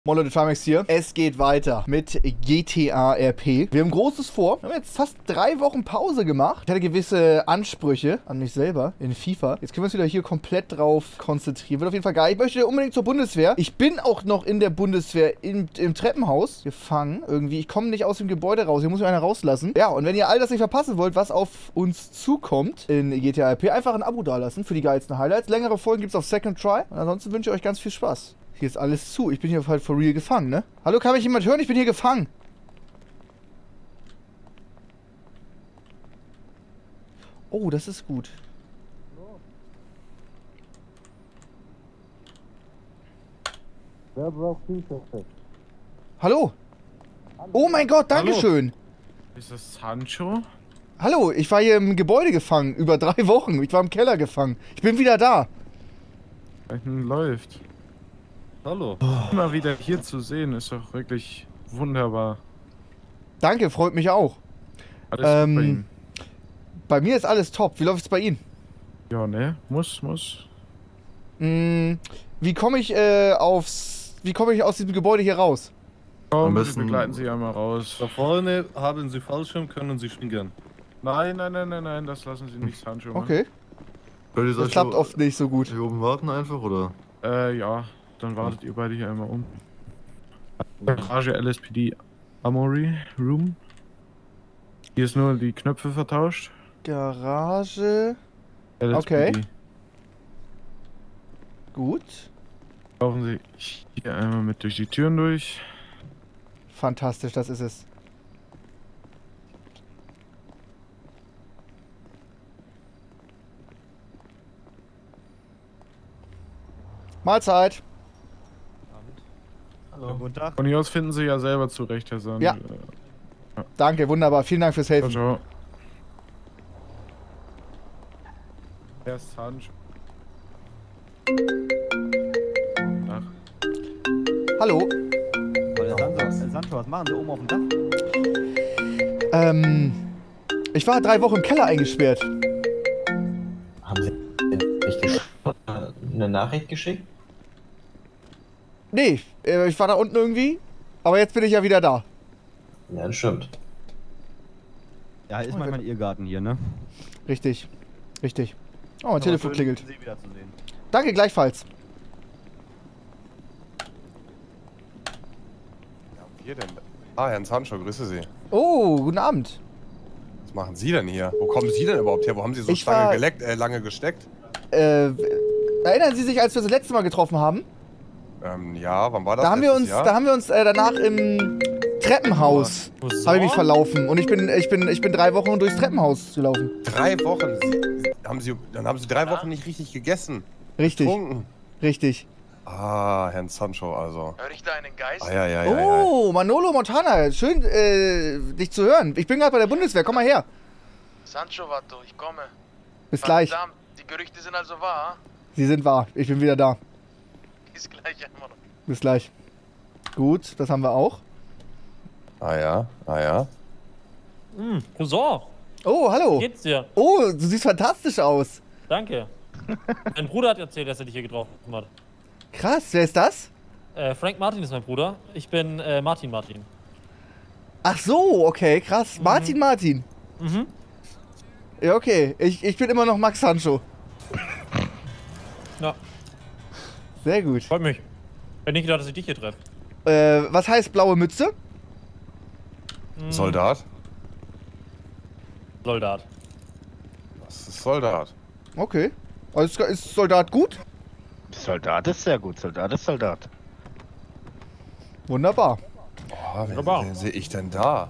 Moin Leute, Trimax hier. Es geht weiter mit GTA RP. Wir haben Großes vor. Wir haben jetzt fast 3 Wochen Pause gemacht. Ich hatte gewisse Ansprüche an mich selber in FIFA. Jetzt können wir uns wieder hier komplett drauf konzentrieren. Wird auf jeden Fall geil. Ich möchte unbedingt zur Bundeswehr. Ich bin auch noch in der Bundeswehr im Treppenhaus gefangen. Irgendwie. Ich komme nicht aus dem Gebäude raus. Hier muss mich einer rauslassen. Ja, und wenn ihr all das nicht verpassen wollt, was auf uns zukommt in GTA RP, einfach ein Abo dalassen für die geilsten Highlights. Längere Folgen gibt es auf Second Try. Und ansonsten wünsche ich euch ganz viel Spaß. Hier ist alles zu. Ich bin hier halt for real gefangen, ne? Hallo, kann mich jemand hören? Ich bin hier gefangen. Oh, das ist gut. Wer braucht Hilfe? Hallo? Oh mein Gott, dankeschön. Ist das Sancho? Hallo, ich war hier im Gebäude gefangen. Über 3 Wochen. Ich war im Keller gefangen. Ich bin wieder da. Läuft. Hallo. Immer wieder hier zu sehen, ist doch wirklich wunderbar. Danke, freut mich auch. Alles gut bei Ihnen? Bei mir ist alles top. Wie läuft es bei Ihnen? Ja, ne? Muss. Wie komme ich aus diesem Gebäude hier raus? Komm, Am Sie begleiten Sie einmal raus. Da vorne haben Sie Fallschirm, können Sie schwingen. Nein, das lassen Sie nicht Sancho machen. Okay. Das klappt oft nicht so gut. Hier oben warten einfach, oder? Ja, dann wartet ihr beide hier einmal um. Garage LSPD Armory Room. Hier ist nur die Knöpfe vertauscht. Garage. LSPD. Okay. Gut. Laufen Sie hier einmal mit durch die Türen durch. Fantastisch, das ist es. Mahlzeit. Hallo. Guten Tag. Von hier aus finden Sie ja selber zurecht, Herr Sand. Ja. Danke, wunderbar. Vielen Dank fürs Helfen. Ciao. Herr Sancho. Ach, Hallo. Sancho, was machen Sie oben auf dem Dach? Ich war 3 Wochen im Keller eingesperrt. Haben Sie nicht eine Nachricht geschickt? Nee, ich war da unten irgendwie, aber jetzt bin ich ja wieder da. Ja, das stimmt. Ja, ist manchmal ein Irrgarten hier, ne? Richtig, richtig. Oh, mein Telefon klingelt. Sie wiederzusehen. Danke, gleichfalls. Hier denn? Ah, Herrn Sancho, grüße Sie. Oh, guten Abend. Was machen Sie denn hier? Wo kommen Sie denn überhaupt her? Wo haben Sie so Ich war- lange gesteckt? Erinnern Sie sich, als wir das letzte Mal getroffen haben? Ja, wann war das? Da haben wir uns, letztes Jahr? da haben wir uns danach im Treppenhaus habe ich mich verlaufen und ich bin 3 Wochen durchs Treppenhaus gelaufen. 3 Wochen. Dann haben Sie 3 Wochen nicht richtig gegessen. Richtig, Getrunken. richtig. Ah, Herrn Sancho, also. Hör ich da einen Geist? Ah, ja. Oh, Manolo Montana, schön dich zu hören. Ich bin gerade bei der Bundeswehr, komm mal her. Sancho, warte, ich komme. Bis gleich. Verdammt, die Gerüchte sind also wahr. Sie sind wahr, ich bin wieder da. Bis gleich einmal. Bis gleich. Gut, das haben wir auch. Ah, ja. Cousin, Oh, hallo. geht's dir? Oh, du siehst fantastisch aus. Danke. Mein Bruder hat erzählt, dass er dich hier getroffen hat. Krass, wer ist das? Frank Martin ist mein Bruder. Ich bin Martin. Ach so, okay, krass. Martin. Mhm. Ja, okay. Ich bin immer noch Max Sancho. Ja, Sehr gut. freut mich. Wenn nicht gedacht, dass ich dich hier treffe. Was heißt blaue Mütze? Soldat? Soldat. Was ist Soldat? Okay. Also ist Soldat gut? Soldat ist sehr gut, Soldat ist Soldat. Wunderbar. Boah, Wunderbar. wen sehe ich denn da?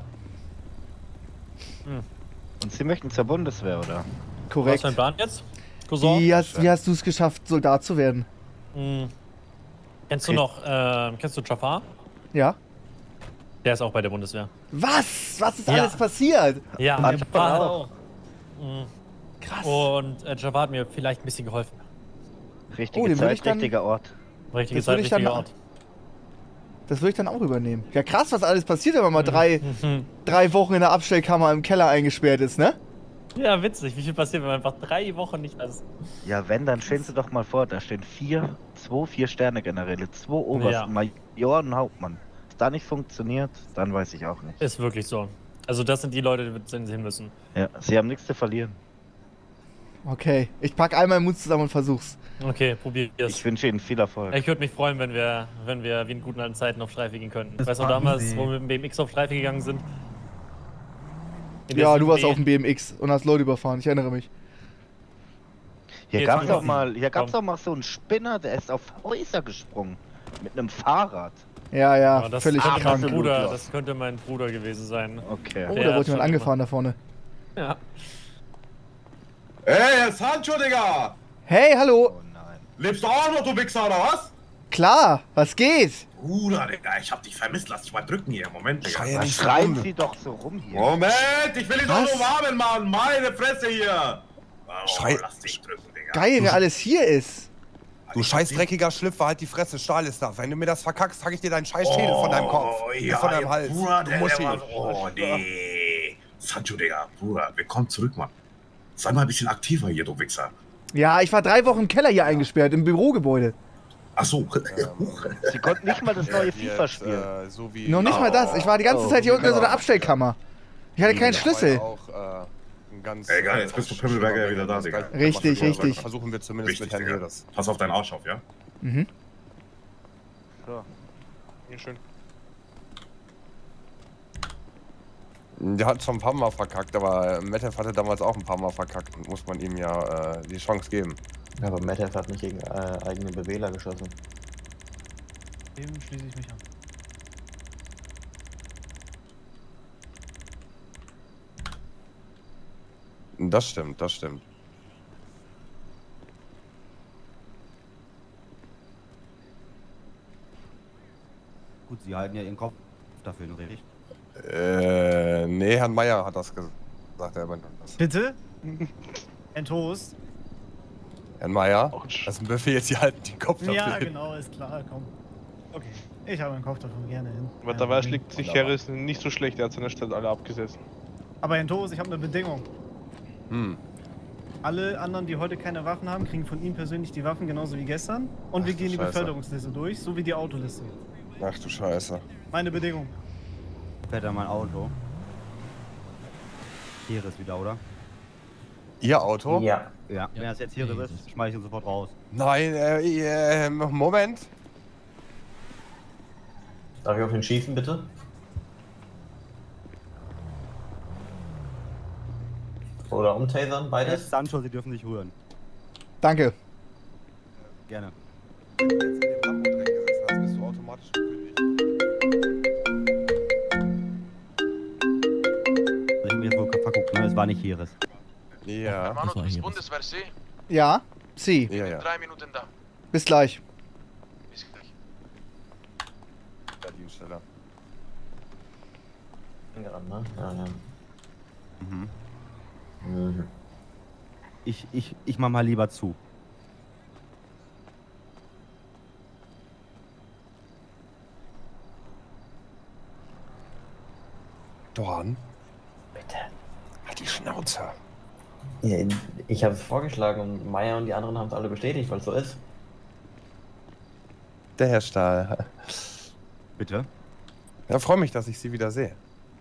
Und Sie möchten zur Bundeswehr, oder? Was Korrekt. ist dein Plan jetzt? Cousin? Wie hast du es geschafft, Soldat zu werden? Kennst du noch, kennst du Jafar? Ja. Der ist auch bei der Bundeswehr. Was? Was ist Ja. alles passiert? Ja, Jafar hat auch. Krass. Und Jafar hat mir vielleicht ein bisschen geholfen. Richtige den würde Zeit, ich dann- richtiger Ort. Richtige Das Zeit, würde ich dann richtiger auch- Ort. Das würde ich dann auch übernehmen. Ja, krass, was alles passiert, wenn man mal 3 Wochen in der Abstellkammer im Keller eingesperrt ist, ne? Ja, witzig. Wie viel passiert, wenn man einfach 3 Wochen nicht ist? Ja, wenn, dann stellen Sie doch mal vor, da stehen 4 Sterne-Generäle, 2 Obersten, Major und Hauptmann. Wenn da nicht funktioniert, dann weiß ich auch nicht. Ist wirklich so. Also das sind die Leute, die wir hin müssen. Ja, Sie haben nichts zu verlieren. Okay, ich pack einmal Mut zusammen und versuch's. Okay, probier's. Ich wünsche Ihnen viel Erfolg. Ich würde mich freuen, wenn wir wie in guten alten Zeiten auf Streife gehen könnten. Weißt du, damals, wo wir mit dem BMX auf Streife gegangen sind? Ja, du warst auf dem BMX und hast Leute überfahren, ich erinnere mich. Hier Jetzt gab's mal auch mal, komm. auch mal so einen Spinner, der ist auf Häuser gesprungen. Mit einem Fahrrad. Ja, Ja, das, völlig könnte krank. mein Bruder, Absolut. das könnte mein Bruder gewesen sein. Okay. Oh, Der da hat wurde schon jemand angefahren da vorne. Ja. Ey, Sancho, Digga! Hey, hallo! Oh nein. Lebst du auch noch, du Wichser, oder was? Klar, was geht? Bruder, Digga, ich hab dich vermisst. Lass dich mal drücken hier. Moment, Digga. Schrei ja Was nicht so schreien rum. Sie doch so rum hier? Moment, ich will dich doch Was? nur umarmen, Mann. Meine Fresse hier. Oh, Schrei- lass dich drücken, Digga. Geil, wer alles hier ist. Du scheiß dreckiger Schlüpfer, halt die Fresse, Stahl ist das. Wenn du mir das verkackst, hack ich dir deinen scheiß Schädel von deinem Kopf. Ja, von deinem Hals. Bruder, Du der Muschi. war, oh, nee. Sancho, Digga, Bruder, willkommen zurück, Mann. Sei mal ein bisschen aktiver hier, du Wichser. Ja, ich war 3 Wochen im Keller hier eingesperrt, im Bürogebäude. Ach so. Sie konnten nicht mal das neue FIFA spielen. So wie Noch nicht mal das, ich war die ganze Zeit hier unten in so einer genau. Abstellkammer. Ich hatte keinen Schlüssel. Auch, ein ganz, Egal, jetzt bist du Pimmelberger wieder da, Digga. Richtig, richtig. Versuchen wir zumindest Richtig, mit Herrn Digga. Heeres. Pass auf deinen Arsch auf, ja? Mhm. So. Schön. Der hat schon ein paar Mal verkackt, aber Metef hatte damals auch ein paar Mal verkackt und muss man ihm ja die Chance geben. Ja, aber Metef hat nicht gegen eigene Bewähler geschossen. Dem schließe ich mich an. Das stimmt, das stimmt. Gut, Sie halten ja Ihren Kopf dafür, richtig? Nee, Herrn Meier hat das gesagt. Sagt er immer das. Bitte? Ein Toast? Herrn Meier, das ist ein Befehl, jetzt, Sie halten den Kopf dafür. Ja, genau, ist klar, komm. Okay, ich habe meinen Kopf davon gerne hin. Dabei schlägt sich Harris nicht so schlecht, er hat seine Stelle alle abgesessen. Aber Herr Toast, ich habe eine Bedingung. Hm. Alle anderen, die heute keine Waffen haben, kriegen von ihm persönlich die Waffen, genauso wie gestern. Und wir Ach, gehen die Scheiße. Beförderungsliste durch, so wie die Autoliste. Ach du Scheiße. Meine Bedingung. Fährt er mein Auto? Hier ist wieder, oder? Ihr Auto? Ja. Ja. Wenn das jetzt hier ist, schmeiß ich ihn sofort raus. Nein, Moment. Darf ich auf ihn schießen, bitte? Oder umtasern, beides? Sancho, Sie dürfen sich rühren. Danke. Gerne. Jetzt in den Lambo drin gesessen hast, bist du automatisch gekündigt. Ich hab mir wohl verguckt, ne? Es war nicht Heeres. Ja. Hermano, du bist Bundeswehr-See. Ja, Sie. Ja, ja. 3 Minuten da. Bis gleich. Bis gleich. Der Dienststeller. Bin dran, ne? Ja, ja. Mhm. Mhm. Ich mach mal lieber zu. Dorn, Bitte. halt die Schnauze. Ja, ich habe es vorgeschlagen und Meier und die anderen haben es alle bestätigt, weil es so ist. Der Herr Stahl. Bitte? Ja, freue mich, dass ich Sie wieder sehe.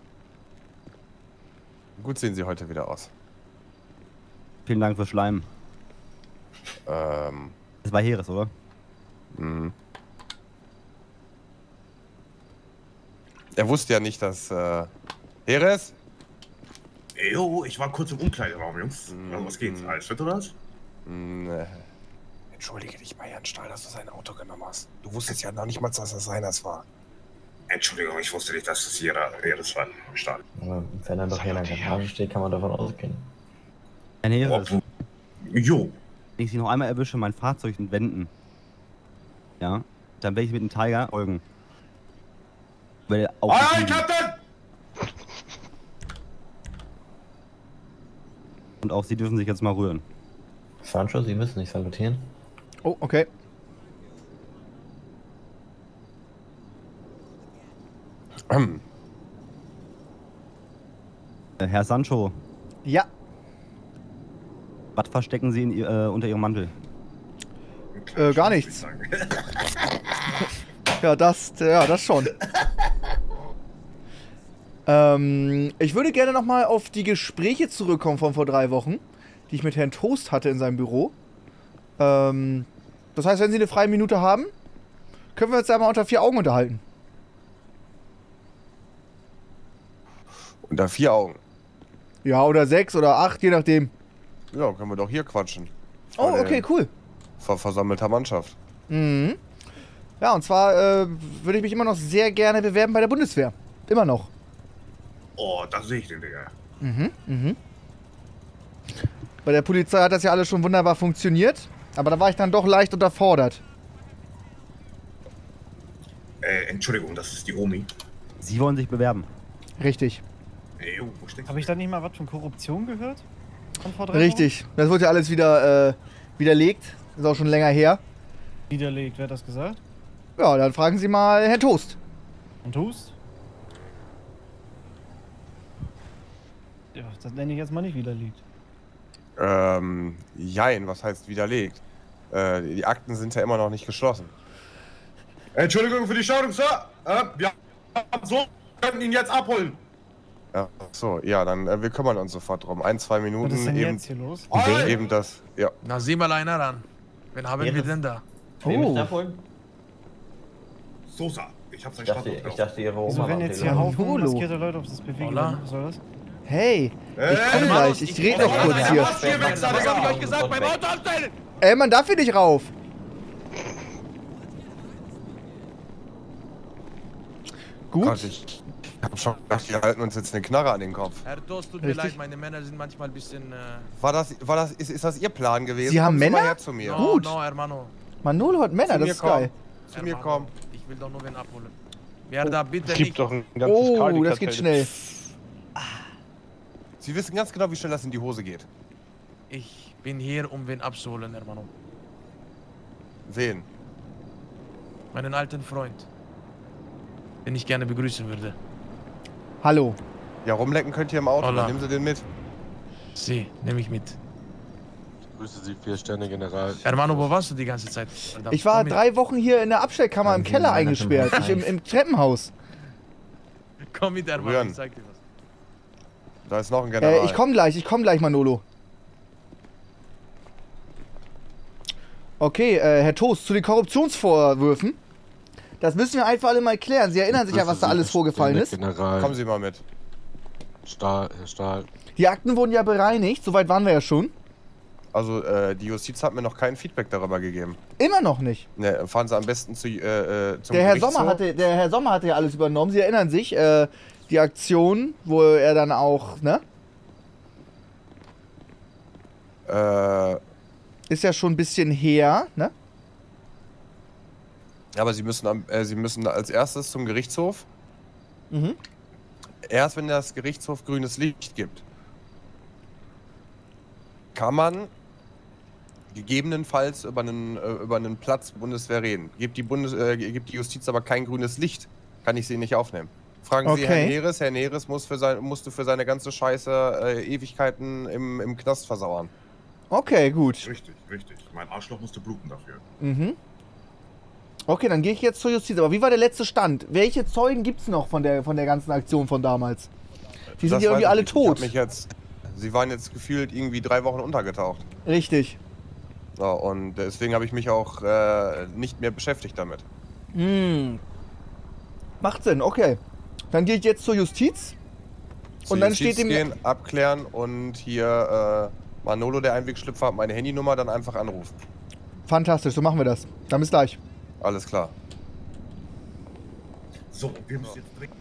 Gut sehen Sie heute wieder aus. Vielen Dank fürs Schleimen. Das war Heeres, oder? Mhm. Er wusste ja nicht, dass Heeres? Jo, ich war kurz im Umkleideraum, Jungs. Was geht's? Alles fit oder was? Entschuldige dich bei Herrn Stahl, dass du sein Auto genommen hast. Du wusstest ja noch nicht mal, dass das seines war. Entschuldigung, ich wusste nicht, dass das Ihres war. Stahl. Aber wenn er doch hier in der Garage steht, kann man davon ausgehen. Ein Heeres. Jo. Wenn ich Sie noch einmal erwische, mein Fahrzeug entwenden. Ja? Dann werde ich mit dem Tiger folgen. Weil auch Hey, Captain! Und auch Sie dürfen sich jetzt mal rühren. Sancho, Sie müssen nicht salutieren. Oh, okay. Herr Sancho, Ja. Was verstecken Sie unter Ihrem Mantel? Gar nichts. Ja, das schon. Ich würde gerne nochmal auf die Gespräche zurückkommen von vor 3 Wochen, die ich mit Herrn Toast hatte in seinem Büro. Das heißt, wenn Sie eine freie Minute haben, können wir uns einmal unter 4 Augen unterhalten. Unter 4 Augen? Ja, oder 6 oder 8, je nachdem. Ja, können wir doch hier quatschen. Oh, okay, cool. Vor versammelter Mannschaft. Mhm. Ja, und zwar würde ich mich immer noch sehr gerne bewerben bei der Bundeswehr. Immer noch. Oh, da sehe ich den, Digga. Bei der Polizei hat das ja alles schon wunderbar funktioniert, aber da war ich dann doch leicht unterfordert. Entschuldigung, das ist die Omi. Sie wollen sich bewerben. Richtig. Habe ich da nicht mal was von Korruption gehört? Von vor 3 Richtig. Das wurde ja alles wieder widerlegt. Ist auch schon länger her. Wochen? Widerlegt, wer hat das gesagt? Ja, dann fragen Sie mal Herrn Toast. Und Toast? Ja, das nenne ich jetzt mal nicht widerlegt. Jein, was heißt widerlegt? Die Akten sind ja immer noch nicht geschlossen. Entschuldigung für die Störung, Sir. Wir haben so, können ihn jetzt abholen. Ja, so, ja, dann wir kümmern uns sofort drum. 1, 2 Minuten Was ist denn eben, jetzt hier los? eben das, ja. Na, sieh mal einer ran. Wen haben wir denn da? Wen mich abholen? Sosa, ich hab sein Ich dachte, ihre Oma Wieso rennen war jetzt hier Telefon. Haufen Holo. maskierte Leute auf das bewegen? Hola. Was soll das? Hey, ich komm gleich. Ich rede noch kurz hier. Was hab ich euch gesagt? Beim Auto abstellen! Man darf hier nicht rauf. Gut. Gott, ich hab schon gedacht, wir halten uns jetzt eine Knarre an den Kopf. Herr Toast, tut mir Richtig. leid, meine Männer sind manchmal ein bisschen... Ist das Ihr Plan gewesen? Sie haben Kommen Sie mal Männer? her zu mir. Gut. No, hermano. Manolo hat Männer, Zu das mir ist geil. Zu mir kommen. Ich will doch nur wen abholen. Wer da bitte Es gibt nicht... doch ein ganzes Oh, Kali-Kartell. das geht schnell. Sie wissen ganz genau, wie schnell das in die Hose geht. Ich bin hier, um wen abzuholen, hermano. Wen? Meinen alten Freund. Den ich gerne begrüßen würde. Hallo. Ja, rumlecken könnt ihr im Auto, Hola. dann nehmen Sie den mit. Sie, nehme ich mit. Grüße Sie, 4-Sterne-General. Hermano, wo warst du die ganze Zeit? Verdammt, Ich war komm mit. 3 Wochen hier in der Abstellkammer im Keller eingesperrt. Ich im Treppenhaus. Komm mit, Hermano, Rühren. ich zeig dir was. Da ist noch ein General. Ich komm gleich, Manolo. Okay, Herr Toast, zu den Korruptionsvorwürfen. Das müssen wir einfach alle mal klären. Sie erinnern sich ja, was da alles vorgefallen ist. General. Kommen Sie mal mit. Herr Stahl. Die Akten wurden ja bereinigt, soweit waren wir ja schon. Also, die Justiz hat mir noch kein Feedback darüber gegeben. Immer noch nicht. Ne, fahren Sie am besten zum Der Herr Sommer hatte ja alles übernommen. Sie erinnern sich, die Aktion, wo er dann auch, ne? Ist ja schon ein bisschen her, ne? Aber Sie müssen als erstes zum Gerichtshof. Mhm. Erst wenn das Gerichtshof grünes Licht gibt, kann man gegebenenfalls über einen Platz Bundeswehr reden. Gibt die Justiz aber kein grünes Licht, kann ich sie nicht aufnehmen. Fragen Sie Herrn Neres. Herr Neres musste für seine ganze Scheiße Ewigkeiten im Knast versauern. Okay, gut. Richtig. Mein Arschloch musste bluten dafür. Mhm. Okay, dann gehe ich jetzt zur Justiz. Aber wie war der letzte Stand? Welche Zeugen gibt's noch von der ganzen Aktion von damals? Die sind ja irgendwie alle tot. Sie waren jetzt gefühlt irgendwie 3 Wochen untergetaucht. Richtig. Ja, und deswegen habe ich mich auch nicht mehr beschäftigt damit. Hm. Macht Sinn, okay. Dann gehe ich jetzt zur Justiz. Zur Und dann Justiz steht dem gehen, abklären und hier Manolo, der Einwegschlüpfer, hat meine Handynummer, dann einfach anrufen. Fantastisch, so machen wir das. Dann bis gleich. Alles klar. So, wir müssen jetzt direkt...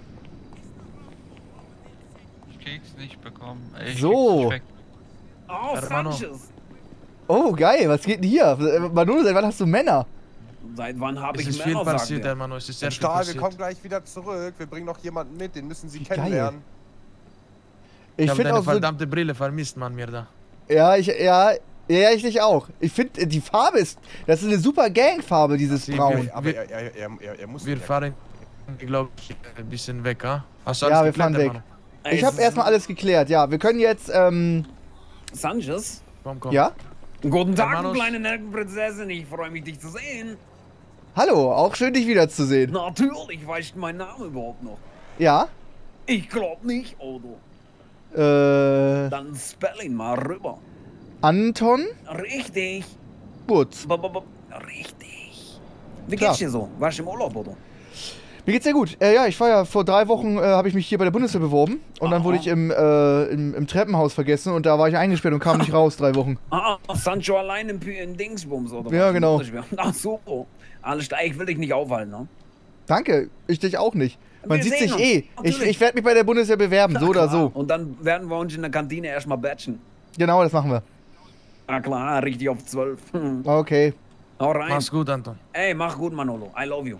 Ich krieg's nicht bekommen. So. Oh, Sanchez. Oh, geil, was geht denn hier? Manolo, seit wann hast du Männer? Seit wann habe Es ich ist viel Männer, passiert, Hermano. Es ist sehr viel Stahl, wir passiert. kommen gleich wieder zurück. Wir bringen noch jemanden mit, den müssen Sie Geil. kennenlernen. Ich habe finde deine auch so... verdammte Brille vermisst, man mir da. Ja, ich dich auch. Ich finde, die Farbe ist... Das ist eine super Gangfarbe, dieses Braun. Aber er muss... Wir fahren, glaube ich, ein bisschen weg, ha? Hast du Ja, wir fahren weg. Hermano? Ich habe erstmal alles geklärt, ja. Wir können jetzt, Sanchez? Komm. Ja? Guten Tag, du Hermanos. kleine Nelkenprinzessin. Ich freue mich, dich zu sehen. Hallo, auch schön, dich wiederzusehen. Natürlich, weißt du meinen Namen überhaupt noch? Ja? Ich glaub nicht, oder? Dann spell ihn mal rüber. Anton Richtig. Butz. Richtig. Wie Klar. geht's dir so? Warst du im Urlaub, oder? Mir geht's sehr gut. Ja, ich war ja vor 3 Wochen, habe ich mich hier bei der Bundeswehr beworben. Und dann wurde ich im Treppenhaus vergessen und da war ich eingesperrt und kam nicht raus 3 Wochen. Sancho allein im Dingsbums, oder? Ja, was? genau. Ach so. Alles klar, ich will dich nicht aufhalten, ne? Danke, ich dich auch nicht. Man Wir sieht sehen sich uns. eh. Natürlich. Ich werde mich bei der Bundeswehr bewerben, so oder so. Und dann werden wir uns in der Kantine erstmal batchen. Genau, das machen wir. Na klar, richtig auf 12. Okay. Hau rein. Mach's gut, Anton. Ey, mach gut, Manolo. I love you.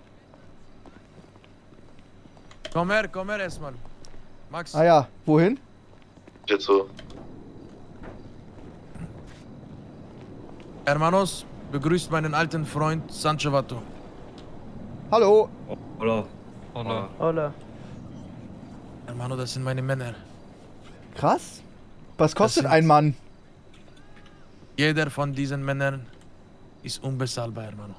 Komm her erstmal. Max. Ah ja, wohin? Jetzt so. Hermanos, begrüßt meinen alten Freund Sancho Vato. Hallo. Hola. Hermano, das sind meine Männer. Krass. Was kostet sind- ein Mann? Jeder von diesen Männern ist unbezahlbar, Hermano.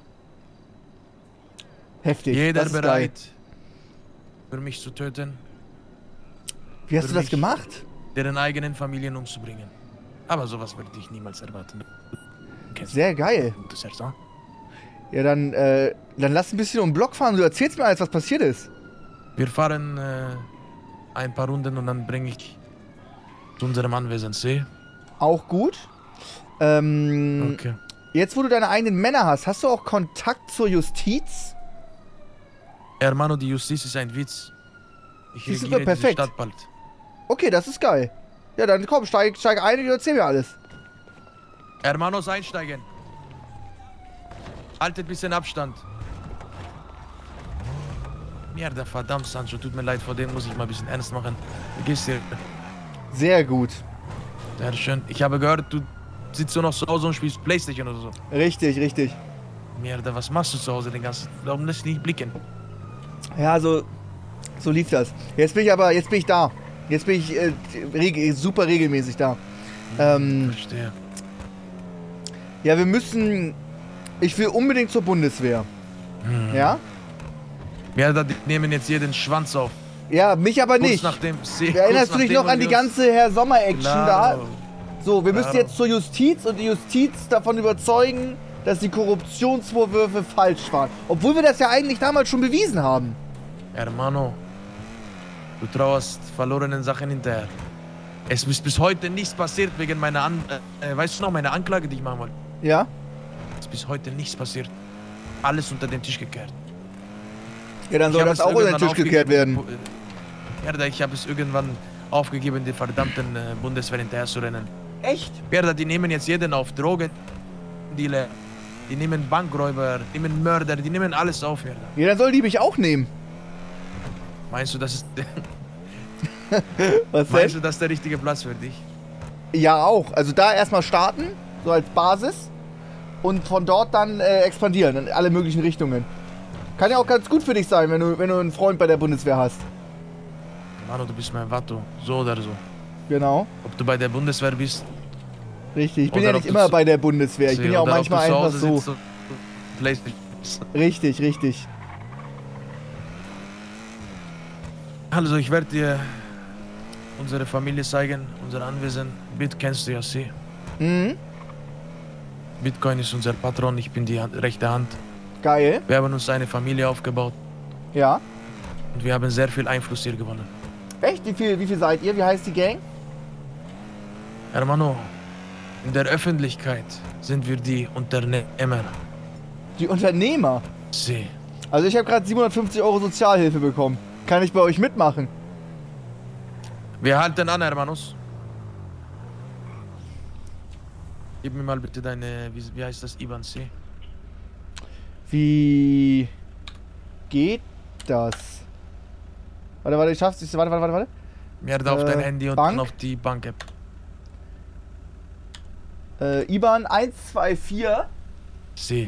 Heftig. Jeder das ist bereit, geil. für mich zu töten, Wie hast für du das mich- gemacht? deren eigenen Familien umzubringen. Aber sowas würde ich niemals erwarten. Kennst Sehr geil. du das Herz, ne? Ja, dann lass ein bisschen um den Block fahren. Du erzählst mir alles, was passiert ist. Wir fahren ein paar Runden und dann bringe ich zu unserem Anwesen See. Auch gut. Okay. Jetzt, wo du deine eigenen Männer hast du auch Kontakt zur Justiz? Hermano, die Justiz ist ein Witz. Ich Die ist regiere super diese perfekt. Stadt bald. Okay, das ist geil. Ja, dann komm, steig ein und erzähl mir alles. Hermanos, einsteigen. Haltet ein bisschen Abstand. Mierda, verdammt, Sancho, tut mir leid, vor dem muss ich mal ein bisschen ernst machen. Wie geht's dir? Sehr gut. Sehr schön. Ich habe gehört, du sitzt so noch zu Hause und spielst Playstation oder so. Richtig, richtig. Mierda, was machst du zu Hause den ganzen Tag? Warum lässt du nicht blicken? Ja, so lief das. Jetzt bin ich da. Jetzt bin ich super regelmäßig da. Verstehe. Ja, ich will unbedingt zur Bundeswehr. Ja? Mierda, die nehmen jetzt jeden Schwanz auf. Ja, mich aber nicht. Erinnerst du dich noch an die ganze Herr Sommer-Action da? So, wir müssen jetzt zur Justiz und die Justiz davon überzeugen, dass die Korruptionsvorwürfe falsch waren. Obwohl wir das ja eigentlich damals schon bewiesen haben. Hermano, du trauerst verlorenen Sachen hinterher. Es ist bis heute nichts passiert wegen meiner weißt du noch, meine Anklage, die ich machen wollte? Ja? Es ist bis heute nichts passiert. Alles unter den Tisch gekehrt. Ja, dann soll das auch unter den Tisch gekehrt werden. Ja, ich habe es irgendwann aufgegeben, die verdammten Bundeswehr hinterher zu rennen. Echt? Ja, die nehmen jetzt jeden auf Drogendealer, die nehmen Bankräuber, die nehmen Mörder, die nehmen alles auf. Ja, dann soll die mich auch nehmen. Meinst du, das ist Was Meinst du, denn? das ist der richtige Platz für dich? Ja, auch. Also da erstmal starten, so als Basis. Und von dort dann expandieren in alle möglichen Richtungen. Kann ja auch ganz gut für dich sein, wenn du einen Freund bei der Bundeswehr hast. Mano, du bist mein Vato, so oder so. Genau. Ob du bei der Bundeswehr bist. Richtig, ich bin oder ja ob nicht du immer zu- bei der Bundeswehr. Ich bin ja auch oder ob manchmal du zu einfach Hause so. sitzt und Playstation. Richtig, richtig. Also, ich werde dir unsere Familie zeigen, unser Anwesen. Bit kennst du ja, sie. Mhm. Bitcoin ist unser Patron, ich bin die rechte Hand. Geil. Wir haben uns eine Familie aufgebaut Ja. und wir haben sehr viel Einfluss hier gewonnen. Echt? Wie viel seid ihr? Wie heißt die Gang? Hermano, in der Öffentlichkeit sind wir die Unternehmer. Die Unternehmer? Sie. Also ich habe gerade 750 € Sozialhilfe bekommen. Kann ich bei euch mitmachen? Wir halten an, Hermanos. Gib mir mal bitte deine, wie heißt das, IBAN C? Wie geht das? Warte, ich schaff's. Warte. Mir da auf dein Handy und Bank? dann auf die Bank-App. IBAN 124 C.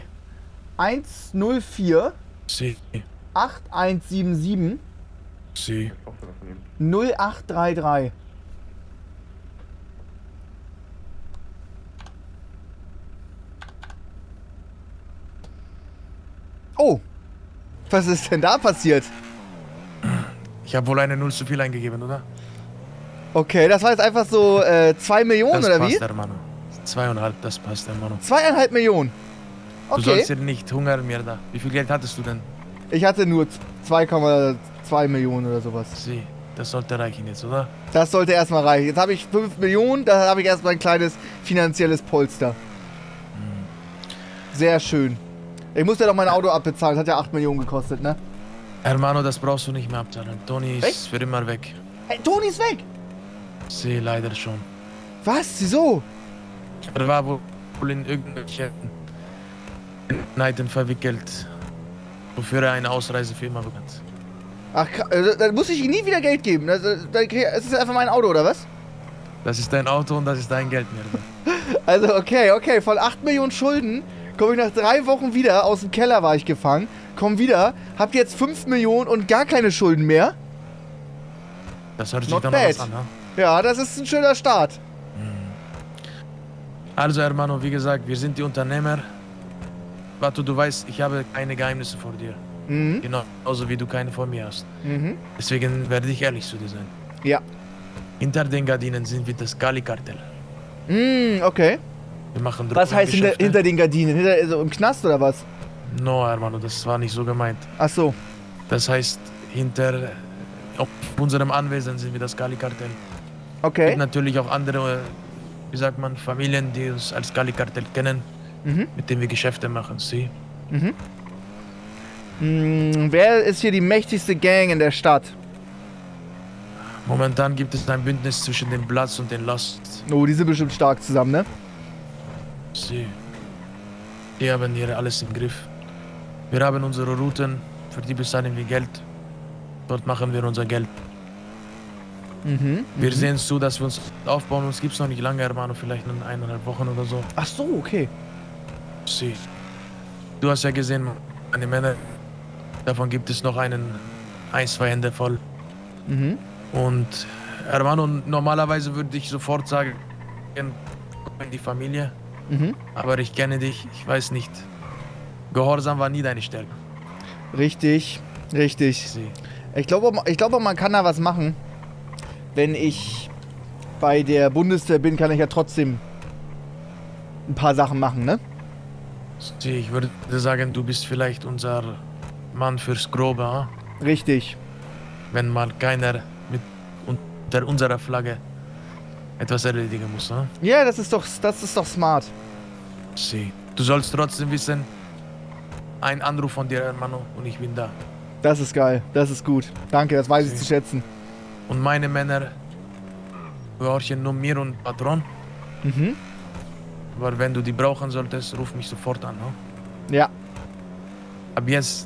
104 C. 8177 C. 0833. Was ist denn da passiert? Ich habe wohl eine Null zu viel eingegeben, oder? Okay, das war jetzt einfach so 2 Millionen, das oder passt, wie? Hermano. 2,5, das passt, Hermano. 2,5 Millionen. Okay. Du sollst dir nicht hungern, Mierda. Wie viel Geld hattest du denn? Ich hatte nur 2,2 Millionen oder sowas. Sie, das sollte reichen jetzt, oder? Das sollte erstmal reichen. Jetzt habe ich 5 Millionen, da habe ich erstmal ein kleines finanzielles Polster. Sehr schön. Ich muss ja doch mein Auto abbezahlen, das hat ja 8 Millionen gekostet, ne? Hermano, das brauchst du nicht mehr abzahlen. Toni ist Echt? für immer weg. Hey, Toni ist weg! Sie, leider schon. Was? Wieso? Er war wohl in irgendwelche Neiden verwickelt, wofür er eine Ausreisefirma bekommt. Ach, dann muss ich ihm nie wieder Geld geben. Es ist einfach mein Auto, oder was? Das ist dein Auto und das ist dein Geld, Mierda. Also, okay. Von 8 Millionen Schulden komme ich nach 3 Wochen wieder. Aus dem Keller war ich gefangen. Komm wieder. Hab jetzt 5 Millionen und gar keine Schulden mehr. Das hört sich Not dann bad. noch was an, ne? Ja, das ist ein schöner Start. Also, Hermano, wie gesagt, wir sind die Unternehmer. Warte, du weißt, ich habe keine Geheimnisse vor dir. Mhm. Genauso wie du keine vor mir hast. Mhm. Deswegen werde ich ehrlich zu dir sein. Ja. Hinter den Gardinen sind wir das Gali-Kartell. Okay. Wir machen Was heißt Drogengeschäfte. hinter den Gardinen? Also im Knast oder was? No, Hermano, das war nicht so gemeint. Ach so. Das heißt, hinter auf unserem Anwesen sind wir das Gali-Kartell. Okay. Es gibt natürlich auch andere, wie sagt man, Familien, die uns als Gali-Kartell kennen, mit denen wir Geschäfte machen. Sie. Wer ist hier die mächtigste Gang in der Stadt? Momentan gibt es ein Bündnis zwischen den Bloods und den Lost. Oh, die sind bestimmt stark zusammen, ne? Sie. Die haben hier alles im Griff. Wir haben unsere Routen, für die bezahlen wir Geld. Dort machen wir unser Geld. Wir sehen zu, dass wir uns aufbauen. Uns gibt es noch nicht lange, Hermano, vielleicht in 1,5 Wochen oder so. Ach so, okay. Sie. Du hast ja gesehen, meine Männer. Davon gibt es noch ein, 2 Hände voll. Und Hermano, normalerweise würde ich sofort sagen, komm in die Familie. Aber ich kenne dich, ich weiß nicht. Gehorsam war nie deine Stärke. Richtig. Sie. Ich glaube, man kann da was machen. Wenn ich bei der Bundeswehr bin, kann ich ja trotzdem ein paar Sachen machen, ne? Sie, ich würde sagen, du bist vielleicht unser Mann fürs Grobe, hm? Richtig. Wenn mal keiner unter unserer Flagge etwas erledigen muss, hm? Ja, das ist doch smart. Sie. Du sollst trotzdem wissen, ein Anruf von dir, Hermano, und ich bin da. Das ist geil, das ist gut. Danke, das weiß ich zu schätzen. Und meine Männer gehorchen nur mir und Patron. Aber wenn du die brauchen solltest, ruf mich sofort an. Hm? Ja. Ab jetzt,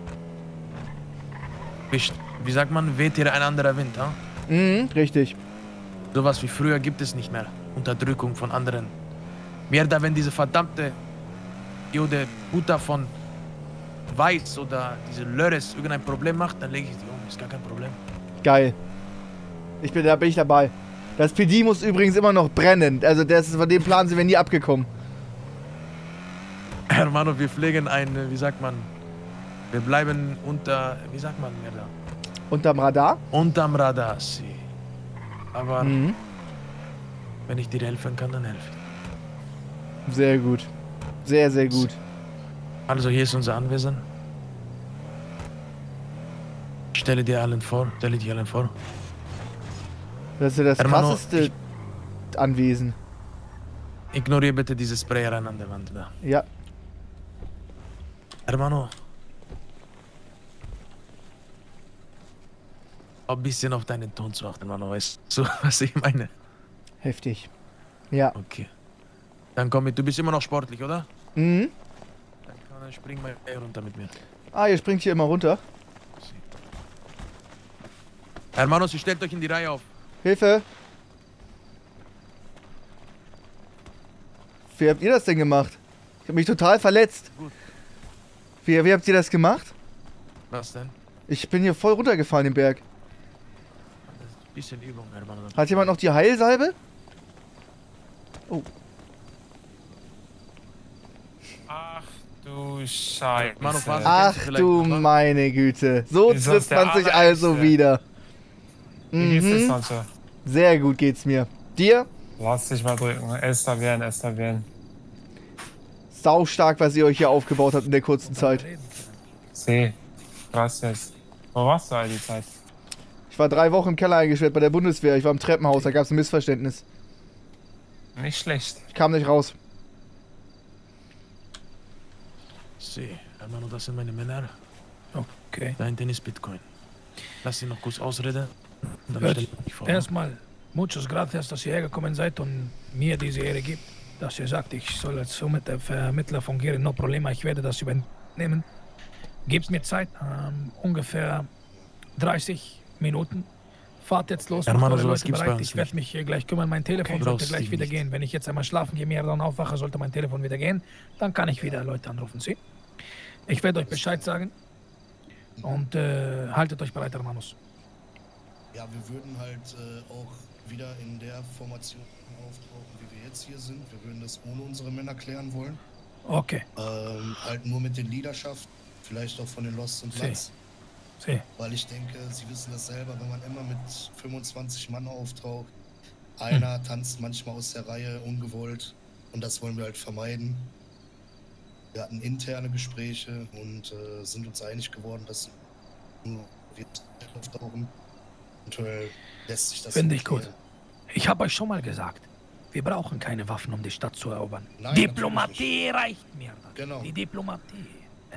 wie sagt man, weht hier ein anderer Wind. Hm? Richtig. Sowas wie früher gibt es nicht mehr. Unterdrückung von anderen. Mierda, wenn diese verdammte Jude Buta von Weiß oder diese Lörres irgendein Problem macht, dann lege ich die um. Ist gar kein Problem. Geil. Da bin ich dabei. Das PD muss übrigens immer noch brennen. Also von dem Plan sind wir nie abgekommen. Hermano, wir pflegen wie sagt man, wir bleiben unter, wie sagt man mir da? Unterm Radar? Unterm Radar, sie. Aber wenn ich dir helfen kann, dann helfe ich. Sehr gut. Sehr, sehr gut. Also hier ist unser Anwesen. Stelle dir allen vor. Das ist ja das Hermano, krasseste Anwesen. Ignoriere bitte dieses Sprayer an der Wand da. Ja. Hermano. Ein bisschen auf deinen Ton zu achten, Hermano. Weißt du, was ich meine? Heftig. Ja. Okay. Dann komm mit. Du bist immer noch sportlich, oder? Dann spring mal runter mit mir. Ah, ihr springt hier immer runter. Hermanos, ihr stellt euch in die Reihe auf. Hilfe! Wie habt ihr das denn gemacht? Ich habe mich total verletzt. Gut. Wie habt ihr das gemacht? Was denn? Ich bin hier voll runtergefallen, den Berg. Das ist ein bisschen Übung, Hermano. Hat jemand noch die Heilsalbe? Oh. Ach du Scheiße. Ach du meine Güte. So trifft man sich also wieder. Wie geht's dir, Sancho? Sehr gut geht's mir. Dir? Lass dich mal drücken. Está bien. Sau stark, was ihr euch hier aufgebaut habt in der kurzen Zeit. Sí. Gracias. Wo warst du all die Zeit? Ich war 3 Wochen im Keller eingesperrt bei der Bundeswehr. Ich war im Treppenhaus, da gab es ein Missverständnis. Nicht schlecht. Ich kam nicht raus. Sí, hermano, das sind meine Männer. Okay. Da hinten ist Bitcoin. Lass sie noch kurz ausreden. Dann Gut. stell ich mich vor. Erstmal, muchas gracias, dass ihr hergekommen seid und mir diese Ehre gibt. Dass ihr sagt, ich soll als Vermittler fungieren. No problema, ich werde das übernehmen. Gebt mir Zeit, ungefähr 30 Minuten. Fahrt jetzt los, Hermano, macht eure sowas Leute gibt's bei bereit. uns Ich werde mich gleich kümmern. Mein Telefon sollte gleich wieder nicht. gehen. Wenn ich jetzt einmal schlafen gehe, mir dann aufwache, sollte mein Telefon wieder gehen. Dann kann ich wieder Leute anrufen. Sie? Ich werde euch Bescheid sagen. Und haltet euch bereit, Hermanos. Ja, wir würden halt auch wieder in der Formation auftauchen, wie wir jetzt hier sind. Wir würden das ohne unsere Männer klären wollen. Okay. Halt nur mit den Leaderschaften, vielleicht auch von den Lost zum Platz. Weil ich denke, Sie wissen das selber, wenn man immer mit 25 Mann auftaucht, einer tanzt manchmal aus der Reihe ungewollt und das wollen wir halt vermeiden. Wir hatten interne Gespräche und sind uns einig geworden, dass wir auftauchen. Eventuell lässt sich das Finde ich gut. Ich habe euch schon mal gesagt, wir brauchen keine Waffen, um die Stadt zu erobern. Nein, Diplomatie reicht mir. Genau. Die Diplomatie.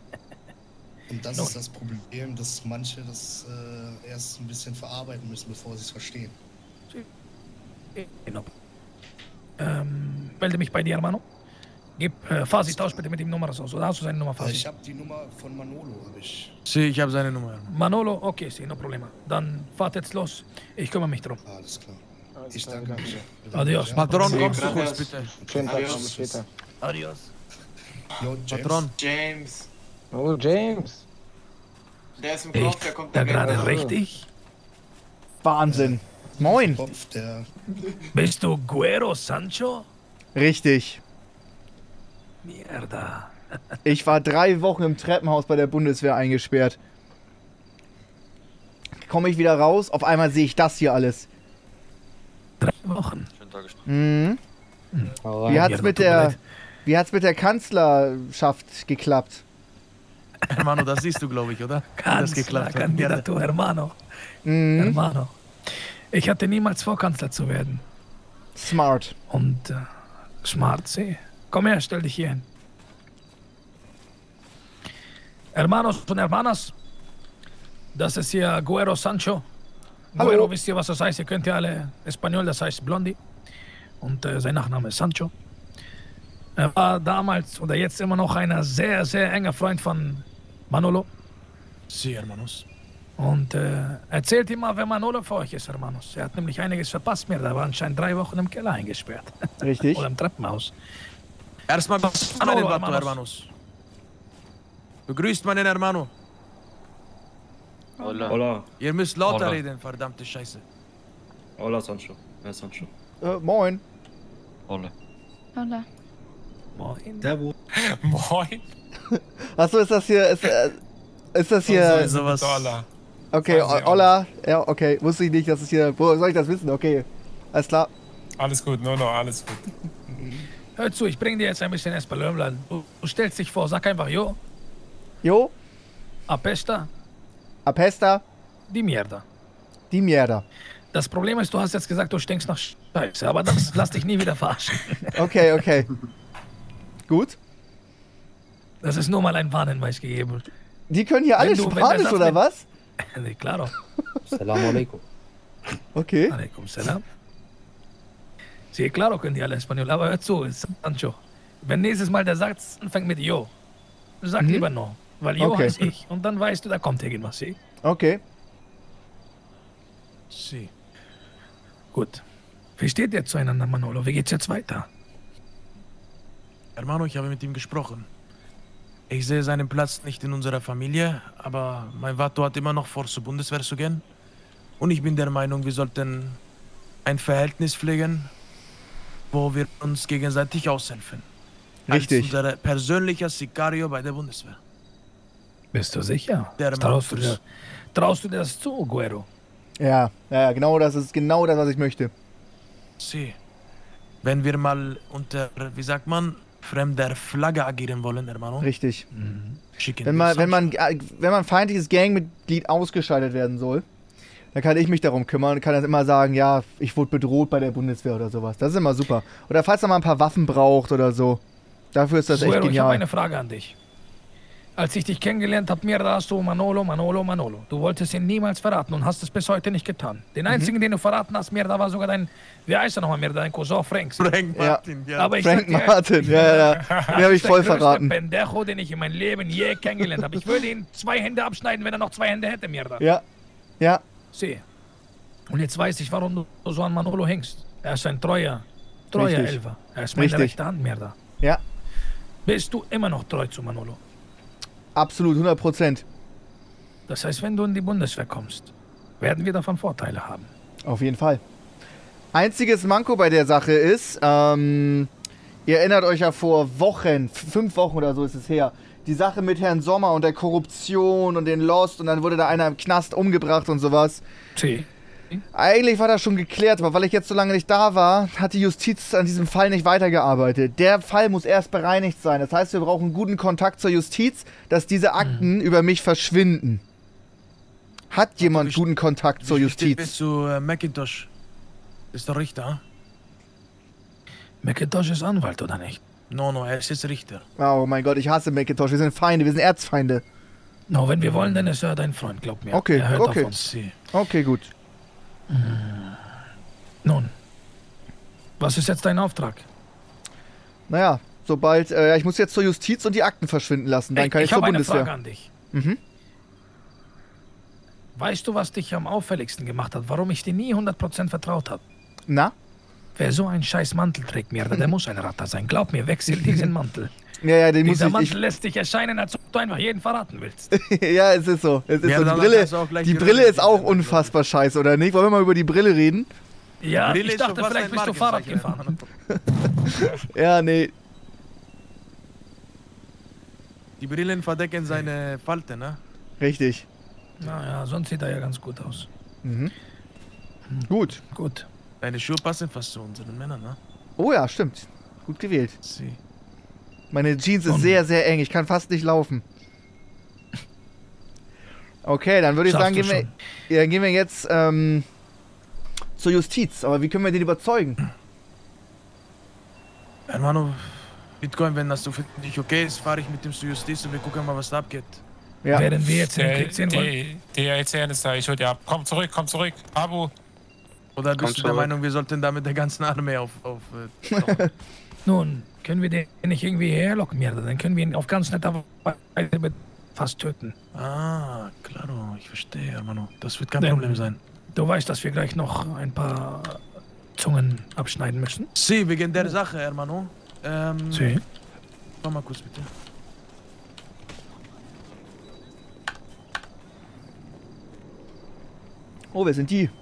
Und das ist das Problem, dass manche das erst ein bisschen verarbeiten müssen, bevor sie es verstehen. Genau. Melde mich bei dir, Hermano. Fasi, tausch bitte mit ihm Nummers aus. Oder hast du seine Nummer, Fasi? Ich habe die Nummer von Manolo, habe ich. Sí, ich habe seine Nummer. Manolo, okay, sí, no problema. Dann fahrt jetzt los. Ich kümmere mich drum. Alles klar. Ich danke mich. Adios. Patron, kommst du kurz, bitte? Schönen Tag, bis später. Adios. Jo, Patron. James. Oh, James. Der ist im Kopf, der kommt da gerade richtig. Wahnsinn. Moin. Bist du Guero Sancho? Richtig. Mierda. Ich war 3 Wochen im Treppenhaus bei der Bundeswehr eingesperrt. Komme ich wieder raus, auf einmal sehe ich das hier alles. 3 Wochen. Mhm. Wie hat's mit der Kanzlerschaft geklappt? Hermano, das siehst du, glaube ich, oder? Wie das geklappt hat. Candidato, Hermano. Mhm. Hermano. Ich hatte niemals vor, Kanzler zu werden. Smart. Und smart, sí. Komm her, stell dich hier hin. Hermanos und Hermanas, das ist hier Guero Sancho. Hallo. Guero, wisst ihr, was das heißt? Ihr könnt ja alle Espanol, das heißt Blondie. Und sein Nachname ist Sancho. Er war damals oder jetzt immer noch ein sehr, sehr enger Freund von Manolo. Sí, hermanos. Und erzählt immer, wer Manolo für euch ist, Hermanos. Er hat nämlich einiges verpasst mir. Da war anscheinend 3 Wochen im Keller eingesperrt. Richtig. Oder im Treppenhaus. Erstmal begrüßt meinen Vato, hermanos. Begrüßt meinen Hermano. Hola. Hola. Ihr müsst lauter Hola. reden, verdammte Scheiße. Hola, Sancho. Sancho. Moin. Hola. Hola. Moin. Servus. Moin. Achso, ist das hier. Ist das hier. Sowas. Okay, Hola. Ja, okay. Wusste ich nicht, dass es hier. Wo soll ich das wissen? Okay. Alles klar. Alles gut, no, alles gut. Hör zu, ich bring dir jetzt ein bisschen Espanol. Du stellst dich vor, sag einfach Jo. Jo. Apesta. Apesta. Die Mierda. Die Mierda. Das Problem ist, du hast jetzt gesagt, du stinkst nach Scheiße, aber das lass dich nie wieder verarschen. Okay. Gut. Das ist nur mal ein Warnhinweis gegeben. Die können hier alle Spanisch, oder was? Nee, claro. Salam alaikum. Okay. Alaikum salam. Sí, claro können die alle Espanol, aber hör zu, Sancho. Wenn nächstes Mal der Satz anfängt mit Jo, sag lieber No, weil Jo heißt ich. Und dann weißt du, da kommt irgendwas, sí? Okay. Sí. Gut. Wie steht ihr zueinander, Manolo? Wie geht's jetzt weiter? Hermano, ich habe mit ihm gesprochen. Ich sehe seinen Platz nicht in unserer Familie, aber mein Vato hat immer noch vor, zur Bundeswehr zu gehen. Und ich bin der Meinung, wir sollten ein Verhältnis pflegen, wo wir uns gegenseitig aushelfen. Richtig. Als unser persönlicher Sicario bei der Bundeswehr. Bist du sicher? Traust du dir das zu, Guerrero? Ja, genau das ist genau das, was ich möchte. Sie, wenn wir mal unter, wie sagt man, fremder Flagge agieren wollen, hermano. Richtig. Wenn man feindliches Gangmitglied ausgeschaltet werden soll, dann kann ich mich darum kümmern und kann dann immer sagen, ja, ich wurde bedroht bei der Bundeswehr oder sowas. Das ist immer super. Oder falls er mal ein paar Waffen braucht oder so. Dafür ist das echt genial. Ich habe eine Frage an dich. Als ich dich kennengelernt habe, Mierda, hast du Manolo. Du wolltest ihn niemals verraten und hast es bis heute nicht getan. Den einzigen, den du verraten hast, Mierda, war sogar dein, wie heißt er nochmal, Mierda, dein Cousin Frank Martin, ja. Aber Frank Martin, ja. Den habe ich voll verraten. Der Pendejo, den ich in meinem Leben je kennengelernt habe. Ich würde ihn 2 Hände abschneiden, wenn er noch 2 Hände hätte, Mierda. Ja. Sieh. Und jetzt weiß ich, warum du so an Manolo hängst. Er ist ein treuer Elfer. Er ist meine rechte Hand, Mierda. Ja. Bist du immer noch treu zu Manolo? Absolut, 100%. Das heißt, wenn du in die Bundeswehr kommst, werden wir davon Vorteile haben. Auf jeden Fall. Einziges Manko bei der Sache ist, ihr erinnert euch ja vor Wochen, 5 Wochen oder so ist es her, die Sache mit Herrn Sommer und der Korruption und den Lost und dann wurde da einer im Knast umgebracht und sowas. Eigentlich war das schon geklärt, aber weil ich jetzt so lange nicht da war, hat die Justiz an diesem Fall nicht weitergearbeitet. Der Fall muss erst bereinigt sein. Das heißt, wir brauchen einen guten Kontakt zur Justiz, dass diese Akten über mich verschwinden. Hat jemand guten Kontakt zur Justiz? Bist zu McIntosh? Ist der Richter? McIntosh ist Anwalt, oder nicht? No, er ist jetzt Richter. Oh mein Gott, ich hasse McIntosh. Wir sind Feinde, wir sind Erzfeinde. No, wenn wir wollen, dann ist er dein Freund, glaub mir. Okay, er hört auf uns. Okay, gut. Nun, was ist jetzt dein Auftrag? Naja, sobald, ich muss jetzt zur Justiz und die Akten verschwinden lassen, dann kann ich zur Bundeswehr. Ich habe eine Frage an dich. Weißt du, was dich am auffälligsten gemacht hat, warum ich dir nie 100% vertraut habe? Na? Wer so einen scheiß Mantel trägt, Mierda, der muss ein Ratter sein. Glaub mir, wechsel diesen Mantel. Ja, den muss ich... Dieser Mantel lässt dich erscheinen, als ob du einfach jeden verraten willst. Ja, es ist so. Es ist so. Die Brille ist auch unfassbar scheiße, oder nicht? Wollen wir mal über die Brille reden? Ja, ich dachte, vielleicht bist du Fahrrad gefahren. Ja, nee. Die Brillen verdecken seine Falte, ne? Richtig. Naja, sonst sieht er ja ganz gut aus. Gut. Deine Schuhe passen fast zu unseren Männern, ne? Oh ja, stimmt. Gut gewählt. Meine Jeans ist sehr, sehr eng. Ich kann fast nicht laufen. Okay, dann würde ich sagen, gehen wir jetzt zur Justiz. Aber wie können wir den überzeugen? Hermano, Bitcoin, wenn das so für dich okay ist, fahre ich mit dem zur Justiz und wir gucken mal, was da abgeht. Ja. Werden wir jetzt in den Krieg sehen wollen? Die LCN ist da, ich hol dir ab. Komm zurück, Abu. Oder bist du der Meinung, wir sollten da mit der ganzen Armee auf Nun, können wir den nicht irgendwie herlocken, Mierda? Dann können wir ihn auf ganz nette Weise fast töten. Ah, klaro, ich verstehe, Hermano. Das wird kein Problem sein. Du weißt, dass wir gleich noch ein paar Zungen abschneiden müssen? Sie, wegen der Sache, Hermano. Sie? Komm mal kurz, bitte. Oh, wer sind die?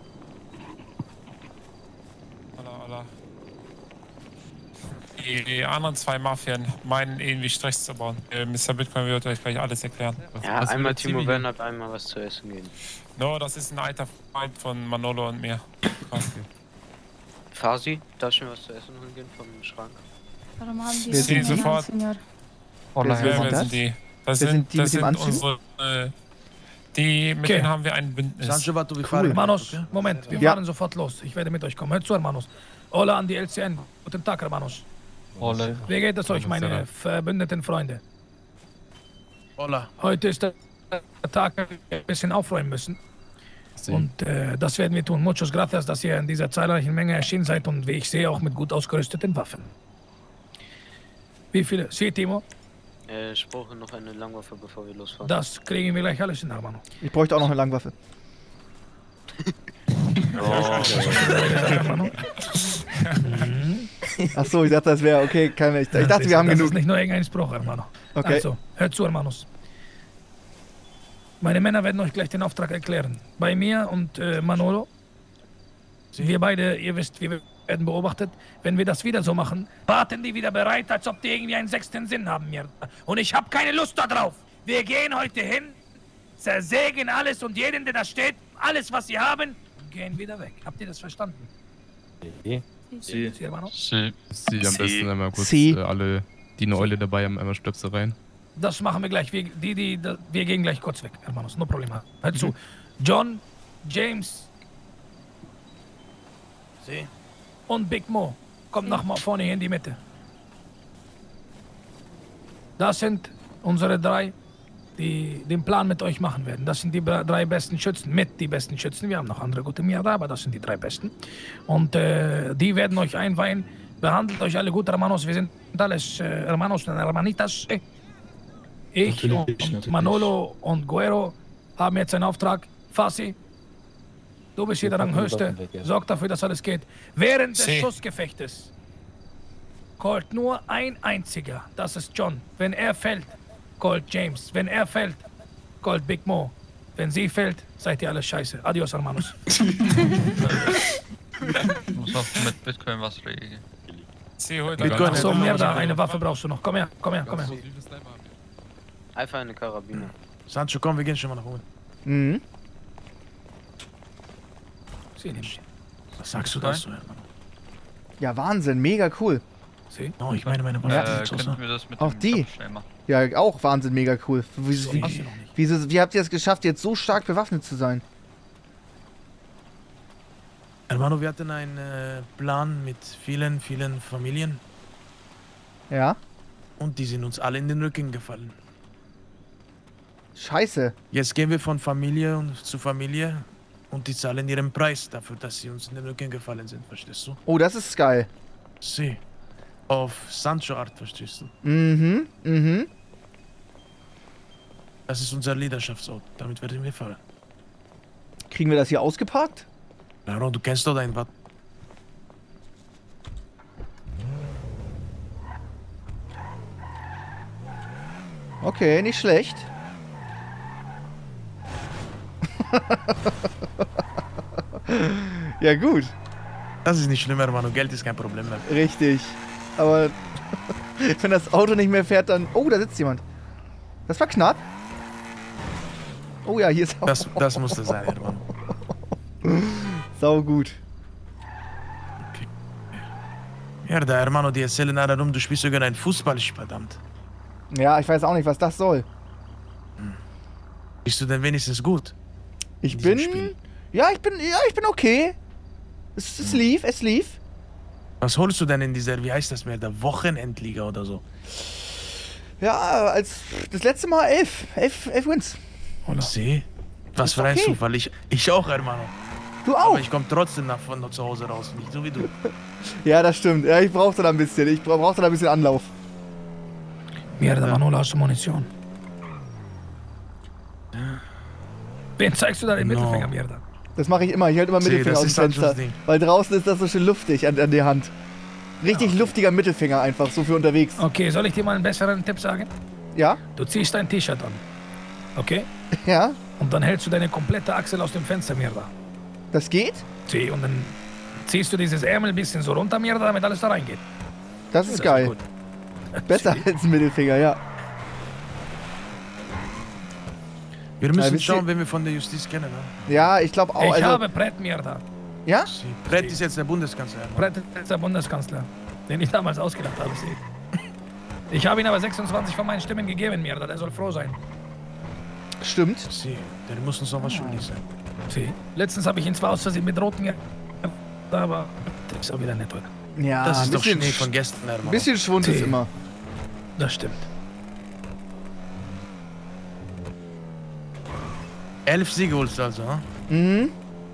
Die anderen 2 Mafien meinen irgendwie Stress zu bauen. Mr. Bitcoin wird euch gleich alles erklären. Ja, einmal Timo Werner hat einmal was zu essen geben. No, das ist ein alter Freund von Manolo und mir. Fasi, darf ich mir was zu essen holen gehen vom Schrank? Warum haben die Sie sofort. Wer sind die? Das sind unsere... mit denen haben wir ein Bündnis. Cool. Hermanos, Moment, wir fahren sofort los. Ich werde mit euch kommen. Hört zu, Hermanos. Hola an die LCN. Guten Tag, Hermanos. Hola. Wie geht es euch, meine verbündeten Freunde? Hola. Heute ist der Tag, wir ein bisschen aufräumen müssen. Und das werden wir tun. Muchos gracias, dass ihr in dieser zahlreichen Menge erschienen seid und wie ich sehe, auch mit gut ausgerüsteten Waffen. Wie viele? Sie, Timo? Ich brauche noch eine Langwaffe, bevor wir losfahren. Das kriegen wir gleich alles in, Hermano. Ich bräuchte auch noch eine Langwaffe. Achso, ich dachte, das wäre okay. Ich dachte, wir haben genug. Das ist nicht nur irgendein Spruch, Hermano. Okay. Also, hört zu, Hermanos. Meine Männer werden euch gleich den Auftrag erklären. Bei mir und Manolo. Wir beide, ihr wisst, wir werden beobachtet. Wenn wir das wieder so machen, warten die wieder bereit, als ob die irgendwie einen sechsten Sinn haben, Mierda. Und ich habe keine Lust da drauf. Wir gehen heute hin, zersägen alles und jeden, der da steht, alles, was sie haben, und gehen wieder weg. Habt ihr das verstanden? Sie, hermano? Sie am besten einmal kurz alle, die eine Eule dabei haben, einmal Stöpsel rein. Das machen wir gleich. Wir gehen gleich kurz weg, hermanos. No Problema. Hört zu. John, James und Big Mo, kommt noch mal vorne hier in die Mitte. Das sind unsere drei, die den Plan mit euch machen werden. Das sind die drei besten Schützen, die besten Schützen. Wir haben noch andere gute Mierda, aber das sind die drei besten. Und die werden euch einweihen. Behandelt euch alle gut, Hermanos. Wir sind alles Hermanos und Hermanitas. Ich und Manolo und Guerrero haben jetzt einen Auftrag. Fassi, du bist hier der Ranghöchste. Sorg dafür, dass alles geht. Während des Schussgefechtes callt nur ein einziger. Das ist John. Wenn er fällt, callt James. Wenn er fällt, callt Big Mo. Wenn sie fällt, seid ihr alle scheiße. Adios, hermanos. Ich muss auch mit Bitcoin was regeln. Bitcoin. Achso, Mierda, eine Waffe brauchst du noch. Komm her, komm her, komm her. Einfach eine Karabiner. Sancho, komm, wir gehen schon mal nach oben. Mhm. Was sagst du dazu, Hermann? Ja, Wahnsinn, mega cool. Oh, ich meine könnten wir das mit auch dem die? schnell machen? Ja, auch Wahnsinn, mega cool. Wie habt ihr es geschafft, jetzt so stark bewaffnet zu sein? Hermano, wir hatten einen Plan mit vielen Familien. Ja? Und die sind uns alle in den Rücken gefallen. Scheiße. Jetzt gehen wir von Familie zu Familie und die zahlen ihren Preis dafür, dass sie uns in den Rücken gefallen sind, verstehst du? Oh, das ist geil. Sie. Auf Sancho-Art, verstehst du? Mhm, mhm. Das ist unser Leaderschaftsort, damit werden wir fahren. Kriegen wir das hier ausgeparkt? Claro, du kennst doch dein Watt. Okay, nicht schlecht. Ja, gut. Das ist nicht schlimm, Hermano. Geld ist kein Problem mehr. Richtig. Aber wenn das Auto nicht mehr fährt, dann... Oh, da sitzt jemand. Das war knapp. Oh ja, hier ist auch... Das musste sein, Hermano. Sau gut. Okay. Ja, der Hermano, die erzählen alle rum, du spielst sogar ein Fußball, verdammt. Ja, ich weiß auch nicht, was das soll. Bist du denn wenigstens gut? Ich bin... Ja, ich bin okay. Es lief. Was holst du denn in dieser, wie heißt das mehr, der Wochenendliga oder so? Ja, als das letzte Mal 11 Wins. Und sie? Was für ein Zufall. Ich auch, Hermano. Du auch? Aber ich komme trotzdem von zu Hause raus, nicht so wie du. Ja, das stimmt. Ja, ich brauchte da ein bisschen. Ich brauchte da ein bisschen Anlauf. Mierda, Manolo, hast du Munition? Wen zeigst du da den Mittelfinger, Mierda? Das mache ich immer. Ich halte immer Mittelfinger aus dem Fenster. Weil draußen ist das so schön luftig an der Hand. Richtig luftiger Mittelfinger einfach, so für unterwegs. Okay, soll ich dir mal einen besseren Tipp sagen? Ja? Du ziehst dein T-Shirt an. Okay? Ja? Und dann hältst du deine komplette Achsel aus dem Fenster, Mierda. Das geht? Und dann ziehst du dieses Ärmel ein bisschen so runter, Mierda, damit alles da reingeht. Das ist geil. Besser als Mittelfinger, ja. Wir müssen schauen, wen wir von der Justiz kennen. Ne? Ja, ich glaube auch. Ich habe Brett Mierda. Ja? Brett ist jetzt der Bundeskanzler. Brett ist der Bundeskanzler, den ich damals ausgedacht habe. Ich habe ihm aber 26 von meinen Stimmen gegeben, Mierda. Der soll froh sein. Stimmt. Der muss uns noch was schuldig sein. Letztens habe ich ihn zwar aus Versehen mit Roten aber das ist auch wieder nett, oder? Ja, das ist doch Schnee von gestern, Hermann. Ein bisschen Schwund ist immer. Das stimmt. 11 Siege holst du also, ne? Mhm.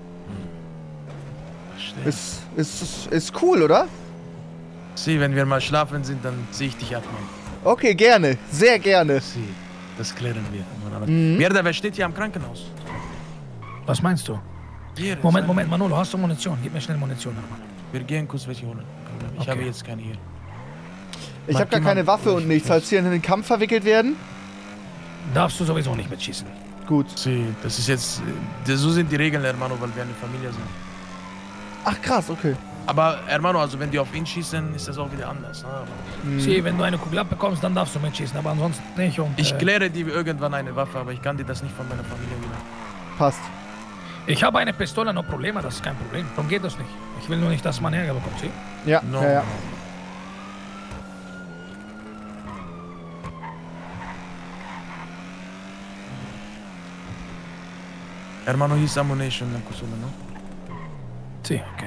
Ist cool, oder? Sieh, wenn wir mal schlafen sind, dann sehe ich dich ab, Mann. Okay, gerne. Sehr gerne. Sieh, das klären wir. Mierda, wer steht hier am Krankenhaus? Was meinst du? Hier, Moment, Manolo, hast du Munition? Gib mir schnell Munition, Mann. Wir gehen kurz welche holen. Ich habe jetzt keine hier. Ich habe gar keine Waffe und nichts. Falls wir in den Kampf verwickelt werden? Darfst du sowieso nicht mitschießen. Gut. Sieh, das ist jetzt... So sind die Regeln, Hermano, weil wir eine Familie sind. Ach krass, okay. Aber, Hermano, also wenn die auf ihn schießen, ist das auch wieder anders. Ne? Sie, wenn du eine Kugel abbekommst, dann darfst du mitschießen, aber ansonsten nicht. Und, ich kläre dir irgendwann eine Waffe, aber ich kann dir das nicht von meiner Familie geben. Passt. Ich habe eine Pistole, no Probleme, das ist kein Problem. Darum geht das nicht. Ich will nur nicht, dass man Ärger bekommt, Sie? Ja, no. ja. Hermano, hier ist Ammunition in der Konsole, ne? Sie, okay.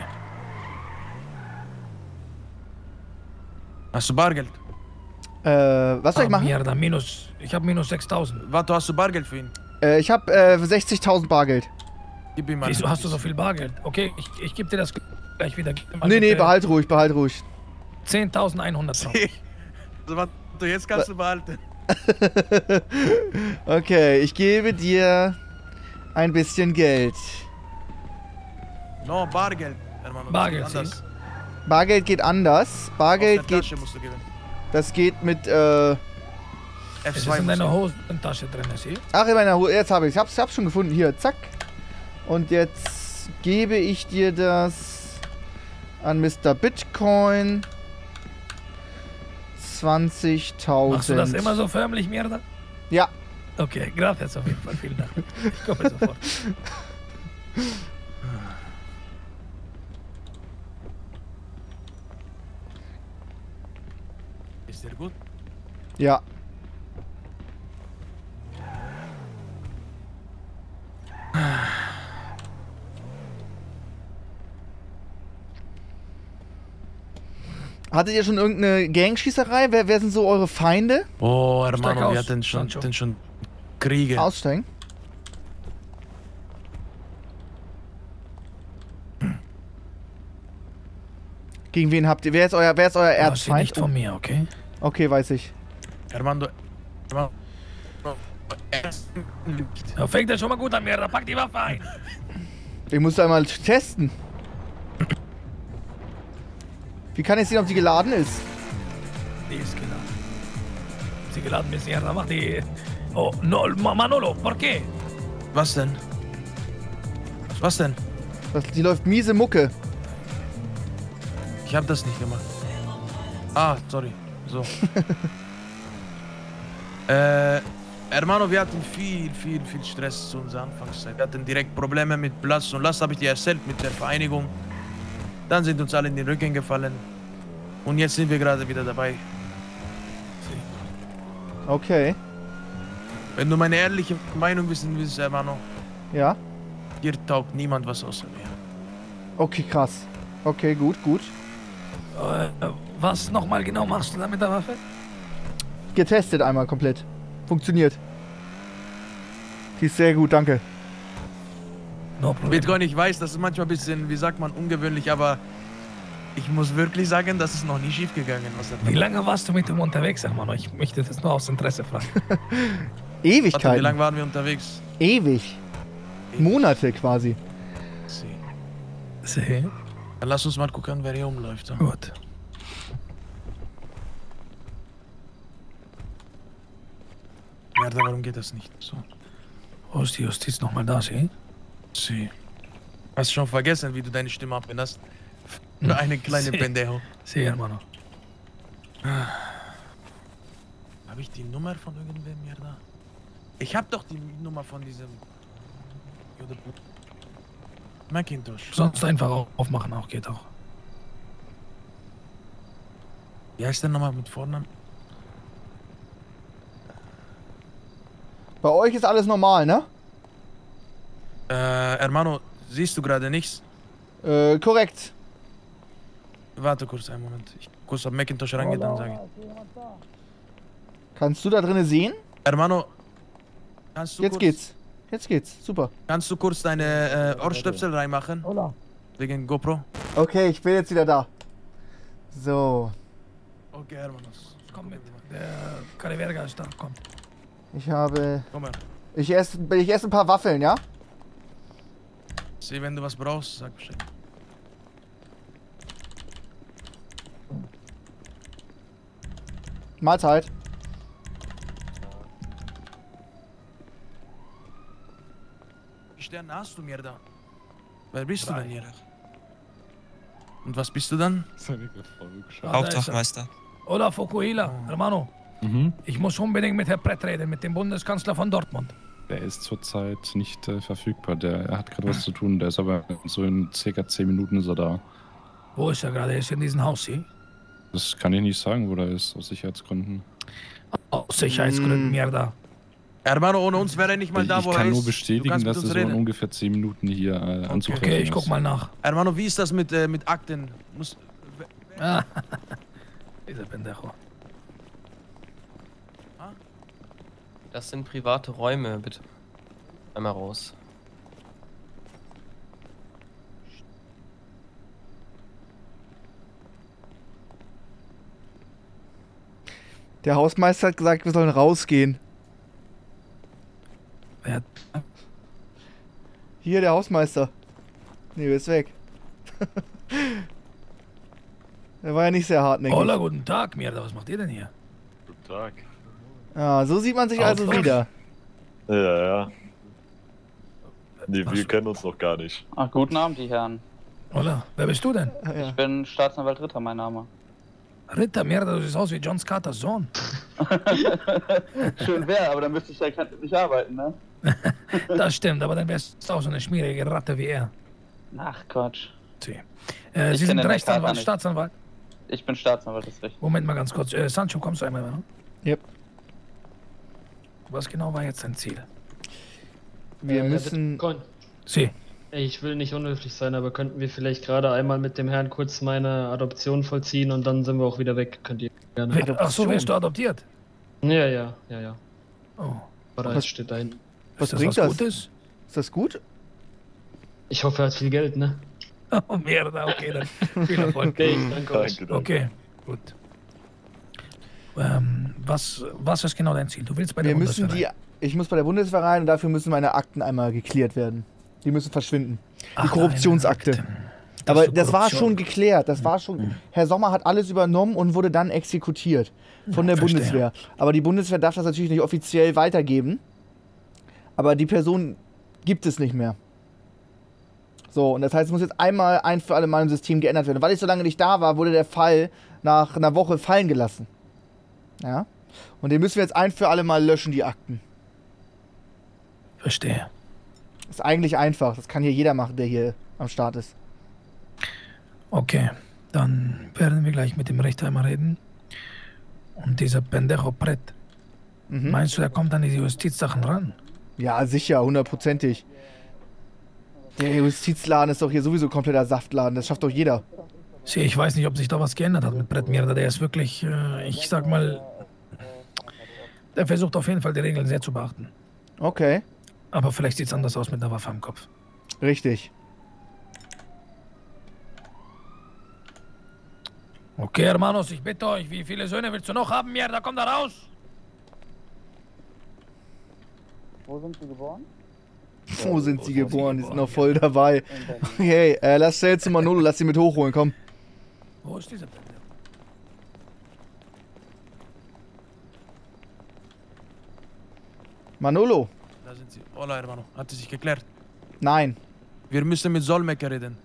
Hast du Bargeld? Was soll ich machen? Mierda, ich habe minus 6.000. Warte, hast du Bargeld für ihn? Ich habe 60.000 Bargeld. Gib ihm mal. Wieso hast du so viel Bargeld? Okay, ich gebe dir das gleich wieder. Nee, behalt ruhig, behalt ruhig. 10.100. Also, warte, jetzt kannst du behalten. Okay, ich gebe dir ein bisschen Geld. No, Bargeld, Hermano. Bargeld, Bargeld geht anders. Bargeld geht. Das geht mit F2 ist in deiner Hosentasche drin, Sie? Ach, in meiner Hose. Jetzt habe ich es. Hab's schon gefunden. Hier, zack. Und jetzt gebe ich dir das an Mr. Bitcoin. 20.000. Machst du das immer so förmlich, Mierda? Ja. Okay, gracias auf jeden Fall. Vielen Dank. Ich komme sofort. Ist der gut? Ja. Hattet ihr schon irgendeine Gangschießerei? Wer sind so eure Feinde? Oh, Hermano, wir hatten schon Kriege. Aussteigen. Gegen wen habt ihr? Wer ist euer Erzfeind? Nicht von mir, okay? Okay, weiß ich. Hermano. Da fängt er schon mal gut an, Mierda. Pack die Waffe ein. Ich muss da mal testen. Wie kann ich sehen, ob die geladen ist? Die ist geladen. Ob sie geladen ist, Mierda, mach die... Oh, no, Manolo, ¿por qué? Was denn? Was denn? Die läuft miese Mucke. Ich hab das nicht gemacht. Ah, sorry. So. Hermano, wir hatten viel Stress zu unserer Anfangszeit. Wir hatten direkt Probleme mit Platz und Last, habe ich dir erzählt, mit der Vereinigung. Dann sind uns alle in den Rücken gefallen. Und jetzt sind wir gerade wieder dabei. Okay. Wenn du meine ehrliche Meinung wissen willst, Hermano. Ja? Hier taugt niemand was außer mir. Okay, krass. Okay, gut. Was nochmal genau machst du da mit der Waffe? Getestet einmal komplett. Funktioniert. Die ist sehr gut, danke. No problem. Bitcoin, ich weiß, das ist manchmal ein bisschen, wie sagt man, ungewöhnlich, aber ich muss wirklich sagen, das ist noch nie schief gegangen. Wie lange warst du mit ihm unterwegs, Hermano? Ich möchte das nur aus Interesse fragen. Ewigkeiten. Warte, wie lange waren wir unterwegs? Ewig. Monate quasi. See. Dann lass uns mal gucken, wer hier umläuft. Ja? Gut. Merda, warum geht das nicht? So. Wo ist die Justiz nochmal da, Sie? Sie. Hast du schon vergessen, wie du deine Stimme abbenutzt? Für eine kleine Pendejo. Sie, Hermano. Habe ich die Nummer von irgendwem, Merda? Ich hab doch die Nummer von diesem... Macintosh. Sonst einfach aufmachen auch, geht auch. Wie heißt der nochmal mit Vornamen? Bei euch ist alles normal, ne? Hermano, siehst du gerade nichts? Korrekt. Warte kurz einen Moment. Ich kurz auf Macintosh rangehe, dann sage ich. Kannst du da drinnen sehen? Hermano, kannst du Jetzt geht's. Jetzt geht's. Super. Kannst du kurz deine Ohrstöpsel reinmachen? Hola. Wegen GoPro. Okay, ich bin jetzt wieder da. So. Okay, Hermanos. Komm mit. Der Cariverga ist da. Komm. Ich habe... Komm her. Ich esse ein paar Waffeln, ja? Sieh, wenn du was brauchst, sag Bescheid. Mahlzeit. Wie Sterne hast du mir da? Wer bist du denn hier? Und was bist du dann? Hauptwachmeister. Hola, Fukuhila, Hermano. Ich muss unbedingt mit Herrn Brett reden, mit dem Bundeskanzler von Dortmund. Der ist zurzeit nicht verfügbar. Er hat gerade was zu tun. Der ist aber so in circa 10 Minuten ist er da. Wo ist er gerade? Er ist in diesem Haus hier? Das kann ich nicht sagen, wo der ist, aus Sicherheitsgründen. Aus Sicherheitsgründen, Mierda. Hermano, ohne uns wäre er nicht mal da, wo er ist. Ich kann nur bestätigen, dass es so in ungefähr 10 Minuten hier anzutreffen ist. Okay, ich guck mal nach. Hermano, wie ist das mit Akten? Dieser Pendejo. Das sind private Räume, bitte. Einmal raus. Der Hausmeister hat gesagt, wir sollen rausgehen. Wer? Hier, der Hausmeister. Nee, ist weg. Der war ja nicht sehr hartnäckig. Hola, guten Tag, Mierda. Was macht ihr denn hier? Guten Tag. Ah, so sieht man sich also wieder. Ja. Nee, wir kennen uns noch gar nicht. Ach, guten Abend, die Herren. Hola, wer bist du denn? Ich bin Staatsanwalt Ritter, mein Name. Ritter, Mierda, du siehst aus wie John Carters Sohn. Schön wär, aber dann müsste ich ja nicht arbeiten, ne? Das stimmt, aber dann wärst du auch so eine schmierige Ratte wie er. Ach, Quatsch. Sie sind Rechtsanwalt, Staatsanwalt? Ich bin Staatsanwalt, das ist richtig. Moment mal ganz kurz. Sancho, kommst du einmal, ne? Yep. Was genau war jetzt dein Ziel? Wir müssen... Sie. Ich will nicht unhöflich sein, aber könnten wir vielleicht gerade einmal mit dem Herrn kurz meine Adoption vollziehen und dann sind wir auch wieder weg. Könnt ihr gerne. Ach so, wirst du adoptiert? Ja. Oh. Oder es steht da hinten. Was bringt das? Gutes? Ist das gut? Ich hoffe, er hat viel Geld, ne? Oh, Mierda, okay, dann viel Erfolg. Okay, danke euch. Okay, gut. Was ist genau dein Ziel? Du willst bei der Bundeswehr rein? Ich muss bei der Bundeswehr rein und dafür müssen meine Akten einmal geklärt werden. Die müssen verschwinden. Ach, die Korruptionsakte. Aber das war schon geklärt. Das war schon. Herr Sommer hat alles übernommen und wurde dann exekutiert von der Bundeswehr. Aber die Bundeswehr darf das natürlich nicht offiziell weitergeben. Aber die Person gibt es nicht mehr. So, und das heißt, es muss jetzt einmal ein für alle Mal im System geändert werden. Und weil ich so lange nicht da war, wurde der Fall nach einer Woche fallen gelassen. Ja. Und den müssen wir jetzt ein für alle Mal löschen, die Akten. Verstehe. Ist eigentlich einfach. Das kann hier jeder machen, der hier am Start ist. Okay, dann werden wir gleich mit dem Richter einmal reden. Und dieser Pendejo Brett, meinst du, der kommt an diese Justizsachen ran? Ja, sicher, 100%. Der Justizladen ist doch hier sowieso kompletter Saftladen. Das schafft doch jeder. Sieh, ich weiß nicht, ob sich da was geändert hat mit Brett Mierda. Der ist wirklich, ich sag mal, der versucht auf jeden Fall die Regeln sehr zu beachten. Okay. Aber vielleicht sieht es anders aus mit einer Waffe am Kopf. Richtig. Okay, Hermanos, ich bitte euch, wie viele Söhne willst du noch haben? Mierda, komm da raus! Wo sind Sie geboren? Wo sind Sie geboren? Die sind noch voll dabei. Hey, lass jetzt zu Manolo, lass sie mit hochholen, komm. Wo ist dieser Pendejo? Manolo. Da sind sie. Hola, hermano. Hat sie sich geklärt? Nein. Wir müssen mit Solmecke reden.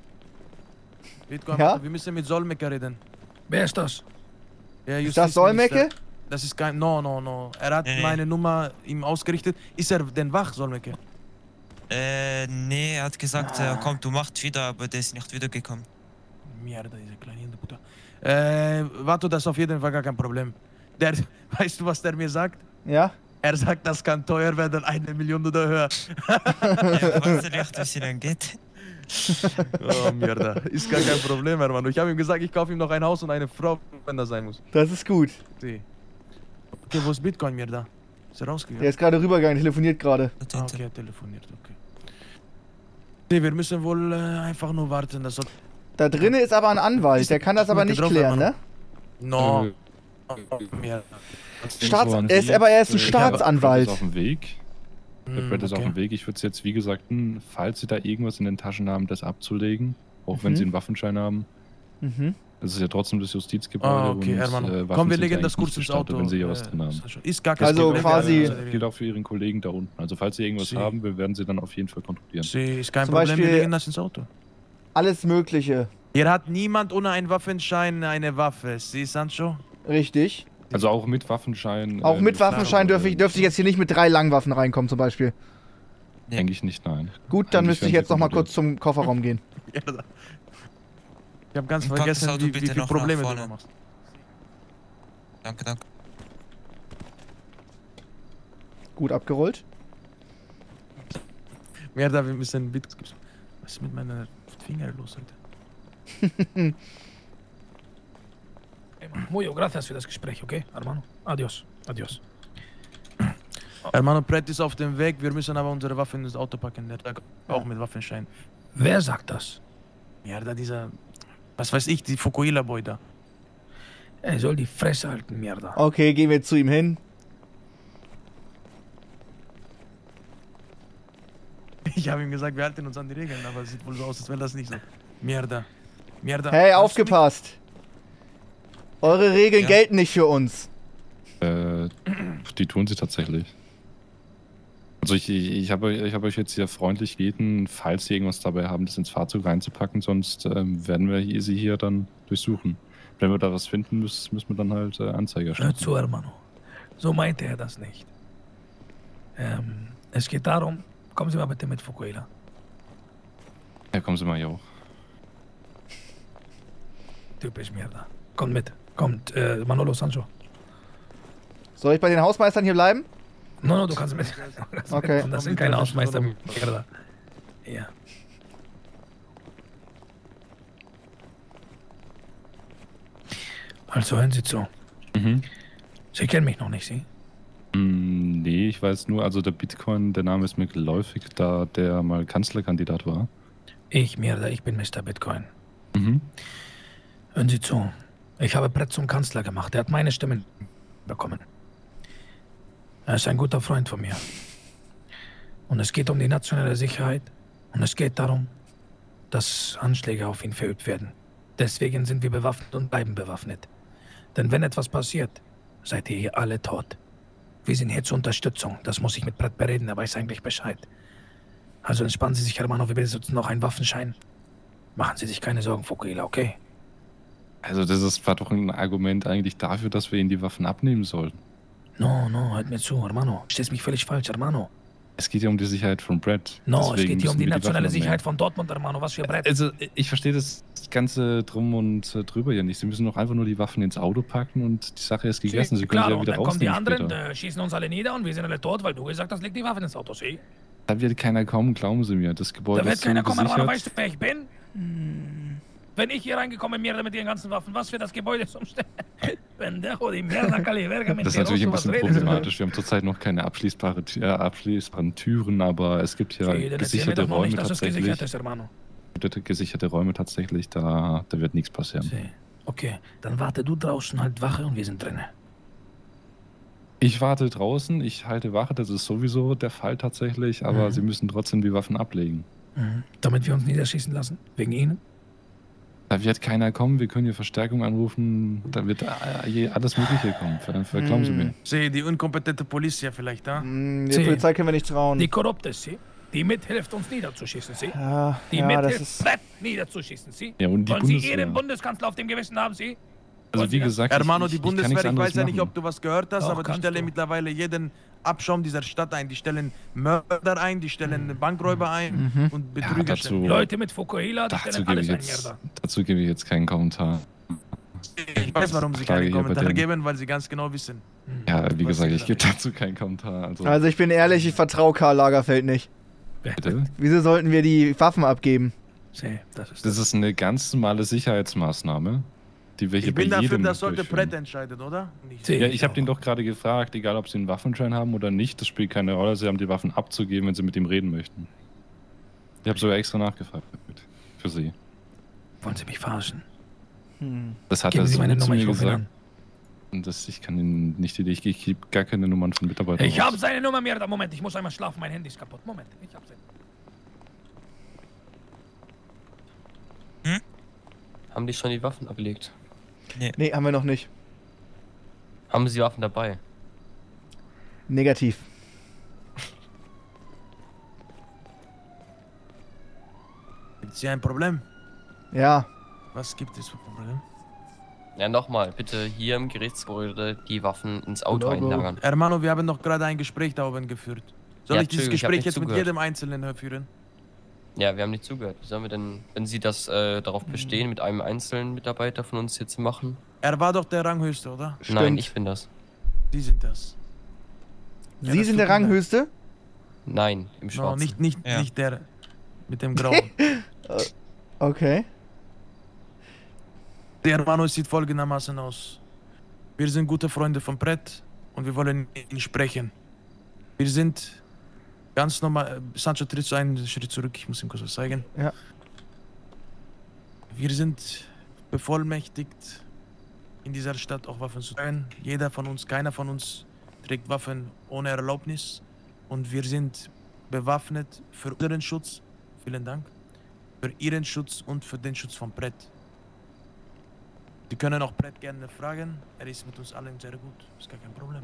Ja? Wir müssen mit Solmecke reden. Wer ist das? Ist das Solmecke? Das ist kein... No. Er hat meine Nummer ihm ausgerichtet. Ist er denn wach, Solmecke? Nee, er hat gesagt, er kommt um 8 wieder, aber der ist nicht wiedergekommen. Mierda, diese kleine Puta. Warte, das ist auf jeden Fall gar kein Problem. Weißt du, was der mir sagt? Ja? Er sagt, das kann teuer werden, 1 Million oder höher. Weißt du nicht, was hier geht? Oh, Mierda. Ist gar kein Problem, Hermann. Ich habe ihm gesagt, ich kaufe ihm noch ein Haus und eine Frau, wenn das sein muss. Das ist gut. Okay, wo ist Bitcoin, Mierda? Ist er rausgegangen? Der ist gerade rübergegangen, telefoniert gerade. Okay, er telefoniert, okay. Nee, wir müssen wohl einfach nur warten, dass... Da drinnen ist aber ein Anwalt, der kann das aber nicht klären, ne? No. Er ist ein Staatsanwalt. Brett ist auf dem Weg. Der Brett ist auf dem Weg. Ich würde es jetzt, wie gesagt, falls Sie da irgendwas in den Taschen haben, das abzulegen. Auch wenn Sie einen Waffenschein haben. Das ist ja trotzdem das Justizgebäude. Okay, Hermann. Komm, wir legen das kurz ins Auto. Wenn Sie hier was drin haben. Ist gar kein Also quasi... Das gilt auch für Ihren Kollegen da unten. Also falls Sie irgendwas haben, wir werden Sie dann auf jeden Fall kontrollieren. Ist kein Problem, wir legen das ins Auto. Alles Mögliche. Hier hat niemand ohne einen Waffenschein eine Waffe. Sie, Sancho? Richtig. Also auch mit Waffenschein. Auch mit Waffenschein dürfte ich jetzt hier nicht mit 3 Langwaffen reinkommen zum Beispiel. Nee. Eigentlich nicht, nein. Gut, dann müsste ich jetzt noch mal kurz zum Kofferraum gehen. Ich habe ganz vergessen, wie viele Probleme du machst. Danke, danke. Gut abgerollt. Merda, wir müssen Bit. Was ist mit meiner Finger los heute? Muy gracias für das Gespräch, okay, hermano? Adios, adios. Hermano, Brett ist auf dem Weg, wir müssen aber unsere Waffen ins Auto packen, auch mit Waffenschein. Wer sagt das? Ja, da dieser, was weiß ich, die Fukuhila-Boy da. Er soll die Fresse halten, Mierda. Okay, gehen wir zu ihm hin. Ich habe ihm gesagt, wir halten uns an die Regeln, aber es sieht wohl so aus, als wäre das nicht so. Mierda. Mierda. Hey, aufgepasst! Eure Regeln gelten nicht für uns. Die tun sie tatsächlich. Also ich habe euch jetzt hier freundlich gebeten, falls sie irgendwas dabei haben, das ins Fahrzeug reinzupacken, sonst werden wir sie hier dann durchsuchen. Wenn wir da was finden, müssen wir dann halt Anzeige erstatten. Hör zu, hermano. So meinte er das nicht. Es geht darum, kommen Sie mal bitte mit Fukuhila. Ja, kommen Sie mal hier hoch. Typisch Mierda. Kommt mit. Kommt, Manolo, Sancho. Soll ich bei den Hausmeistern hier bleiben? No, du kannst mit. Okay. Das sind keine Hausmeister, Mierda. Ja. Also hören Sie zu. Mhm. Sie kennen mich noch nicht, Sie? Nee, ich weiß nur, also der Bitcoin, der Name ist mir geläufig, da der mal Kanzlerkandidat war. Ich bin Mr. Bitcoin. Mhm. Hören Sie zu. Ich habe Brett zum Kanzler gemacht. Er hat meine Stimme bekommen. Er ist ein guter Freund von mir. Und es geht um die nationale Sicherheit. Und es geht darum, dass Anschläge auf ihn verübt werden. Deswegen sind wir bewaffnet und bleiben bewaffnet. Denn wenn etwas passiert, seid ihr hier alle tot. Wir sind hier zur Unterstützung. Das muss ich mit Brett bereden, er weiß eigentlich Bescheid. Also entspannen Sie sich, Hermano, wir besitzen noch einen Waffenschein. Machen Sie sich keine Sorgen, Fukuhila, okay? Also das war doch ein Argument eigentlich dafür, dass wir ihnen die Waffen abnehmen sollten. No, hört mir zu, Hermano. Stehst mich völlig falsch, Hermano. Es geht ja um die Sicherheit von Brett. No, es geht hier um die nationale Sicherheit von Dortmund, Hermano. Was für Brett? Also ich verstehe das Ganze drum und drüber ja nicht. Sie müssen doch einfach nur die Waffen ins Auto packen und die Sache ist gegessen. Sie können sie ja wieder rausnehmen. Dann kommen die anderen, schießen uns alle nieder und wir sind alle tot, weil du gesagt hast, leg die Waffen ins Auto, sieh? Da wird keiner kommen, glauben Sie mir. Das Gebäude da ist so wird keiner kommen, gesichert. Hermano, weißt du, wer ich bin? Wenn ich hier reingekommen wäre mit den ganzen Waffen, was für das Gebäude zum Stellen? Pendejo, die Mierda, Caliverga, mit Das ist natürlich ein bisschen problematisch. Wir haben zurzeit noch keine abschließbaren Türen, aber es gibt ja gesicherte Räume tatsächlich. Gesicherte Räume tatsächlich, da wird nichts passieren. Okay, dann warte du draußen, halt Wache und wir sind drinnen. Ich warte draußen, ich halte Wache, das ist sowieso der Fall tatsächlich, aber Sie müssen trotzdem die Waffen ablegen. Damit wir uns niederschießen lassen, wegen Ihnen? Da wird keiner kommen, wir können hier Verstärkung anrufen, da wird alles Mögliche kommen, glauben Sie mir. Sie, die unkompetente Polizei vielleicht, da? Die Polizei können wir nicht trauen. Die korrupte, Sie? Die mithilft, uns niederzuschießen, Sie? Ja, die mithilft, Brett niederzuschießen, Sie? Ja, und die Wollen Sie Ihren Bundeskanzler auf dem Gewissen haben, Sie? Also wie gesagt, Hermano, die Bundeswehr, ich weiß ja nicht, ob du was gehört hast, Doch, aber die stellen mittlerweile jeden Abschaum dieser Stadt ein. Die stellen Mörder ein, die stellen Bankräuber ein und Betrüger. Ja, Leute mit Fukuhila, die stellen alles ein, Mierda. Dazu gebe ich jetzt keinen Kommentar. Ich weiß, warum sie keine Kommentare geben, weil sie ganz genau wissen. Ja, wie gesagt, ich gebe dazu keinen Kommentar. Also ich bin ehrlich, ich vertraue Karl Lagerfeld nicht. Bitte? Wieso sollten wir die Waffen abgeben? Das ist eine ganz normale Sicherheitsmaßnahme, die wir hier bei jedem Ich bin dafür, das sollte Brett entscheiden, oder? Ja, ich habe den doch gerade gefragt, egal ob sie einen Waffenschein haben oder nicht, das spielt keine Rolle, sie haben die Waffen abzugeben, wenn sie mit ihm reden möchten. Ich habe sogar extra nachgefragt für sie. Wollen Sie mich verarschen? Das hat Geben er Sie so meine zu Nummer, mir ich rufe ihn gesagt. an. Und ich kann Ihnen nicht ich gebe gar keine Nummern von Mitarbeitern. Ich habe seine Nummer, Mierda. Moment, ich muss einmal schlafen, mein Handy ist kaputt. Moment, ich habe seine. Haben die schon die Waffen abgelegt? Nee, haben wir noch nicht. Haben sie Waffen dabei? Negativ. Ist ja ein Problem. Ja, Was gibt es für Probleme? Ja, nochmal, bitte hier im Gerichtsgebäude die Waffen ins Auto einlagern. Hermano, wir haben noch gerade ein Gespräch da oben geführt. Soll ich dieses Gespräch jetzt mit jedem Einzelnen führen? Ja, wir haben nicht zugehört. Wie sollen wir denn, wenn Sie das darauf bestehen, mit einem einzelnen Mitarbeiter von uns hier zu machen? Er war doch der Ranghöchste, oder? Stimmt. Nein, ich bin das. Sie sind das. Sie sind der Ranghöchste? Nein, im Schwarzen. No, nicht der mit dem Grauen. Okay. Der Hermano sieht folgendermaßen aus. Wir sind gute Freunde von Brett und wir wollen ihn sprechen. Wir sind ganz normal. Sancho tritt so einen Schritt zurück, ich muss ihm kurz was zeigen. Ja. Wir sind bevollmächtigt, in dieser Stadt auch Waffen zu tragen. Jeder von uns, keiner von uns trägt Waffen ohne Erlaubnis. Und wir sind bewaffnet für unseren Schutz. Vielen Dank. Für Ihren Schutz und für den Schutz von Brett. Sie können auch Brett gerne fragen. Er ist mit uns allen sehr gut. Ist gar kein Problem.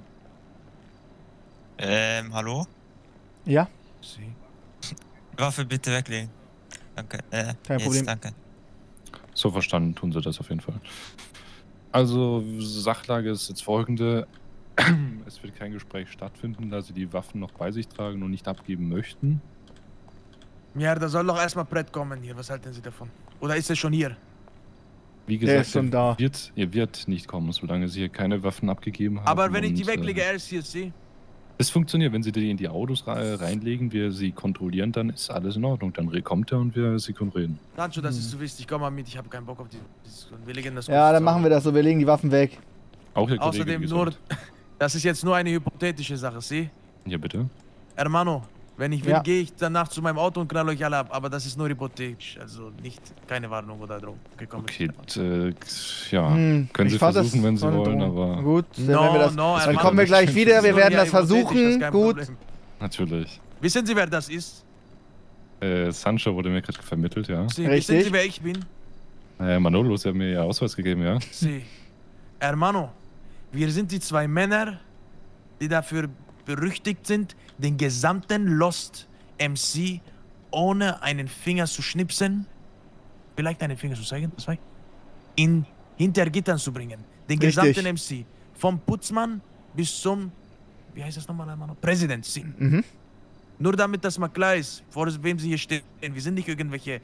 Hallo? Ja? Sie. Waffe bitte weglegen. Danke. Kein Problem. Danke. So verstanden tun sie das auf jeden Fall. Also, Sachlage ist jetzt folgende. Es wird kein Gespräch stattfinden, da sie die Waffen noch bei sich tragen und nicht abgeben möchten. Ja, da soll doch erstmal Brett kommen hier. Was halten Sie davon? Oder ist er schon hier? Wie gesagt, er ist schon da. Er wird nicht kommen, solange sie hier keine Waffen abgegeben haben. Aber wenn ich die weglege, er ist hier, Sie? Es funktioniert, wenn sie die in die Autos reinlegen, wir sie kontrollieren, dann ist alles in Ordnung. Dann kommt er und sie können reden. Sancho, das ist so wichtig. Komm mal mit, ich habe keinen Bock auf die Diskussion. Wir legen das. Ja, dann machen wir das so. Wir legen die Waffen weg. Auch der Kollege, außerdem nur, das ist jetzt nur eine hypothetische Sache, Sie? Ja, bitte. Hermano, wenn ich will, gehe ich danach zu meinem Auto und knall euch alle ab. Aber das ist nur hypothetisch. Also keine Warnung oder Drohung. Okay, ja. Können Sie versuchen, wenn Sie wollen, aber... Gut, dann kommen wir gleich wieder. Wir werden das versuchen. Gut. Natürlich. Wissen Sie, wer das ist? Sancho wurde mir gerade vermittelt, ja. Sie, wissen Sie, wer ich bin? Manolo, Sie haben mir Ihr Ausweis gegeben, ja. Sie. Hermano, wir sind die zwei Männer, die dafür berüchtigt sind, den gesamten Lost MC ohne einen Finger zu schnipsen, vielleicht einen Finger zu zeigen, hinter Gittern zu bringen. Den gesamten MC. Vom Putzmann bis zum, wie heißt das nochmal, Hermano? Präsident. Nur damit das mal klar ist, vor wem Sie hier stehen. Wir sind nicht irgendwelche,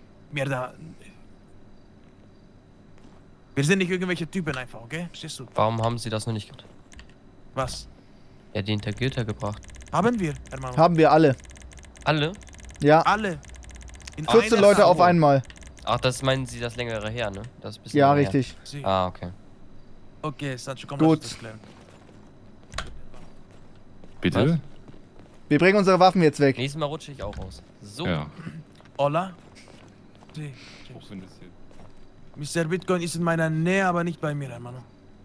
wir sind nicht irgendwelche Typen einfach, okay? Verstehst du? Warum haben Sie das noch nicht gemacht? Was? Ja, die hinter Gitter gebracht. Haben wir, Hermano. Haben wir alle. Alle? Ja. Alle. 14 Leute auf einmal. Ach, das meinen Sie das längere her, ne? Das ist ein bisschen ja, richtig. Her. Ah, okay. Okay, Sancho, komm, gut. Das klären. Bitte? Was? Wir bringen unsere Waffen jetzt weg. Nächstes Mal rutsche ich auch aus. So. Ja. Hola. Sí. Mr. Bitcoin ist in meiner Nähe, aber nicht bei mir, Hermano.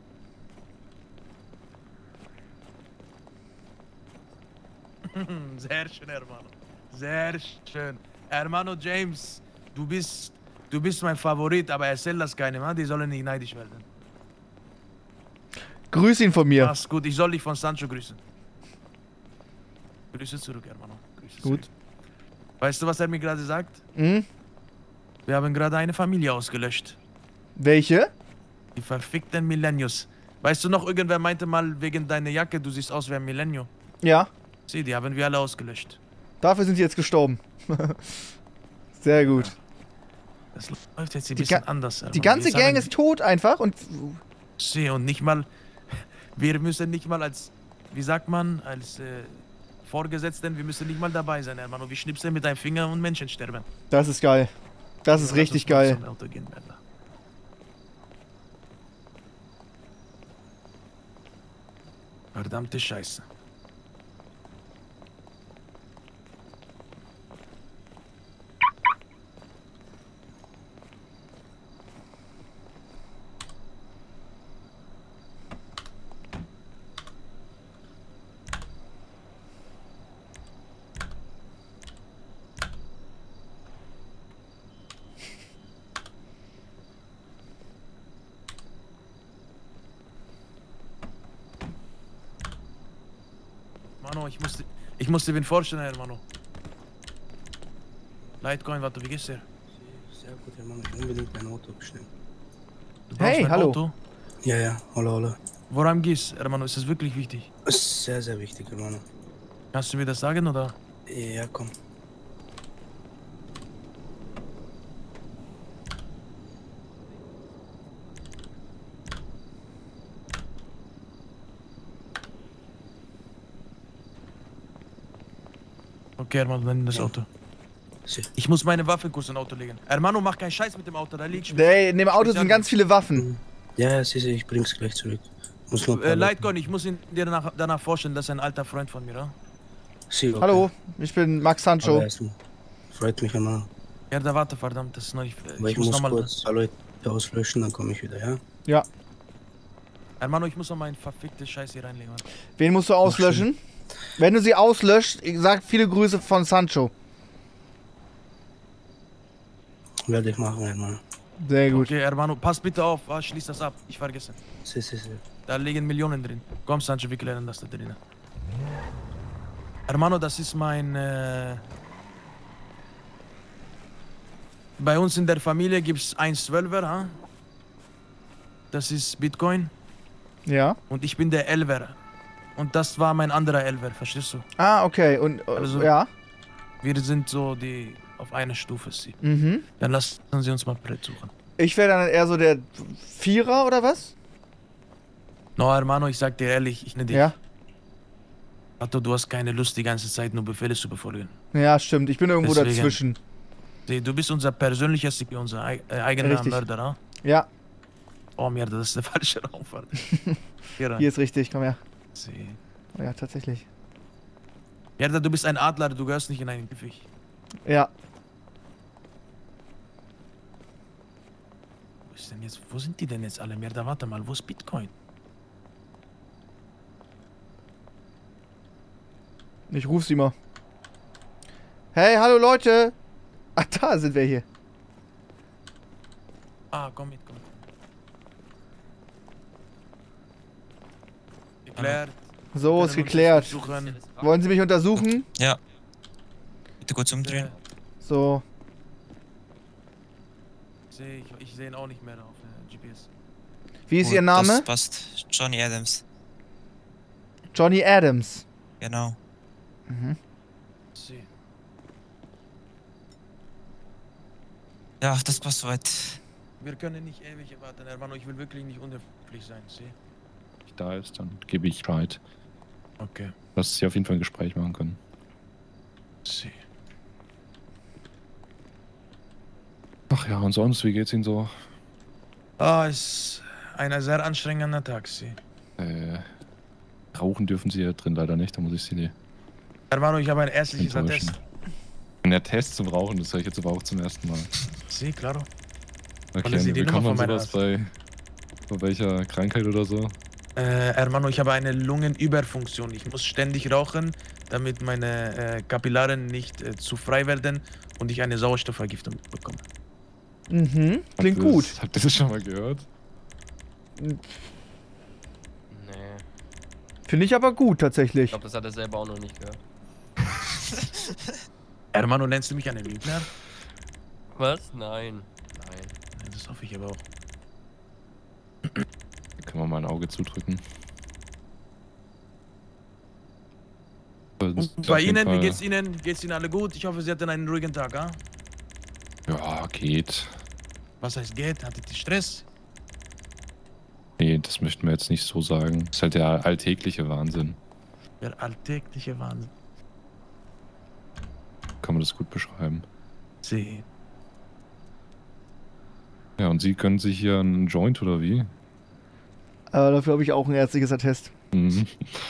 Sehr schön, Hermano. Sehr schön. Hermano James, du bist mein Favorit, aber erzähl das keinem, die sollen nicht neidisch werden. Grüß ihn von mir. Mach's gut, ich soll dich von Sancho grüßen. Grüße zurück, Hermano. Grüße gut. Zurück. Weißt du, was er mir gerade sagt? Hm? Wir haben gerade eine Familie ausgelöscht. Welche? Die verfickten Millennials. Weißt du noch, irgendwer meinte mal wegen deiner Jacke, du siehst aus wie ein Millennium. Ja. Sieh, die haben wir alle ausgelöscht. Dafür sind sie jetzt gestorben. Sehr gut. Ja. Das läuft jetzt ein bisschen anders. Die ganze Gang ist tot einfach und... Sieh, und nicht mal... Wir müssen nicht mal als... Wie sagt man? Als Vorgesetzten, wir müssen nicht mal dabei sein, Hermano. Wir schnipseln mit einem Finger und Menschen sterben. Das ist geil. Das ist richtig geil. Verdammte Scheiße. Mano, ich musste wen vorstellen, Hermano. Litecoin, warte, wie geht's dir? Sehr gut, Herr Mann, ich unbedingt ein Auto bestellen. Hey, hallo. Auto? Ja, hallo. Woran geht's, Hermano? Ist das wirklich wichtig? Das ist sehr, sehr wichtig, Hermano. Kannst du mir das sagen, oder? Ja, komm. Okay, Hermano, dann nimm das Auto. Ich muss meine Waffe kurz in Auto legen. Hermano, mach keinen Scheiß mit dem Auto, da liegt Nee, in dem Auto sind ganz viele Waffen. Ja, ich bring's gleich zurück. Lightgun, ich muss ihn dir danach vorstellen, das ist ein alter Freund von mir, oder? Okay. Hallo, ich bin Max Sancho. Freut mich immer. Ja, da warte, verdammt, das ist noch nicht... Ich muss noch mal kurz alle auslöschen, dann komme ich wieder, ja? Ja. Hermano, ich muss noch meinen verfickte Scheiß hier reinlegen. Wen musst du auslöschen? Wenn du sie auslöscht, sag viele Grüße von Sancho. Werde ich machen, Hermano. Sehr gut. Okay, Hermano, pass bitte auf, schließ das ab, ich vergesse. Da liegen Millionen drin. Komm, Sancho, wir klären das da drin. Hermano, das ist mein... Bei uns in der Familie gibt es 1,12er, ha? Das ist Bitcoin. Ja. Und ich bin der 11er. Und das war mein anderer 11er, verstehst du? Ah, okay. Und also, ja. Wir sind so die auf einer Stufe. Mhm. Dann lassen Sie uns mal Brett suchen. Ich wäre dann eher so der Vierer oder was? No, Hermano, ich sag dir ehrlich, ich nehme dich. Ja. Otto, du hast keine Lust, die ganze Zeit nur Befehle zu befolgen. Ja, stimmt. Ich bin irgendwo dazwischen. Du bist unser persönlicher CP, unser eigener Mörder, ne? Ja. Oh, Merde, das ist der falsche Raumfahrt. Hier ist richtig, komm her. Oh ja, tatsächlich. Merde, du bist ein Adler, du gehörst nicht in einen Käfig. Ja. Wo sind die denn jetzt alle? Merde, warte mal, wo ist Bitcoin? Ich ruf sie mal. Hey, hallo Leute! Ach, da sind wir hier. Ah, komm mit, komm. Geklärt. So, ist geklärt. Wollen Sie mich untersuchen? Ja. Bitte kurz umdrehen. So. Ich sehe ihn auch nicht mehr auf GPS. Wie ist Ihr Name? Das passt. Johnny Adams. Johnny Adams. Genau. Mhm. Ja, das passt soweit. Wir können nicht ewig warten, Hermano. Ich will wirklich nicht unhöflich sein. Wenn da ist, dann gebe ich Bescheid. Okay. Dass Sie auf jeden Fall ein Gespräch machen können. Ach ja, und sonst, wie geht's Ihnen so? Ah, ist ein sehr anstrengender Tag. Rauchen dürfen Sie ja drin leider nicht, da muss ich Sie nicht. Hermano, ich habe ein ärztliches Attest. Der Test zum Rauchen, das höre ich jetzt aber auch zum ersten Mal. Sí, claro. Okay, wie bekommt man sowas bei welcher Krankheit oder so? Hermano, ich habe eine Lungenüberfunktion. Ich muss ständig rauchen, damit meine Kapillaren nicht zu frei werden und ich eine Sauerstoffvergiftung bekomme. Mhm, klingt gut. Habt ihr das schon mal gehört? Nee. Finde ich aber gut, tatsächlich. Ich glaube, das hat er selber auch noch nicht gehört. Hermano, nennst du mich einen Lügner? Was? Nein. Das hoffe ich aber auch. Können wir mal ein Auge zudrücken. Und bei Ihnen, wie geht's Ihnen? Geht's Ihnen alle gut? Ich hoffe, Sie hatten einen ruhigen Tag, ah? Ja, geht. Was heißt geht? Hattet ihr Stress? Nee, das möchten wir jetzt nicht so sagen. Das ist halt der alltägliche Wahnsinn. Der alltägliche Wahnsinn. Kann man das gut beschreiben. Sie. Ja, und Sie können sich hier einen Joint oder wie? Dafür habe ich auch ein ärztliches Attest. Mhm.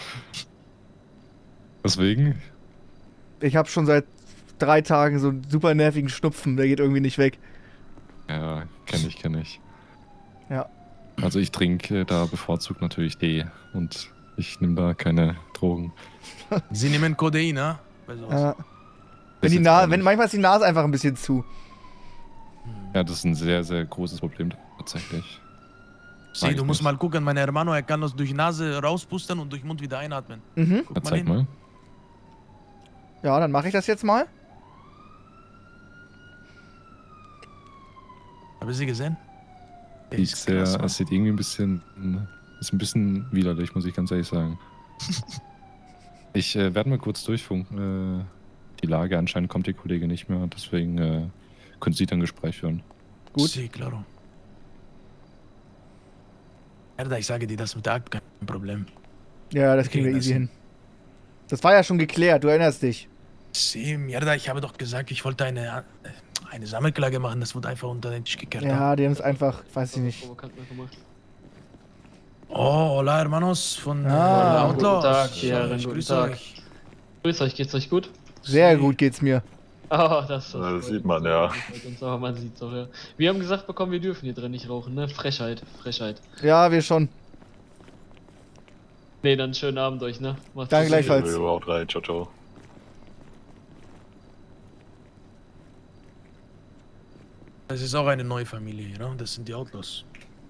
Weswegen? Ich habe schon seit 3 Tagen so einen super nervigen Schnupfen, der geht irgendwie nicht weg. Ja, kenn ich. Ja. Also ich trinke da bevorzugt natürlich Tee und ich nehme da keine Drogen. Sie nehmen Codein, ne? Ja. Manchmal ist die Nase einfach ein bisschen zu. Ja, das ist ein sehr, sehr großes Problem tatsächlich. Sie, du musst mal gucken, mein Hermano, er kann das durch Nase rauspustern und durch Mund wieder einatmen. Mhm. Guck zeig mal. Ja, dann mache ich das jetzt mal. Haben Sie gesehen? Es sieht irgendwie ein bisschen widerlich, muss ich ganz ehrlich sagen. Ich werde mal kurz durchfunken. Die Lage, anscheinend kommt der Kollege nicht mehr, deswegen können Sie dann ein Gespräch führen. Gut. Sí, claro. Mierda, ich sage dir, das mit der Akt kein Problem. Ja, das kriegen wir easy hin. Das war ja schon geklärt, du erinnerst dich. Sí, Mierda, ich habe doch gesagt, ich wollte eine Sammelklage machen, das wurde einfach unter den Tisch gekehrt. Ja, die haben es einfach, weiß ich nicht. Oh, hola, hermanos von Outlaws. Guten Tag, ja, guten Tag. Grüß euch, geht's euch gut? Sehr gut geht's mir. Oh, das sieht man, ja. Man sieht's auch, ja. Wir haben gesagt bekommen, wir dürfen hier drin nicht rauchen, ne? Frechheit. Ja, wir schon. Nee, dann schönen Abend euch, ne? Macht's Danke gleichfalls. Haut rein, ciao, ciao. Das ist auch eine neue Familie, ne? Das sind die Outlaws.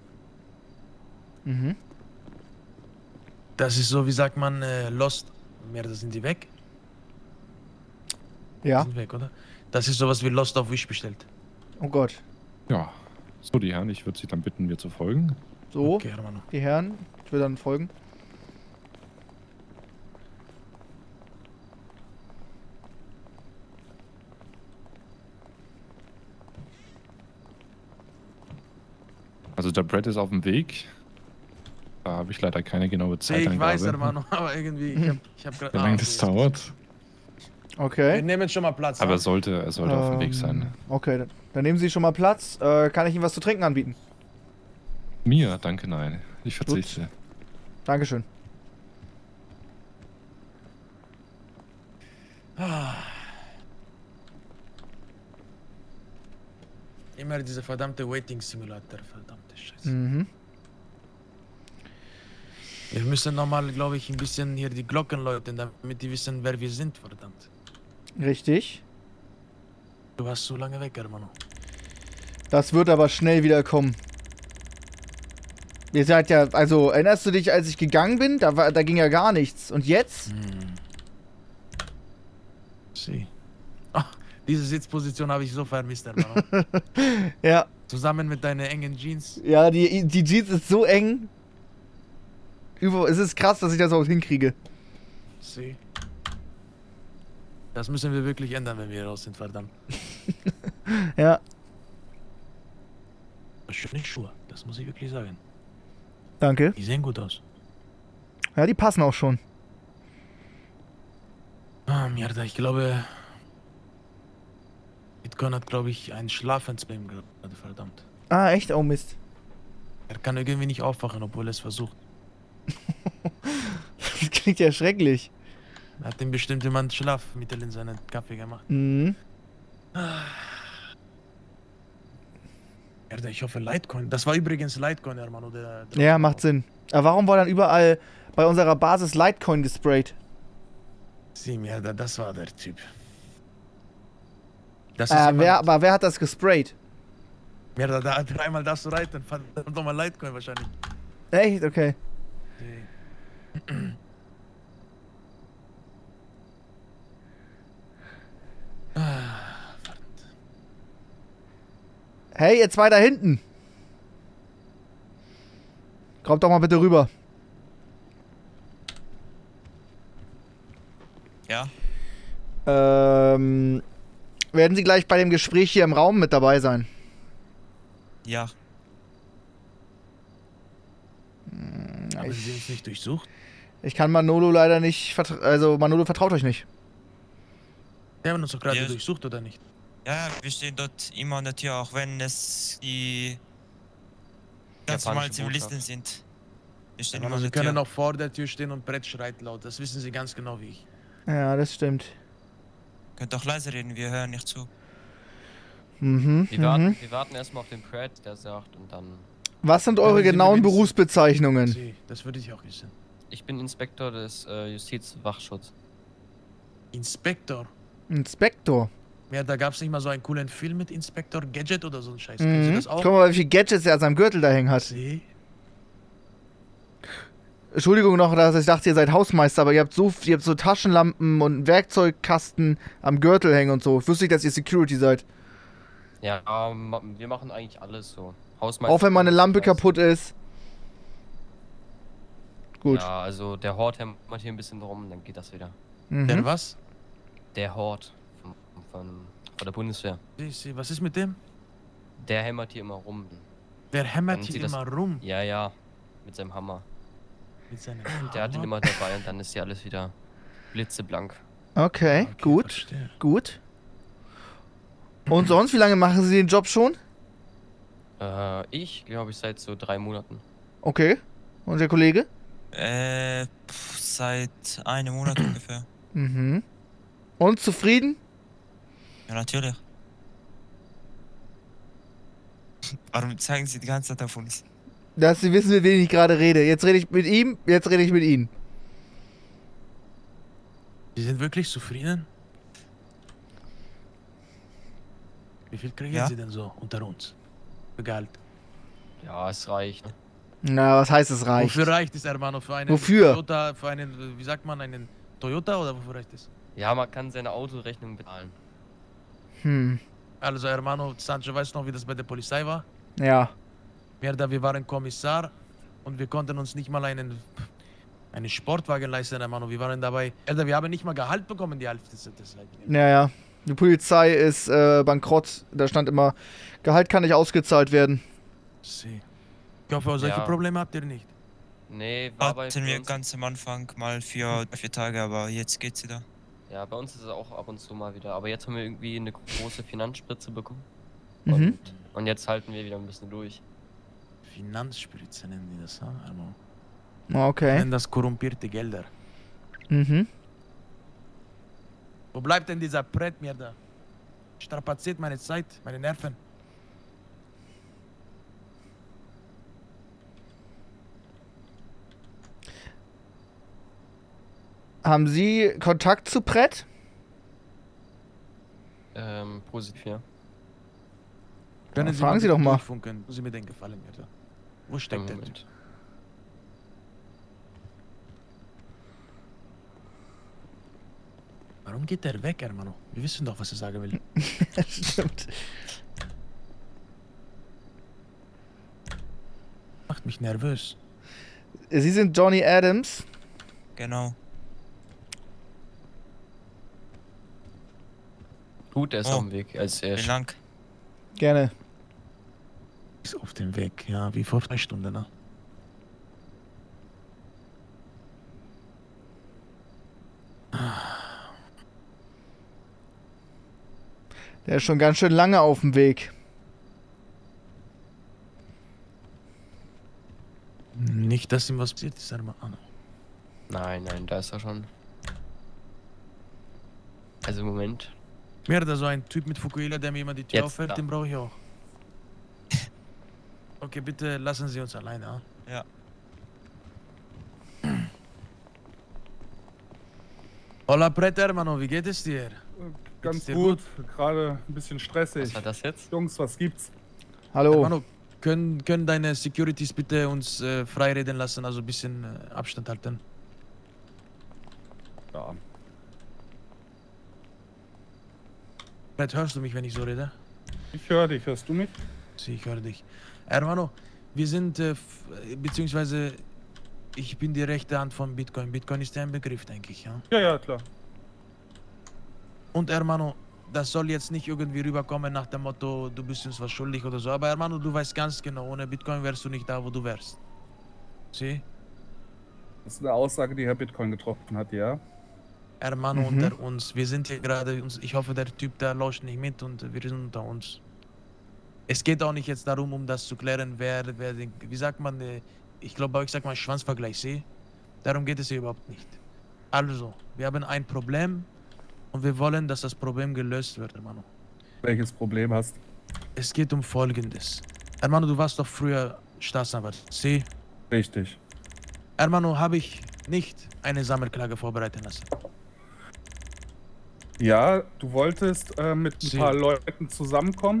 Mhm. Das ist so, wie sagt man, Lost. Da sind die weg. Ja. Die sind weg, oder? Das ist sowas wie Lost auf Wish bestellt. Oh Gott. Ja. So, die Herren, ich würde Sie dann bitten, mir zu folgen. So, okay, die Herren, ich würde dann folgen. Also der Brett ist auf dem Weg. Da habe ich leider keine genaue Zeitangabe. Ich weiß, Hermano, aber irgendwie, ich hab gerade... Wie lange das dauert? Okay. Wir nehmen schon mal Platz. Aber er sollte auf dem Weg sein. Okay, dann nehmen Sie schon mal Platz. Kann ich Ihnen was zu trinken anbieten? Mir? Danke, nein. Ich verzichte. Gut. Dankeschön. Immer diese verdammte Waiting-Simulator, verdammte Scheiße. Mhm. Wir müssen nochmal, glaube ich, ein bisschen hier die Glocken läuten, damit die wissen, wer wir sind, verdammt. Richtig. Du warst so lange weg, Hermano. Das wird aber schnell wieder kommen. Ihr seid ja, also erinnerst du dich, als ich gegangen bin? Da ging ja gar nichts. Und jetzt? Sie. Ach, diese Sitzposition habe ich so vermisst, Hermano. Ja. Zusammen mit deinen engen Jeans. Ja, die Jeans ist so eng. Es ist krass, dass ich das auch hinkriege. Sie. Das müssen wir wirklich ändern, wenn wir raus sind, verdammt. Ja. Schöne Schuhe, das muss ich wirklich sagen. Danke. Die sehen gut aus. Ja, die passen auch schon. Ah, Mierda, ich glaube... Bitcoin hat, glaube ich, einen Schlafensbein gerade, verdammt. Ah, echt? Oh, Mist. Er kann irgendwie nicht aufwachen, obwohl er es versucht. Das klingt ja schrecklich. Hat ihm bestimmt jemand Schlafmittel in seinen Kaffee gemacht. Mhm. Ich hoffe Litecoin. Das war übrigens Litecoin, Hermann, oder? Ja, macht Sinn. Aber warum war dann überall bei unserer Basis Litecoin gesprayt? Sieh mir, das war der Typ. Aber wer hat das gesprayt? Ja, da dreimal darfst du reiten. Verdammt nochmal Litecoin wahrscheinlich. Echt? Okay. Hey, ihr zwei da hinten. Kommt doch mal bitte rüber. Ja. Werden Sie gleich bei dem Gespräch hier im Raum mit dabei sein? Ja. Haben Sie uns nicht durchsucht? Ich kann Manolo leider nicht also Manolo vertraut euch nicht. Wir haben uns doch gerade durchsucht, oder nicht? Ja, wir stehen dort immer an der Tür, auch wenn es die ganz normalen Zivilisten sind. Wir stehen immer an der Tür. Sie können auch vor der Tür stehen und Brett schreit laut. Das wissen Sie ganz genau wie ich. Ja, das stimmt. Könnt auch leise reden, wir hören nicht zu. Mhm. Wir warten erstmal auf den Brad, der sagt, und dann... Was sind eure genauen Berufsbezeichnungen? Das würde ich auch wissen. Ich bin Inspektor des Justizwachschutzes. Inspektor? Inspektor? Ja, da gab es nicht mal so einen coolen Film mit Inspektor Gadget oder so ein Scheiß. Kennen Sie das auch? Guck mal, wie viele Gadgets er an seinem Gürtel da hängen hat. Sie? Entschuldigung noch, dass ich dachte, ihr seid Hausmeister, aber ihr habt so Taschenlampen und einen Werkzeugkasten am Gürtel hängen und so. Ich wusste nicht, dass ihr Security seid. Ja, wir machen eigentlich alles so. Auch wenn mal eine Lampe kaputt ist. Gut. Ja, also der Hort hämmert hier ein bisschen rum, dann geht das wieder. Mhm. Der was? Der Hort von der Bundeswehr. Was ist mit dem? Der hämmert hier immer rum. Der hämmert hier immer rum? Ja, ja. Mit seinem Hammer. Mit seinem Hammer? Der hat ihn immer dabei und dann ist hier alles wieder blitzeblank. Okay, gut. Verstehe. Gut. Und sonst, wie lange machen Sie den Job schon? Ich glaube seit so 3 Monaten. Okay. Und der Kollege? Seit einem Monat ungefähr. Mhm. Und zufrieden? Ja, natürlich. Warum zeigen Sie die ganze Zeit auf uns? Dass Sie wissen, mit wem ich gerade rede. Jetzt rede ich mit ihm, jetzt rede ich mit Ihnen. Sie sind wirklich zufrieden? Wie viel kriegen Sie denn so unter uns? Für Gehalt? Ja, es reicht. Na, was heißt es reicht? Wofür reicht es, Hermano? Für einen Wofür? Toyota, für einen, wie sagt man, einen Toyota oder wofür reicht es? Ja, man kann seine Autorechnung bezahlen. Also, Hermano, Sancho, weißt du noch, wie das bei der Polizei war? Ja. Wir waren Kommissar und wir konnten uns nicht mal einen Sportwagen leisten, Hermano. Wir waren dabei. Alter, wir haben nicht mal Gehalt bekommen, die Hälfte des Ja. Die Polizei ist bankrott. Da stand immer, Gehalt kann nicht ausgezahlt werden. Ich hoffe, solche Probleme habt ihr nicht. Nee, hatten wir ganz am Anfang mal 4 Tage, aber jetzt geht's wieder. Ja, bei uns ist es auch ab und zu mal wieder. Aber jetzt haben wir irgendwie eine große Finanzspritze bekommen. Mhm. Und jetzt halten wir wieder ein bisschen durch. Finanzspritze nennen die das, Hermano. Okay. Nennen das korrumpierte Gelder. Mhm. Wo bleibt denn dieser Brett mir da? Strapaziert meine Zeit, meine Nerven. Haben Sie Kontakt zu Brett? Positiv, ja. Können Sie fragen Sie doch mal. Funken. Sie mir den Gefallen, bitte. Wo steckt der Typ? Warum geht der weg, Hermano? Wir wissen doch, was er sagen will. Stimmt. Macht mich nervös. Sie sind Johnny Adams? Genau. Gut, er ist auf dem Weg. Vielen Dank. Gerne. Ist auf dem Weg, ja, wie vor 3 Stunden, ne? Der ist schon ganz schön lange auf dem Weg. Nicht, dass ihm was passiert ist, Hermano. Nein, da ist er schon. Also im Moment. Mir da so ein Typ mit Fukuhila, der mir immer die Tür auffällt, den brauche ich auch. Okay, bitte lassen Sie uns alleine, ja? Hola, Brett, Hermano, wie geht es dir? Ganz gut, gerade ein bisschen stressig. Was war das jetzt? Jungs, was gibt's? Hallo. Hermano, können deine Securities bitte uns freireden lassen, also ein bisschen Abstand halten? Ja. Brett, hörst du mich, wenn ich so rede? Ich höre dich, hörst du mich? Ich höre dich. Hermano, wir sind, beziehungsweise ich bin die rechte Hand von Bitcoin. Bitcoin ist ja ein Begriff, denke ich, ja? Ja, klar. Und Hermano, das soll jetzt nicht irgendwie rüberkommen nach dem Motto, du bist uns was schuldig oder so. Aber Hermano, du weißt ganz genau, ohne Bitcoin wärst du nicht da, wo du wärst. Sieh? Das ist eine Aussage, die Herr Bitcoin getroffen hat, ja? Hermano, unter uns. Wir sind hier gerade, ich hoffe, der Typ da lauscht nicht mit und wir sind unter uns. Es geht auch nicht jetzt darum, um das zu klären, wer wie sagt man, ich glaube, bei euch sagt man Schwanzvergleich, sieh? Darum geht es hier überhaupt nicht. Also, wir haben ein Problem und wir wollen, dass das Problem gelöst wird, Hermano. Welches Problem hast? Es geht um Folgendes. Hermano, du warst doch früher Staatsanwalt, sieh? Richtig. Hermano, habe ich nicht eine Sammelklage vorbereiten lassen. Ja, du wolltest mit ein paar Leuten zusammenkommen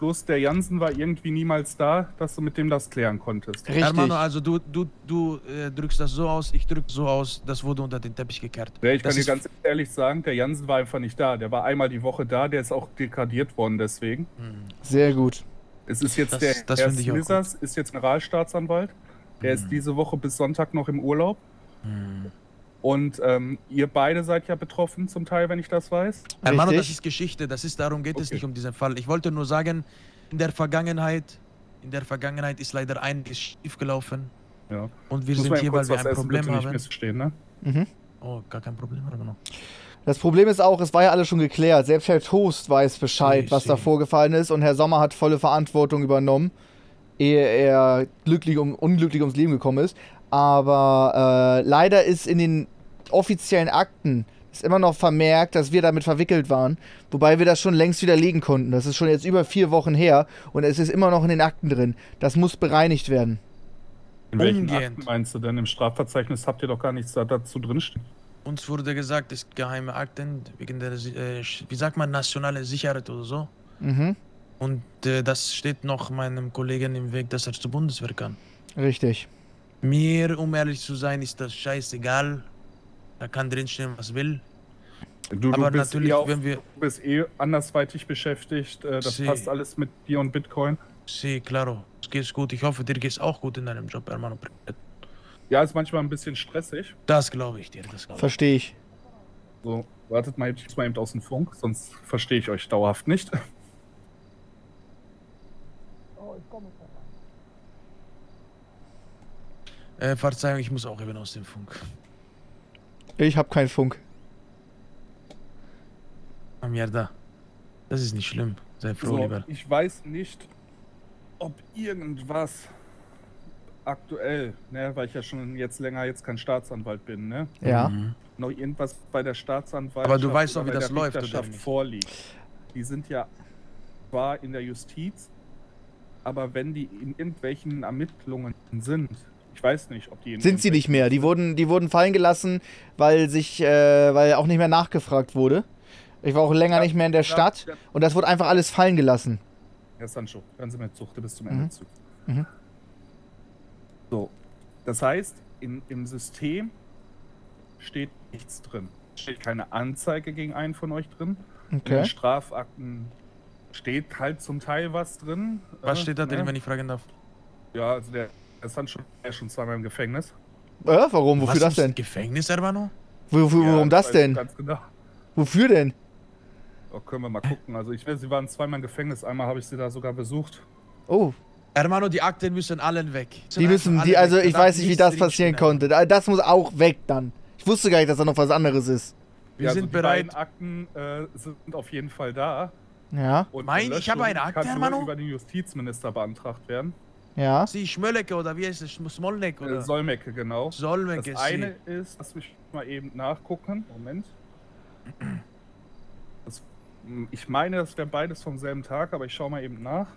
Bloß der Jansen war irgendwie niemals da, dass du mit dem das klären konntest. Richtig. Hermano, also du drückst das so aus, ich drück so aus, das wurde unter den Teppich gekehrt. Ja, ich kann dir ganz ehrlich sagen, der Jansen war einfach nicht da. Der war einmal die Woche da, der ist auch degradiert worden deswegen. Sehr gut. Es ist jetzt der Herr Smithers, ist jetzt Generalstaatsanwalt. Der ist diese Woche bis Sonntag noch im Urlaub. Und ihr beide seid ja betroffen zum Teil, wenn ich das weiß. Hermano, das ist Geschichte, darum geht es nicht um diesen Fall. Ich wollte nur sagen, in der Vergangenheit ist leider einiges schief gelaufen. Ja. Und wir sind hier, weil wir ein Problem haben. Nicht missverstehen, ne? Oh, gar kein Problem, Hermano. Das Problem ist auch, es war ja alles schon geklärt. Selbst Herr Toast weiß Bescheid, was da vorgefallen ist. Und Herr Sommer hat volle Verantwortung übernommen, ehe er unglücklich ums Leben gekommen ist. Aber leider ist in den offiziellen Akten ist immer noch vermerkt, dass wir damit verwickelt waren. Wobei wir das schon längst widerlegen konnten. Das ist schon jetzt über 4 Wochen her. Und es ist immer noch in den Akten drin. Das muss bereinigt werden. In welchen Akten meinst du denn? Im Strafverzeichnis habt ihr doch gar nichts dazu drinstehen. Uns wurde gesagt, es ist geheime Akten wegen der, wie sagt man, nationale Sicherheit oder so. Und das steht noch meinem Kollegen im Weg, dass er zur Bundeswehr kann. Richtig. Mir, um ehrlich zu sein, ist das scheißegal. Da kann drinstehen, was will. Aber natürlich, du bist andersweitig beschäftigt. Das passt alles mit dir und Bitcoin. Sí, claro. Es geht gut. Ich hoffe, dir geht es auch gut in deinem Job, Hermano. Ja, ist manchmal ein bisschen stressig. Das glaube ich dir. Verstehe ich. So, wartet mal, ich muss mal eben aus dem Funk, sonst verstehe ich euch dauerhaft nicht. Verzeihung, ich muss auch eben aus dem Funk. Ich habe keinen Funk. Mierda. Das ist nicht schlimm. Sei froh, lieber. Ich weiß nicht, ob irgendwas aktuell, ne, weil ich ja schon länger kein Staatsanwalt bin, ne? Ja. Noch irgendwas bei der Staatsanwaltschaft. Aber du weißt doch, wie das läuft, oder nicht? Vorliegt. Die sind ja zwar in der Justiz, aber wenn die in irgendwelchen Ermittlungen sind, ich weiß nicht, ob die... Sind sie nicht mehr. Die wurden fallen gelassen, weil auch nicht mehr nachgefragt wurde. Ich war auch länger nicht mehr in der Stadt und das wurde einfach alles fallen gelassen. Herr Sancho, hören Sie mir zu, du bist zum Ende zu. So, das heißt, im System steht nichts drin. Steht keine Anzeige gegen einen von euch drin. In den Strafakten steht halt zum Teil was drin. Was steht da drin, wenn ich fragen darf? Ja, also der Sancho ist schon zweimal im Gefängnis. Warum? Wofür das denn? Gefängnis, Hermano? Warum das denn? Ganz genau. Wofür denn? Oh, können wir mal gucken. Also sie waren zweimal im Gefängnis. Einmal habe ich sie da sogar besucht. Oh. Hermano, die Akten müssen allen weg. Ich weiß nicht, wie das passieren konnte. Das muss auch weg dann. Ich wusste gar nicht, dass da noch was anderes ist. Wir sind bereit. Die beiden Akten sind auf jeden Fall da. Ja. Und ich habe eine Akte, Hermano? Kann über den Justizminister beantragt werden. Ja. Sie Schmöllecke oder wie heißt es? Smolnek oder? Solmecke, genau. Solmecke, das eine ist, lass mich mal eben nachgucken. Moment. Ich meine, das wäre beides vom selben Tag, aber ich schaue mal eben nach.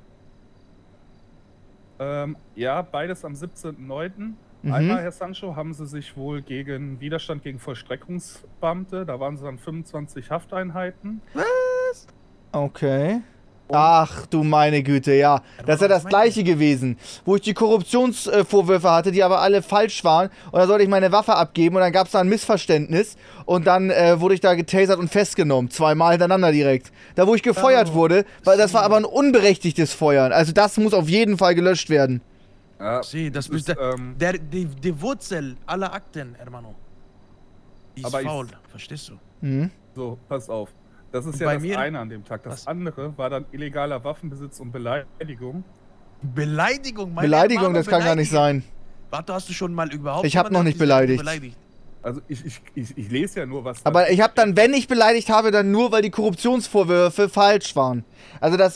Ja, beides am 17.09. Einmal, Herr Sancho, haben sie sich wohl gegen Widerstand gegen Vollstreckungsbeamte, da waren sie dann 25 Hafteinheiten. Was? Okay. Ach du meine Güte, ja. Das ist ja das gleiche gewesen, wo ich die Korruptionsvorwürfe hatte, die aber alle falsch waren. Und da sollte ich meine Waffe abgeben und dann gab es da ein Missverständnis. Und dann wurde ich da getasert und festgenommen. 2-mal hintereinander direkt. Da wo ich gefeuert wurde, weil das war aber ein unberechtigtes Feuern. Also das muss auf jeden Fall gelöscht werden. Ja, die Wurzel aller Akten, Hermano. Die ist faul, verstehst du? So, pass auf. Das ist ja das eine an dem Tag. Das andere war dann illegaler Waffenbesitz und Beleidigung. Beleidigung? Beleidigung, das kann gar nicht sein. Warte, hast du schon mal überhaupt... Ich habe noch nicht beleidigt. Also ich lese ja nur, was... Aber ich habe dann, wenn ich beleidigt habe, dann nur, weil die Korruptionsvorwürfe falsch waren. Also das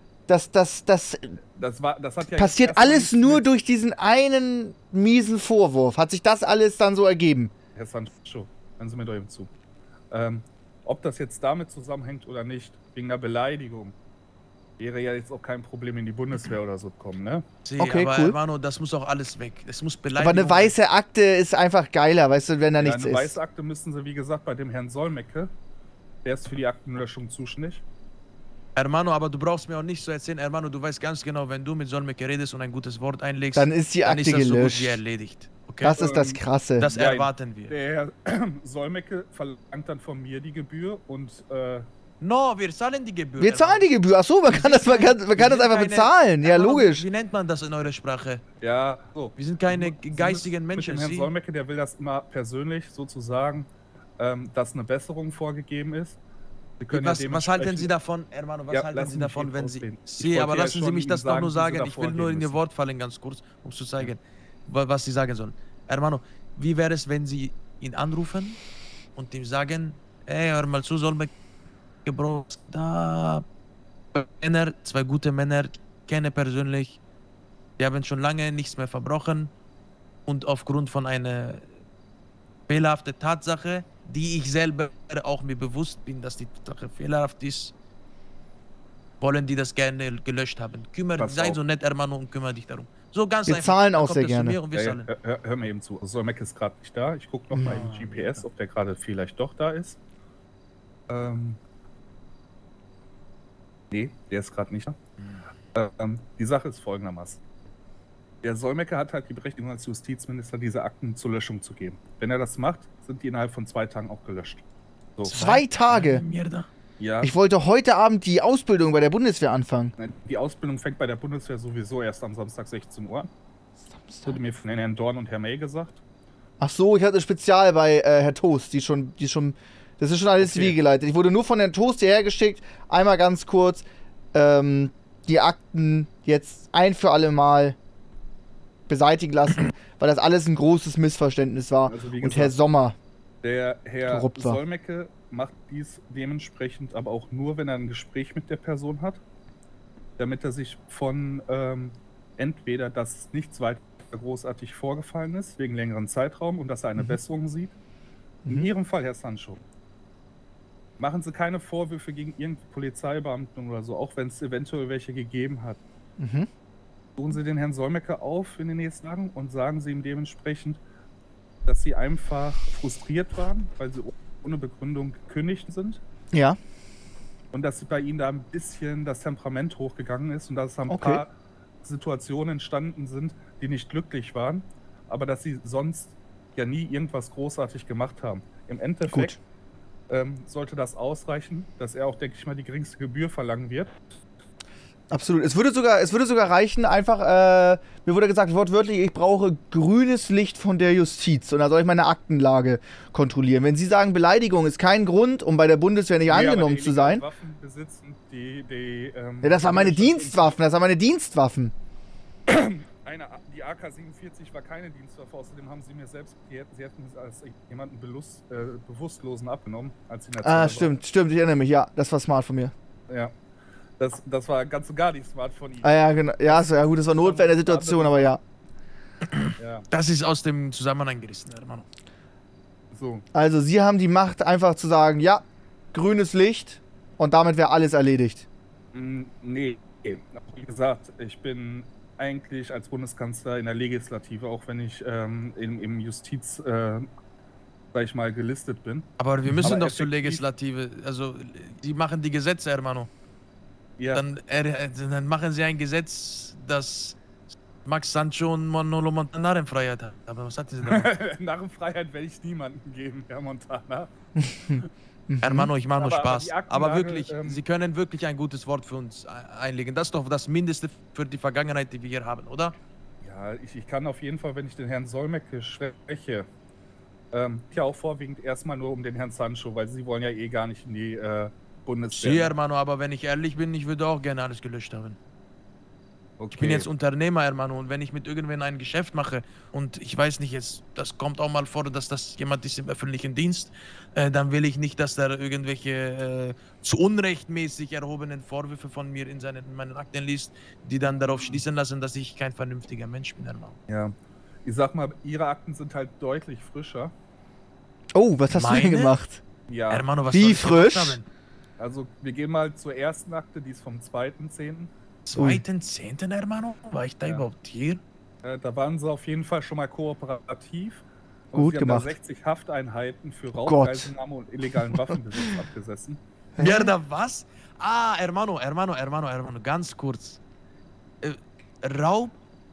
hat ja passiert alles nur durch diesen einen miesen Vorwurf. Hat sich das alles dann so ergeben? Herr Sancho, hören Sie mir doch eben zu. Ob das jetzt damit zusammenhängt oder nicht, wegen der Beleidigung, wäre ja jetzt auch kein Problem, in die Bundeswehr oder so kommen, ne? Okay, aber cool. Hermano, das muss auch alles weg. Es muss Beleidigung. Aber eine weiße Akte ist einfach geiler, weißt du, wenn da nichts ist. Eine weiße Akte müssen Sie, wie gesagt, bei dem Herrn Solmecke, der ist für die Aktenlöschung zuständig. Hermano, aber du brauchst mir auch nicht so erzählen, Hermano, du weißt ganz genau, wenn du mit Solmecke redest und ein gutes Wort einlegst, dann ist die Akte gelöscht. So gut wie erledigt. Okay? Das ist das Krasse. Das erwarten wir. Der Solmecke verlangt dann von mir die Gebühr und no, wir zahlen die Gebühr. Wir zahlen die Gebühr. Achso, man kann das einfach bezahlen. Ja, logisch. Wie nennt man das in eurer Sprache? Ja, so. Wir sind keine geistigen Menschen. Mit dem Herrn Solmecke, der will das immer persönlich sozusagen, dass eine Besserung vorgegeben ist. Was halten Sie davon, Hermano, was halten Sie davon, wenn Sie... aber lassen Sie mich das doch nur sagen, ich will nur in Ihr Wort fallen, ganz kurz, um zu zeigen, was Sie sagen sollen. Hermano, wie wäre es, wenn Sie ihn anrufen und ihm sagen, ey, hör mal zu, Solmecke, da Männer, 2 gute Männer, kenne persönlich, die haben schon lange nichts mehr verbrochen und aufgrund von einer fehlerhaften Tatsache, die ich selber auch mir bewusst bin, dass die Sache fehlerhaft ist, wollen die das gerne gelöscht haben. Sei so nett, Hermano, und kümmere dich darum. So ganz wir zahlen auch sehr gerne. Hör mir eben zu. Solmecke ist gerade nicht da. Ich gucke noch mal in GPS, ob der gerade vielleicht doch da ist. Nee, der ist gerade nicht da. Die Sache ist folgendermaßen. Der Solmecke hat halt die Berechtigung als Justizminister, diese Akten zur Löschung zu geben. Wenn er das macht, sind die innerhalb von 2 Tagen auch gelöscht. So. 2 Tage? Ja. Ich wollte heute Abend die Ausbildung bei der Bundeswehr anfangen. Die Ausbildung fängt bei der Bundeswehr sowieso erst am Samstag 16 Uhr an. Das wurde mir von Herrn Dorn und Herrn May gesagt. Ach so, ich hatte Spezial bei Herr Toast, das ist schon alles zivilgeleitet. Ich wurde nur von Herrn Toast hierher geschickt, einmal ganz kurz, die Akten jetzt ein für alle Mal beseitigen lassen, weil das alles ein großes Missverständnis war. Also und Herr Sommer der Herr Solmecke macht dies dementsprechend aber auch nur, wenn er ein Gespräch mit der Person hat, damit er sich von entweder, dass nichts weiter großartig vorgefallen ist, wegen längeren Zeitraum und dass er eine Besserung sieht. In Ihrem Fall, Herr Sancho, machen Sie keine Vorwürfe gegen irgendeinen Polizeibeamten oder so, auch wenn es eventuell welche gegeben hat. Suchen Sie den Herrn Solmecke auf in den nächsten Tagen und sagen Sie ihm dementsprechend, dass Sie einfach frustriert waren, weil Sie ohne Begründung gekündigt sind. Ja. Und dass bei Ihnen da ein bisschen das Temperament hochgegangen ist und dass da ein paar Situationen entstanden sind, die nicht glücklich waren, aber dass Sie sonst ja nie irgendwas großartig gemacht haben. Im Endeffekt sollte das ausreichen, dass er auch, denke ich mal, die geringste Gebühr verlangen wird. Absolut. Es würde sogar reichen, einfach, mir wurde gesagt, wortwörtlich, ich brauche grünes Licht von der Justiz und da soll ich meine Aktenlage kontrollieren. Wenn Sie sagen, Beleidigung ist kein Grund, um bei der Bundeswehr nicht angenommen zu sein. Waffen besitzen, ja, das waren meine Dienstwaffen, Die AK-47 war keine Dienstwaffe, außerdem haben Sie mir selbst, Sie hätten es als jemanden Bewusstlosen abgenommen, als Sie in der Zelle waren. Stimmt, ich erinnere mich, ja, das war smart von mir. Ja. Das war ganz und gar nicht smart von Ihnen. Ah ja, genau. Ja, gut, das war Notwehr in der Situation, aber ja. Das ist aus dem Zusammenhang gerissen, Hermano. So. Also, Sie haben die Macht, einfach zu sagen, ja, grünes Licht und damit wäre alles erledigt. Nee, wie gesagt, ich bin eigentlich als Bundeskanzler in der Legislative, auch wenn ich im Justiz, sag ich mal, gelistet bin. Aber wir müssen doch zur Legislative, also die machen die Gesetze, Hermano. Ja. Dann machen sie ein Gesetz, das Max Sancho und Manolo Montana Narrenfreiheit hat. Aber was hat sie da? Narrenfreiheit werde ich niemandem geben, Herr Montana. Hermano, ich mache nur Spaß. Aber wirklich, Sie können wirklich ein gutes Wort für uns einlegen. Das ist doch das Mindeste für die Vergangenheit, die wir hier haben, oder? Ja, ich kann auf jeden Fall, wenn ich den Herrn Solmecke spreche, ja auch vorwiegend erstmal nur um den Herrn Sancho, weil Sie wollen ja eh gar nicht in die Bundeswehr. Ja, Hermano, aber wenn ich ehrlich bin, ich würde auch gerne alles gelöscht haben. Okay. Ich bin jetzt Unternehmer, Hermano, und wenn ich mit irgendwen ein Geschäft mache und ich weiß nicht, jetzt, das kommt auch mal vor, dass das jemand ist im öffentlichen Dienst, dann will ich nicht, dass da irgendwelche zu unrechtmäßig erhobenen Vorwürfe von mir in meinen Akten liest, die dann darauf schließen lassen, dass ich kein vernünftiger Mensch bin, Hermano. Ja, ich sag mal, Ihre Akten sind halt deutlich frischer. Oh, was hast du denn gemacht? Ja. Hermano, was wie frisch? Also, wir gehen mal zur ersten Akte, die ist vom 2.10. 2.10., Hermano? War ich da überhaupt hier? Da waren sie auf jeden Fall schon mal kooperativ. Gut gemacht. Da 60 Hafteinheiten für Raubgeiselnahme und illegalen Waffenbesitz abgesessen. Mierda, was? Ah, hermano, ganz kurz. Raub?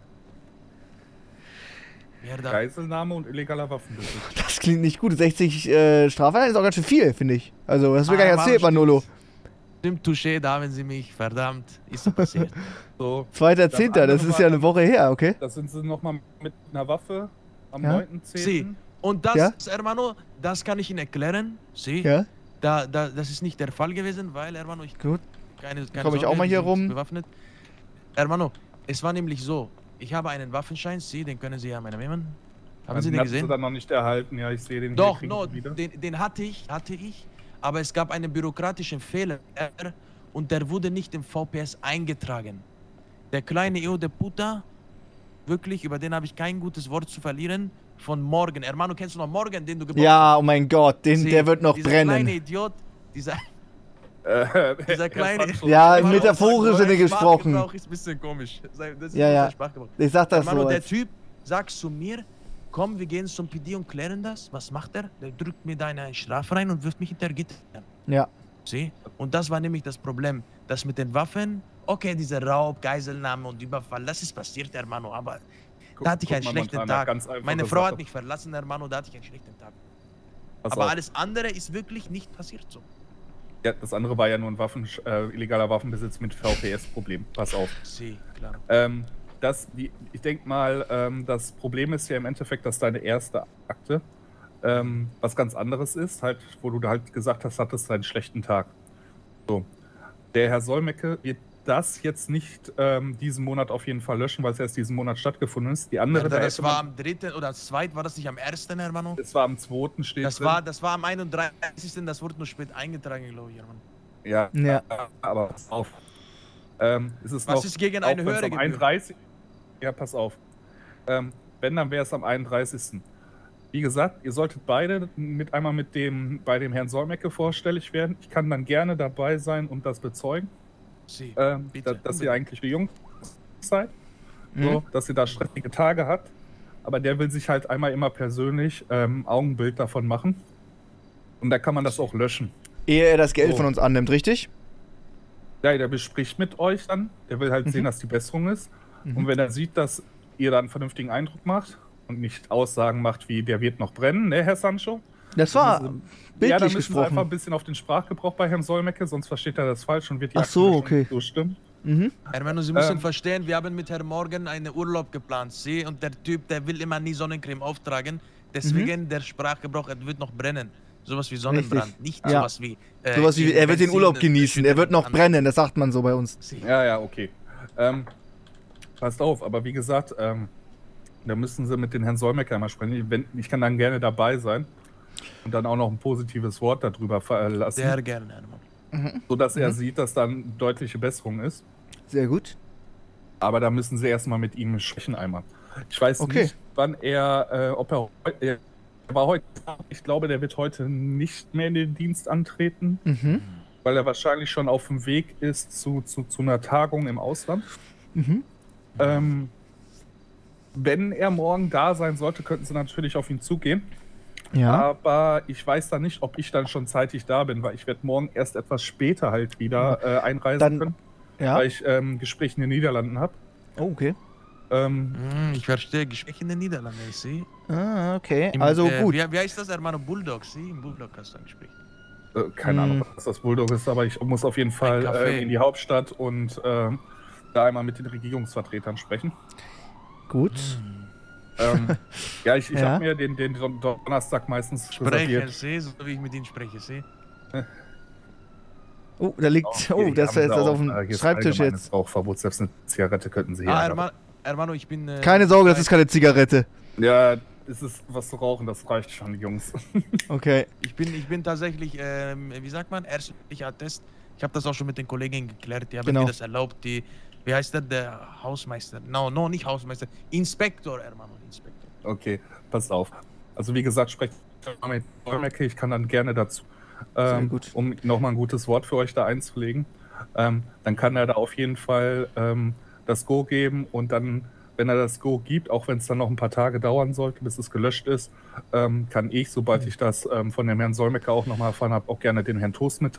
Mierda. Geiselnahme und illegaler Waffenbesitz. Das klingt nicht gut. 60 Strafeinheiten ist auch ganz schön viel, finde ich. Also, das wird gar nicht erzählt, Manolo. Stimmt, Touché, da haben Sie mich. Verdammt, ist so passiert. So, 2.10., das ist ja eine Woche her, okay? Da sind Sie nochmal mit einer Waffe am 9.10. Und das, hermano, das kann ich Ihnen erklären. Sie? Ja. Das ist nicht der Fall gewesen, weil, hermano, Gut. Keine komme ich auch mal hier rum. Bewaffnet. Hermano, es war nämlich so. Ich habe einen Waffenschein, den können Sie ja meiner nehmen. Haben Sie den gesehen? Hast du dann noch nicht erhalten? Ja, ich sehe den. Doch, den hatte ich, aber es gab einen bürokratischen Fehler und der wurde nicht im VPS eingetragen. Der kleine Eo de Puta, wirklich, über den habe ich kein gutes Wort zu verlieren, von Morgan. Hermano, kennst du noch Morgan, den du gebaut hast? Ja, oh mein Gott, der wird noch dieser brennen. Kleine Idiot, dieser kleine... Ja, metaphorisch sind gesprochen. Sprachgebrauch ist ein bisschen komisch. Das ist ja. Ich sag das Hermano, so. Der Typ sagt zu mir, komm, wir gehen zum PD und klären das. Was macht er? Der drückt mir da eine Strafe rein und wirft mich hinter Gitter. Ja. Sieh? Und das war nämlich das Problem. Das mit den Waffen, okay, dieser Raub, Geiselnahme und Überfall, das ist passiert, Hermano, aber da hatte ich einen schlechten Tag. Meine Frau hat mich verlassen, Hermano, da hatte ich einen schlechten Tag. Aber alles andere ist wirklich nicht passiert so. Ja, das andere war ja nur ein illegaler Waffenbesitz mit VPS-Problem. Pass auf. Sie, klar. Ich denke mal, das Problem ist ja im Endeffekt, dass deine erste Akte was ganz anderes ist, halt, wo du halt gesagt hast, hattest einen schlechten Tag. So. Der Herr Solmecke wird das jetzt nicht diesen Monat auf jeden Fall löschen, weil es erst diesen Monat stattgefunden ist. Die andere, das war am 3. oder 2. War das nicht am 1., Hermano? Es war am 2. steht das war am 31. Das wurde nur spät eingetragen, glaube ich, Hermano. Ja, aber pass auf. Was ist gegen eine höhere Gebühr? 31. Ja, pass auf. Wenn, dann wäre es am 31. Wie gesagt, ihr solltet beide einmal bei dem Herrn Solmecke vorstellig werden. Ich kann dann gerne dabei sein und das bezeugen. Dass ihr eigentlich jung seid, so, dass ihr da stressige Tage habt, aber der will sich halt einmal immer persönlich Augenbild davon machen und da kann man das auch löschen. Ehe er das Geld von uns annimmt, richtig? Ja, der bespricht mit euch dann, der will halt sehen, dass die Besserung ist und wenn er sieht, dass ihr da einen vernünftigen Eindruck macht und nicht Aussagen macht wie, der wird noch brennen, ne, Herr Sancho? Das war bildlich da müssen gesprochen. wir einfach ein bisschen auf den Sprachgebrauch bei Herrn Solmecke, sonst versteht er das falsch und wird die okay. so stimmen. Hermano, Sie müssen verstehen, wir haben mit Herrn Morgan einen Urlaub geplant, und der Typ, der will immer nie Sonnencreme auftragen, deswegen der Sprachgebrauch, er wird noch brennen. Sowas wie Sonnenbrand, richtig. nicht sowas wie... sowas wie, er wird den Urlaub genießen, er wird noch brennen, das sagt man so bei uns. Ja, okay. Passt auf, aber wie gesagt, da müssen Sie mit den Herrn Solmecke einmal sprechen. Ich kann dann gerne dabei sein. Und dann auch noch ein positives Wort darüber verlassen. Sehr gerne, Hermann. Sodass er sieht, dass dann deutliche Besserung ist. Sehr gut. Aber da müssen Sie erstmal mit ihm sprechen einmal. Ich weiß nicht, wann er war heute, ich glaube, der wird heute nicht mehr in den Dienst antreten, weil er wahrscheinlich schon auf dem Weg ist zu einer Tagung im Ausland. Wenn er morgen da sein sollte, könnten Sie natürlich auf ihn zugehen. Ja. Aber ich weiß dann nicht, ob ich dann schon zeitig da bin, weil ich werde morgen erst etwas später halt wieder einreisen können, weil ich Gespräche in den Niederlanden habe. Oh, okay. Ich verstehe, Gespräche in den Niederlanden, ich sehe. Ah, okay, also gut. Wie heißt das, Hermano? Bulldog, im Bulldog hast du ein Gespräch. Keine Ahnung, was das Bulldog ist, aber ich muss auf jeden Fall in die Hauptstadt und da einmal mit den Regierungsvertretern sprechen. Gut. Ich habe mir den Donnerstag meistens reserviert. So wie ich mit Ihnen spreche, Oh, da liegt... das ist auf dem Schreibtisch jetzt. Rauchverbot, selbst eine Zigarette könnten Sie hier... Hermano, ich bin... Keine Sorge, das ist keine Zigarette. Ja, es ist was zu rauchen, das reicht schon, Jungs. Okay. Ich bin tatsächlich, wie sagt man, ärztlicher Attest. Ich habe das auch schon mit den Kolleginnen geklärt, die haben mir das erlaubt, wie heißt der Hausmeister? No, nicht Hausmeister. Inspektor, Hermano, Inspektor. Okay, passt auf. Also wie gesagt, sprecht mit Solmecke, ich kann dann gerne dazu, um nochmal ein gutes Wort für euch da einzulegen. Dann kann er da auf jeden Fall das Go geben und dann, wenn er das Go gibt, auch wenn es dann noch ein paar Tage dauern sollte, bis es gelöscht ist, kann ich, sobald ich das von dem Herrn Solmecke auch nochmal erfahren habe, auch gerne den Herrn Toast mitteilen.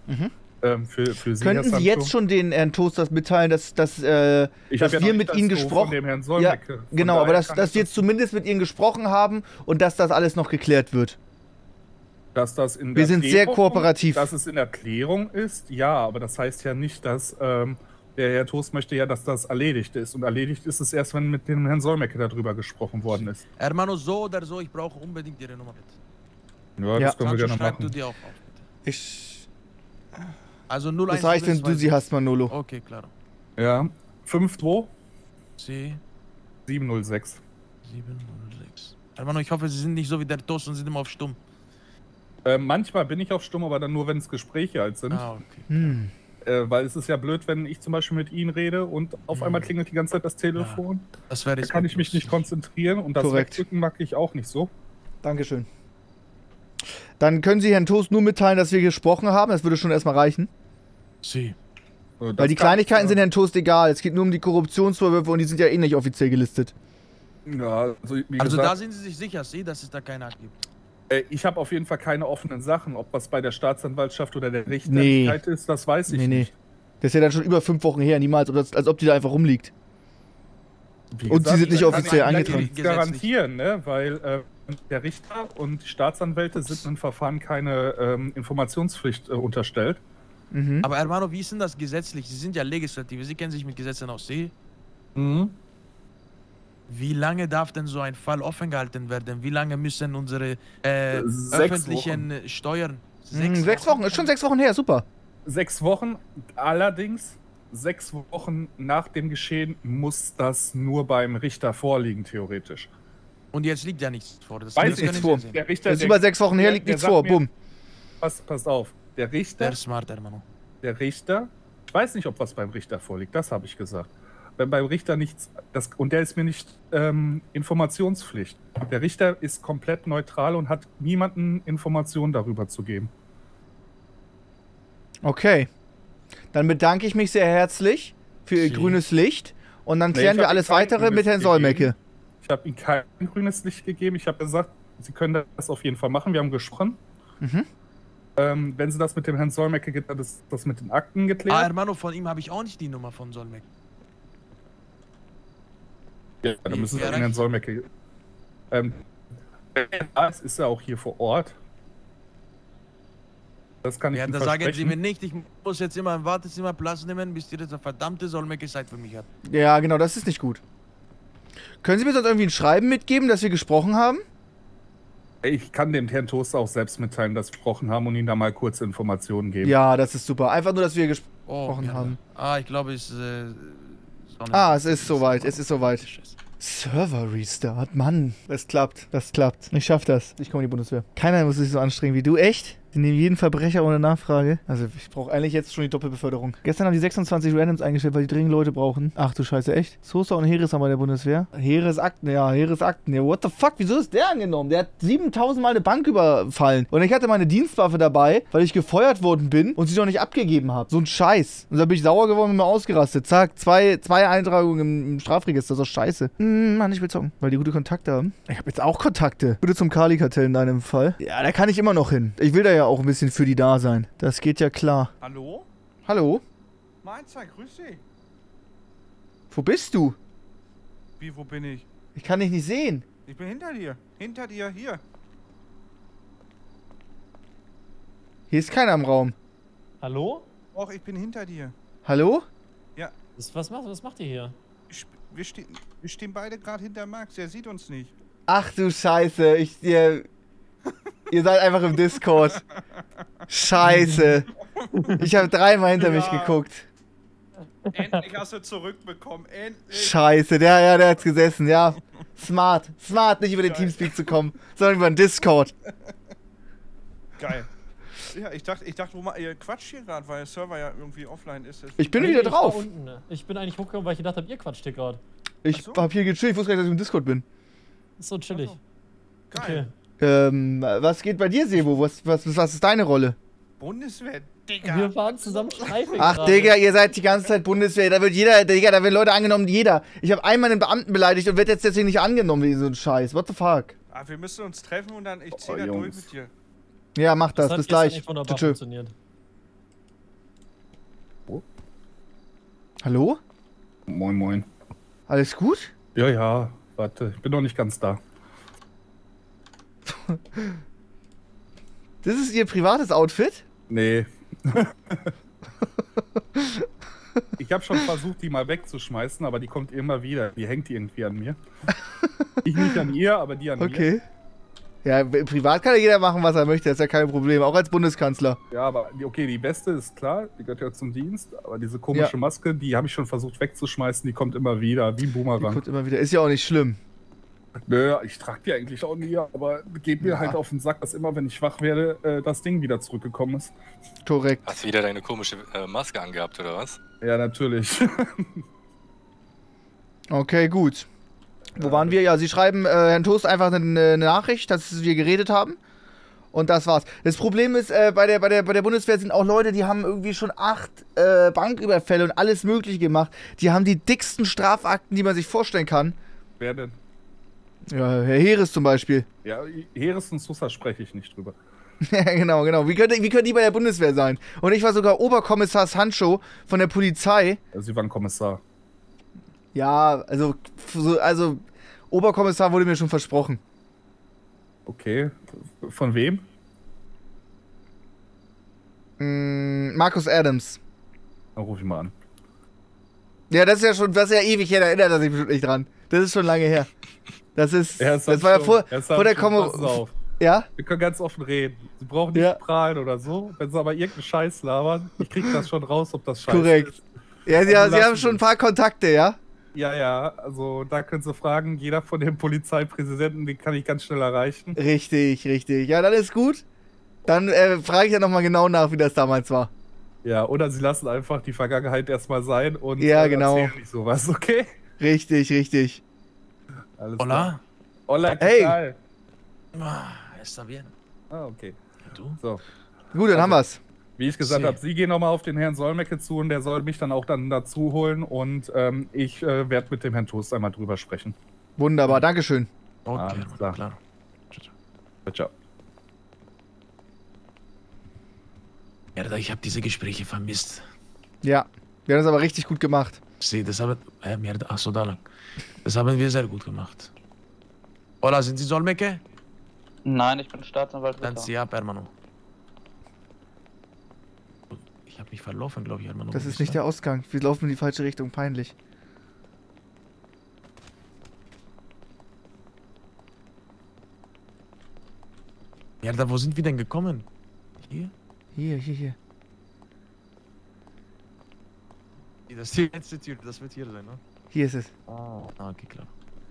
Für Sie, könnten Sie jetzt schon den Herrn Toasters mitteilen, dass wir mit Ihnen gesprochen haben? Ja, genau, aber dass wir jetzt zumindest mit Ihnen gesprochen haben und dass das alles noch geklärt wird. Dass das in wir sind sehr kooperativ. Dass es in Erklärung ist, ja, aber das heißt ja nicht, dass der Herr Toast möchte ja, dass das erledigt ist. Und erledigt ist es erst, wenn mit dem Herrn Solmecke darüber gesprochen worden ist. Hermano, so oder so, ich brauche unbedingt Ihre Nummer, bitte. Ja, das können wir gerne machen. Du dir auch auf, bitte. Also 01. Das reicht, wenn du sie hast, Manolo. Okay, klar. Ja, 52 C 706. 706. Hermano, ich hoffe, Sie sind nicht so wie der Toast und sind immer auf Stumm. Manchmal bin ich auf Stumm, aber dann nur, wenn es Gespräche halt sind. Ah, okay. Weil es ist ja blöd, wenn ich zum Beispiel mit Ihnen rede und auf einmal klingelt die ganze Zeit das Telefon. Ja, das wäre da kann ich mich nicht konzentrieren und das Wegdrücken mag ich auch nicht so. Dankeschön. Dann können Sie Herrn Toast nur mitteilen, dass wir gesprochen haben. Das würde schon erstmal reichen. Sie. Weil die Kleinigkeiten sind Herrn Toast egal. Es geht nur um die Korruptionsvorwürfe und die sind ja eh nicht offiziell gelistet. Ja, also gesagt, da sind Sie sich sicher, dass es da keine Akt gibt? Ich habe auf jeden Fall keine offenen Sachen. Ob was bei der Staatsanwaltschaft oder der Richterlichkeit ist, das weiß ich nicht. Das ist ja dann schon über 5 Wochen her. Niemals, als ob die da einfach rumliegt. Und sie sind nicht offiziell eingetragen. Ich kann garantieren, ne? Weil der Richter und die Staatsanwälte sind im Verfahren keine Informationspflicht unterstellt. Aber Hermano, wie ist denn das gesetzlich? Sie sind ja Legislative, Sie kennen sich mit Gesetzen aus. Sie? Wie lange darf denn so ein Fall offen gehalten werden? Wie lange müssen unsere öffentlichen Wochen. Steuern? 6 Wochen, ist schon 6 Wochen her, super. 6 Wochen, allerdings 6 Wochen nach dem Geschehen muss das nur beim Richter vorliegen, theoretisch. Und jetzt liegt ja nichts vor. Das weiß nichts vor. Der Richter, das ist über 6 Wochen her, liegt nichts vor, bumm. Passt auf, der Richter... Der smart, Hermano. Der Richter, ich weiß nicht, ob was beim Richter vorliegt, das habe ich gesagt. Wenn beim Richter nichts, und der ist mir nicht Informationspflicht. Der Richter ist komplett neutral und hat niemanden Informationen darüber zu geben. Okay. Dann bedanke ich mich sehr herzlich für Ihr grünes Licht und dann klären wir alles Weitere mit Herrn Solmecke. Ich habe ihm kein grünes Licht gegeben. Ich habe gesagt, Sie können das auf jeden Fall machen. Wir haben gesprochen. Wenn Sie das mit dem Herrn Solmecke geht, dann ist das mit den Akten geklärt. Hermano, von ihm habe ich auch nicht die Nummer von Solmecke. Ja, dann müssen Sie den Herrn Solmecke. Es ist ja auch hier vor Ort. Das kann ich Ihnen versprechen. Sagen Sie mir nicht, ich muss jetzt immer im Wartezimmer Platz nehmen, bis dieser verdammte Solmecke Zeit für mich hat. Ja, genau, das ist nicht gut. Können Sie mir sonst irgendwie ein Schreiben mitgeben, dass wir gesprochen haben? Ich kann dem Herrn Toast auch selbst mitteilen, dass wir gesprochen haben und Ihnen da mal kurze Informationen geben. Ja, das ist super. Einfach nur, dass wir gesprochen haben. Ich glaube, es es ist soweit. Es ist soweit. Server Restart, Mann. Das klappt. Das klappt. Ich schaff das. Ich komme in die Bundeswehr. Keiner muss sich so anstrengen wie du. Echt? Die nehmen jeden Verbrecher ohne Nachfrage. Also ich brauche eigentlich jetzt schon die Doppelbeförderung. Gestern haben die 26 Randoms eingestellt, weil die dringend Leute brauchen. Ach du Scheiße, echt? Sosa und Heeres haben bei der Bundeswehr. Heeresakten, ja, Heeresakten. Ja, what the fuck? Wieso ist der angenommen? Der hat 7000 Mal eine Bank überfallen. Und ich hatte meine Dienstwaffe dabei, weil ich gefeuert worden bin und sie noch nicht abgegeben habe. So ein Scheiß. Und da bin ich sauer geworden und mir ausgerastet. Zack, zwei Eintragungen im Strafregister. So scheiße. Mann, ich will zocken. Weil die gute Kontakte haben. Ich habe jetzt auch Kontakte. Bitte zum Kali-Kartell in deinem Fall. Ja, da kann ich immer noch hin. Ich will da ja auch ein bisschen für die da sein. Das geht ja klar. Hallo? Hallo? Mahlzeit, grüß dich. Wo bist du? Wie, wo bin ich? Ich kann dich nicht sehen. Ich bin hinter dir. Hinter dir, hier. Hier ist keiner im Raum. Hallo? Och, ich bin hinter dir. Hallo? Ja. Was macht ihr hier? Wir stehen beide gerade hinter Max, der sieht uns nicht. Ach du Scheiße, ihr seid einfach im Discord. Scheiße. Ich habe 3-mal hinter mich geguckt. Endlich hast du zurückbekommen, endlich. Scheiße, der hat's gesessen, ja. Smart, nicht über den Teamspeak zu kommen, sondern über den Discord. Geil. Ja, ich dachte, ihr quatscht hier gerade, weil der Server ja irgendwie offline ist. Ich bin wieder drauf. Ich bin eigentlich hochgekommen, weil ich gedacht habe, ihr quatscht hier gerade. Ich hab hier gechillt, ich wusste gar nicht, dass ich im Discord bin. Ist so chillig. Geil. Okay. Was geht bei dir, Sebo? Was ist deine Rolle? Bundeswehr, Digga. Wir fahren zusammen Streife. Ach, Digga, ihr seid die ganze Zeit Bundeswehr. Da wird da werden Leute angenommen, jeder. Ich habe einmal einen Beamten beleidigt und werde jetzt deswegen nicht angenommen wegen so ein Scheiß. What the fuck? Wir müssen uns treffen und dann ich zieh da durch mit dir. Ja, mach das. Bis gleich. Wunderbar funktioniert. Hallo? Moin, moin. Alles gut? Ja, ja. Warte, ich bin noch nicht ganz da. Das ist Ihr privates Outfit? Nee. Ich habe schon versucht, die mal wegzuschmeißen, aber die kommt immer wieder. Die hängt irgendwie an mir. Ich nicht an ihr, aber die an mir. Okay. Ja, privat kann ja jeder machen, was er möchte. Das ist ja kein Problem. Auch als Bundeskanzler. Ja, aber okay, die beste ist klar. Die gehört ja zum Dienst. Aber diese komische Maske, die habe ich schon versucht wegzuschmeißen. Die kommt immer wieder, wie ein Boomerang. Die kommt immer wieder. Ist ja auch nicht schlimm. Nö, ich trage die eigentlich auch nie, aber geht mir halt auf den Sack, dass immer, wenn ich wach werde, das Ding wieder zurückgekommen ist. Korrekt. Hast du wieder deine komische Maske angehabt, oder was? Ja, natürlich. Okay, gut. Wo waren wir? Ja, Sie schreiben Herrn Toast einfach eine Nachricht, dass wir geredet haben. Und das war's. Das Problem ist, bei der Bundeswehr sind auch Leute, die haben irgendwie schon 8 Banküberfälle und alles Mögliche gemacht. Die haben die dicksten Strafakten, die man sich vorstellen kann. Wer denn? Ja, Herr Heeres zum Beispiel. Ja, Heeres und Sousa spreche ich nicht drüber. Ja, genau. Wie können die bei der Bundeswehr sein? Und ich war sogar Oberkommissar Sancho von der Polizei. Also Sie waren Kommissar. Ja, also Oberkommissar wurde mir schon versprochen. Okay. Von wem? Markus Adams. Dann ruf ich mal an. Ja, das ist ja ewig her, da erinnert er sich bestimmt nicht dran. Das ist schon lange her. Das war ja vor der Kommission. Ja? Wir können ganz offen reden. Sie brauchen nicht prahlen oder so. Wenn Sie aber irgendeinen Scheiß labern, ich krieg das schon raus, ob das Scheiß Korrekt. ist. Ja, Sie haben schon ein paar Kontakte, ja? Ja, also da können Sie fragen, jeder von den Polizeipräsidenten, den kann ich ganz schnell erreichen. Richtig. Ja, dann ist gut. Dann frage ich ja nochmal genau nach, wie das damals war. Ja, oder Sie lassen einfach die Vergangenheit erstmal sein und erzählen nicht sowas, okay? Richtig. Alles Hola. Klar. Hola, hey. Está bien. Ah, okay. Du? So. Gut, dann haben wir's. Wie ich gesagt habe, Sie gehen nochmal auf den Herrn Solmecke zu und der soll mich dann auch dazu holen und ich werde mit dem Herrn Toast einmal drüber sprechen. Wunderbar, Dankeschön. Okay, alles klar. Ciao. Ja, ich habe diese Gespräche vermisst. Ja, wir haben das aber richtig gut gemacht. Das haben achso, da lang. Das haben wir sehr gut gemacht. Hola, sind Sie Solmecke? Nein, ich bin Staatsanwalt. Dann zieh ab, Hermano. Ich habe mich verlaufen, glaube ich, Hermano. Das ist nicht der Ausgang. Wir laufen in die falsche Richtung. Peinlich. Ja, wo sind wir denn gekommen? Hier? Hier. Das ist die letzte Tür, das wird hier sein, ne? Hier ist es. Ah, okay, klar.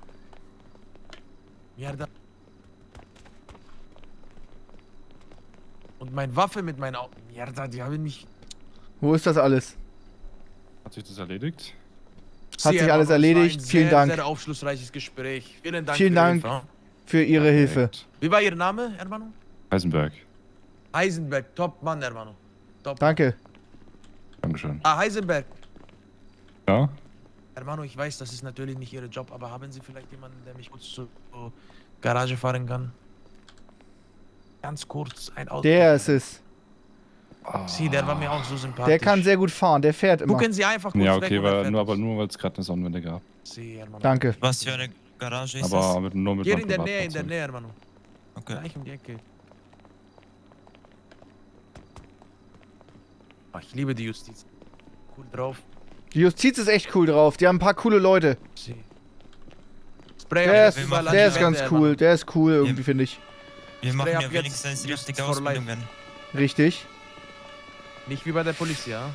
Mierda. Und meine Waffe mit meinen Augen. Mierda, die haben mich... Wo ist das alles? Hat sich das erledigt? Hat sich alles erledigt. Vielen Dank. Sehr aufschlussreiches Gespräch. Vielen Dank. Vielen Dank für Ihre Hilfe. Wie war Ihr Name, Hermano? Heisenberg. Heisenberg, top Mann, Hermano. Top. Danke. Dankeschön. Heisenberg. Ja? Hermano, ich weiß, das ist natürlich nicht Ihr Job, aber haben Sie vielleicht jemanden, der mich kurz zur Garage fahren kann? Ganz kurz, ein Auto. Der ist es. Sie, der war mir auch so sympathisch. Der kann sehr gut fahren, der fährt immer. Gucken Sie einfach kurz ja, okay, weg, nur weil es gerade eine Sonnenwende gab. Danke. Was für eine Garage ist aber das? Nur mit hier in der Nähe, Hermano. Okay. Gleich um die Ecke. Ach, ich liebe die Justiz. Cool drauf. Die Justiz ist echt cool drauf. Die haben ein paar coole Leute. Der ist ganz cool. Der ist cool irgendwie, finde ich. Wir machen ja wenigstens die richtige Ausbildungen. Richtig. Nicht wie bei der Polizei, ja?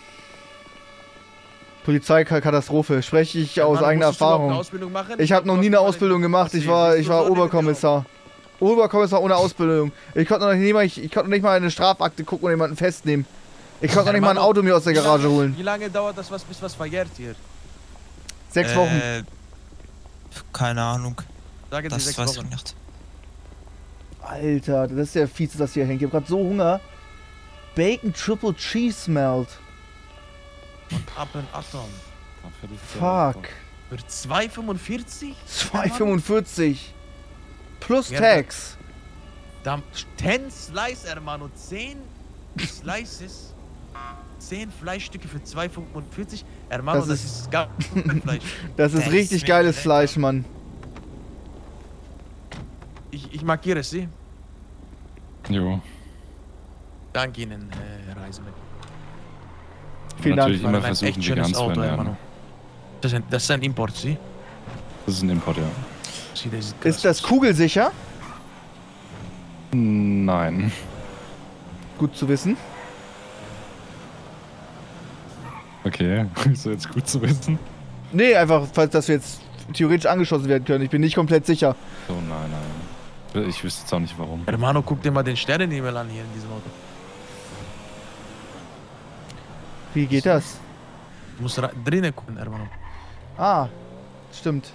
Polizeikatastrophe. Spreche ich aus eigener Erfahrung. Ich habe noch nie eine Ausbildung gemacht. Ich war Oberkommissar. Oberkommissar ohne Ausbildung. Ich konnte noch nicht mal eine Strafakte gucken und jemanden festnehmen. Ich konnte noch nicht mal ein Auto mir aus der Garage holen. Wie lange dauert das, bis was verjährt hier? 6 Wochen. Keine Ahnung. Sagen Sie 6 Wochen. Nicht. Alter, das ist ja fies, dass hier hängt. Ich hab grad so Hunger. Bacon Triple Cheese Melt. Und ab in Atom. Fuck. Für 2,45? 2,45. Plus Tax. 10 Slice, Hermano. 10 Slices. 10 Fleischstücke für 2,45. Hermano, das ist gar kein Fleisch. Das ist richtig geiles Fleisch, Mann. Ich markiere es, Sie. Jo. Danke Ihnen, Herr Reisemann. Vielen Dank. Natürlich immer ein versuchen, echt schönes vegan zu Auto, ernähren. Hermano. Das ist ein Import, Sie? Das ist ein Import, ja. Ist das kugelsicher? Nein. Gut zu wissen. Okay, ist jetzt gut zu wissen. Nee, einfach, falls das jetzt theoretisch angeschossen werden können. Ich bin nicht komplett sicher. Oh nein, nein. Ich wüsste jetzt auch nicht warum. Hermano, guck dir mal den Sternenhimmel an hier in diesem Auto. Wie geht das? Du musst drinnen gucken, Hermano. Ah, stimmt.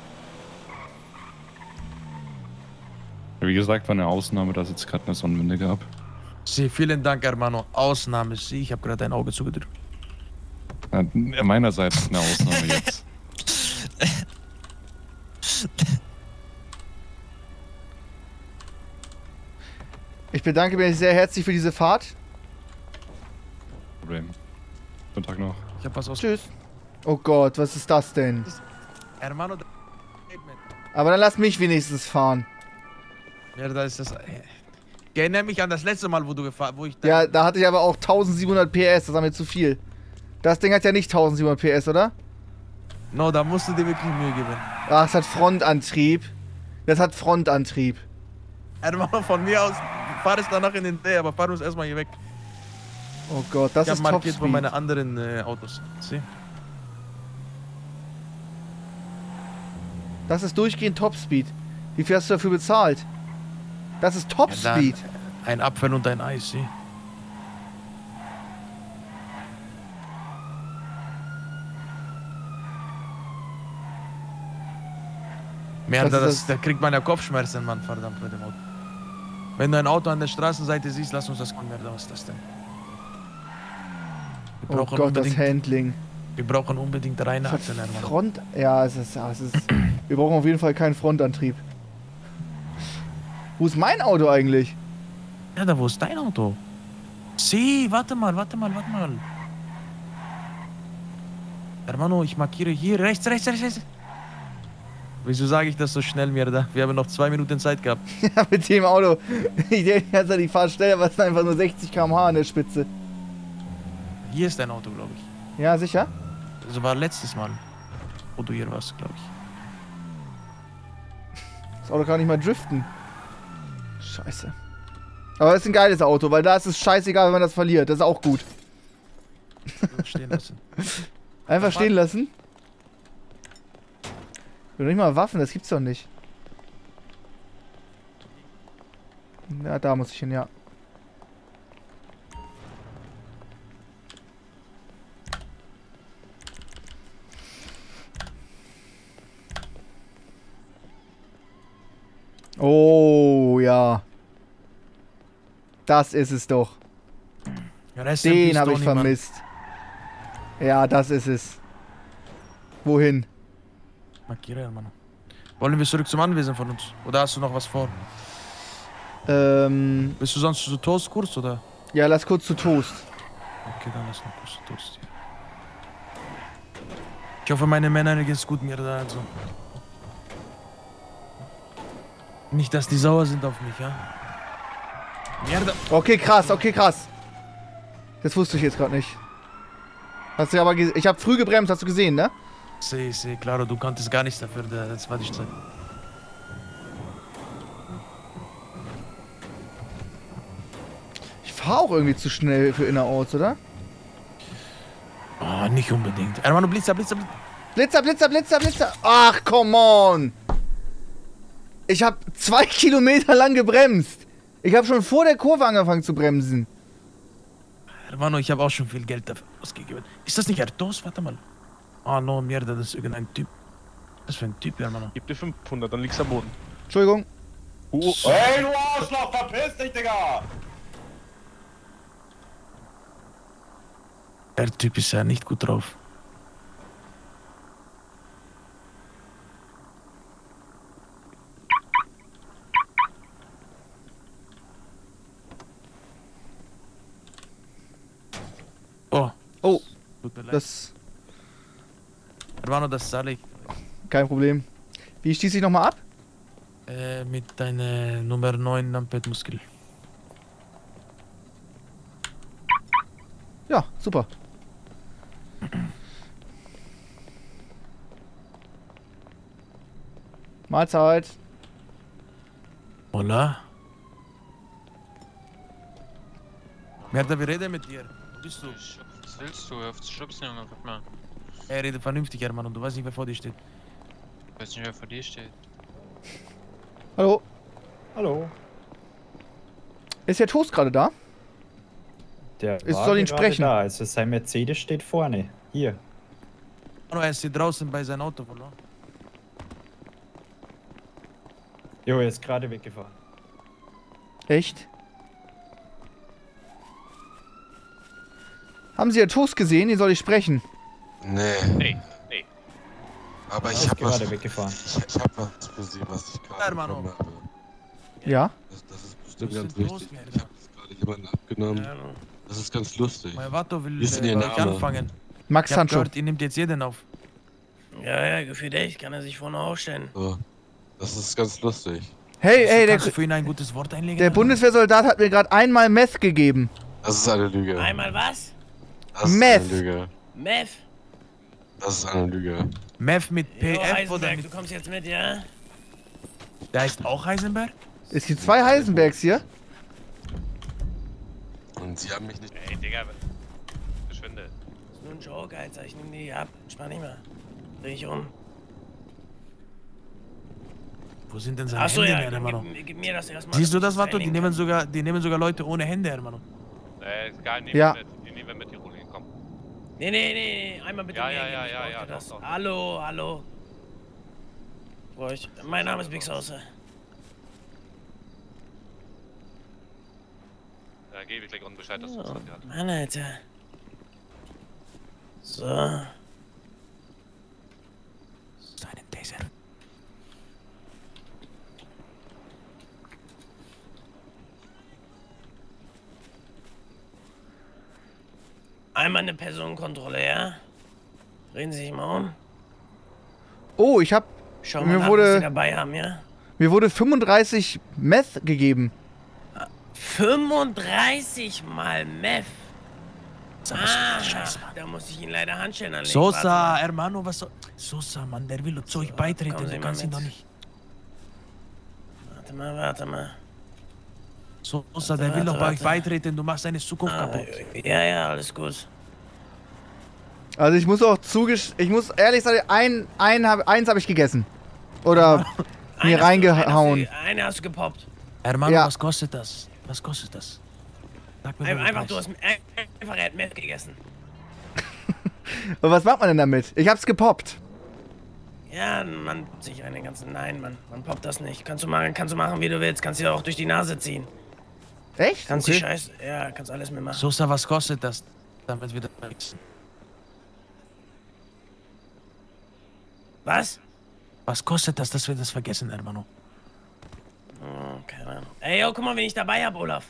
Wie gesagt, war eine Ausnahme, dass es jetzt gerade eine Sonnenwende gab. Sie, vielen Dank, Hermano. Ausnahme, Sie. Ich habe gerade ein Auge zugedrückt. Ja, meinerseits eine Ausnahme jetzt. Ich bedanke mich sehr herzlich für diese Fahrt. Problem. Guten Tag noch. Ich hab was aus. Tschüss. Oh Gott, was ist das denn? Hermano, Aber dann lass mich wenigstens fahren. ja, da ist das. Ich erinnere mich an das letzte Mal, wo du gefahren, wo ich. Ja, da hatte ich aber auch 1700 PS, das war mir zu viel. Das Ding hat ja nicht 1700 PS, oder? No, da musst du dir wirklich Mühe geben. Ach, es hat Frontantrieb. Das hat Frontantrieb. Hermano, von mir aus, fahr es danach in den See, aber fahr uns erstmal hier weg. Oh Gott, das ich ist markiert Topspeed. von meine anderen Autos. Sieh. Das ist durchgehend Topspeed. Wie viel hast du dafür bezahlt? Das ist Topspeed. Ja, ein Apfel und ein Eis, sieh. Merda, da kriegt man ja Kopfschmerzen, Mann, verdammt, mit dem Auto. Wenn du ein Auto an der Straßenseite siehst, lass uns das kommen, Merda, was ist das denn? Wir Oh Gott, das Handling. Wir brauchen unbedingt reine Achsen, Mann. Front... Ja, es ist... wir brauchen auf jeden Fall keinen Frontantrieb. Wo ist mein Auto eigentlich? Ja, da wo ist dein Auto? Sieh, warte mal. Hermano, ich markiere hier, rechts. Wieso sage ich das so schnell, Merda? Wir haben noch 2 Minuten Zeit gehabt. Ja, mit dem Auto. Ich denke, dass die Fahrt schneller, aber es sind einfach nur 60 km/h an der Spitze. Hier ist dein Auto, glaube ich. Ja, sicher? Das war letztes Mal, wo du hier warst, glaube ich. Das Auto kann nicht mal driften. Scheiße. Aber das ist ein geiles Auto, weil da ist es scheißegal, wenn man das verliert. Das ist auch gut. Stehen lassen. Einfach stehen lassen? Ich will nicht mal Waffen, das gibt's doch nicht. Ja, da muss ich hin, ja. Oh, ja. Das ist es doch. Den habe ich vermisst. Ja, das ist es. Wohin? Markiere, Mann. Wollen wir zurück zum Anwesen von uns? Oder hast du noch was vor? Bist du sonst zu Toast kurz, oder? Ja, lass kurz zu Toast. Okay, dann lass noch kurz zu Toast hier. Ich hoffe, meine Männer geht's gut mir da, also. Nicht, dass die sauer sind auf mich, ja? Mierda. Okay, krass. Das wusste ich jetzt gerade nicht. Hast du aber ich habe früh gebremst, hast du gesehen, ne? Sí, claro, du konntest gar nichts dafür, das war die Zeit. Ich fahre auch irgendwie zu schnell für innerorts, oder? Oh, nicht unbedingt. Hermano, Blitzer. Ach, come on. Ich habe 2 Kilometer lang gebremst. Ich habe schon vor der Kurve angefangen zu bremsen. Hermano, ich habe auch schon viel Geld dafür ausgegeben. Ist das nicht Erdos? Warte mal. Oh no, Mierda, das ist irgendein Typ. Was für ein Typ, Hermano? Gib dir 500, dann liegst du am Boden. Entschuldigung. Hey, du Arschloch, verpiss dich, Digga! Der Typ ist ja nicht gut drauf. Oh, Das... Hermano, das zahle ich. Kein Problem. Wie stieß ich nochmal ab? Mit deiner Nummer 9 Lampetmuskel. Ja, super. Mahlzeit. Hola. Merda, wir reden mit dir. Wo bist du? Was willst du? Hör auf zu schubsen, Junge, guck mal. Er redet vernünftig, Hermann, und du weißt nicht, wer vor dir steht. Ich weiß nicht, wer vor dir steht. Hallo. Hallo. Ist der Toast gerade da? Der Ich soll ihn sprechen. Da. Also sein Mercedes steht vorne. Hier. Oh, er ist hier draußen bei seinem Auto, oder? Jo, er ist gerade weggefahren. Echt? Haben Sie Herrn Toast gesehen? Den soll ich sprechen. Nee. Aber ich hab was. Weggefahren. Ich hab was für Sie, was ich gerade bekommen habe. Ja? Das ist bestimmt ganz wichtig. Ich hab das gerade jemanden abgenommen. Das ist ganz lustig. Mein Vater will Wie ist denn Ihr Name? anfangen. Max Ich hab Sancho. gehört, ihr nehmt jetzt jeden auf. Ja, gefühlt echt. Kann er sich vorne aufstellen. So. Das ist ganz lustig. Hey, Kannst du für ihn ein gutes Wort einlegen? der Bundeswehrsoldat hat mir gerade einmal Meth gegeben. Das ist eine Lüge. Einmal was? Das ist Meth. eine Lüge. Meth? Das ist eine Lüge. Meth mit Jo, PF oder Heisenberg, mit... du kommst jetzt mit, ja? Der heißt auch Heisenberg? Es gibt 2 Heisenbergs hier. Und Sie haben mich nicht... Ey, Digga. Verschwinde. Das ist nur ein Joke, Alter. Ich nehm die ab. Spann nicht mehr. Dreh ich um. Wo sind denn seine Achso, Hände, ja, Hermano? gib mir das erstmal. Siehst du das, Vato? Die nehmen sogar Leute ohne Hände, Hermano. Egal, Ja. Die nehmen wir mit, die Rolling, komm. Nee. Einmal bitte. Ja, das. Doch. Hallo. Ruhig. Mein Name ist Big Sauce. Da gebe ich gleich unten Bescheid, dass du das hast. Mann, Alter. So. Seinen Taser. Einmal eine Personenkontrolle, ja? Drehen Sie sich mal um. Oh, ich hab... Schau mal nach, was Sie dabei haben, ja? Mir wurde 35 Meth gegeben. 35 mal Meth. Scheiße, da muss ich ihn leider Handschellen anlegen. Sosa, Hermano, was soll... Sosa, Mann, der will zu euch beitreten, du kannst ihn doch nicht. Warte mal. Sosa, der will doch bei euch beitreten, du machst seine Zukunft kaputt. Ja, alles gut. Also ich muss auch ich muss ehrlich sagen, eins habe ich gegessen. Oder mir reingehauen. Eine hast du gepoppt. Hermano, Ja. was kostet das? Was kostet das? Sag mir Einfach, du hast einfach Meth gegessen. Und was macht man denn damit? Ich hab's gepoppt. Ja, man poppt sich einen ganzen... Nein, man poppt das nicht. Kannst du machen, wie du willst. Kannst dir auch durch die Nase ziehen. Echt? Kannst Okay. die Scheiße... Ja, kannst alles mitmachen. Sosa, was kostet das? Damit wir das mixen. Was? Was kostet das, dass wir das vergessen, Hermano? Oh, keine Ahnung. Ey, yo, guck mal, wen ich dabei hab, Olaf.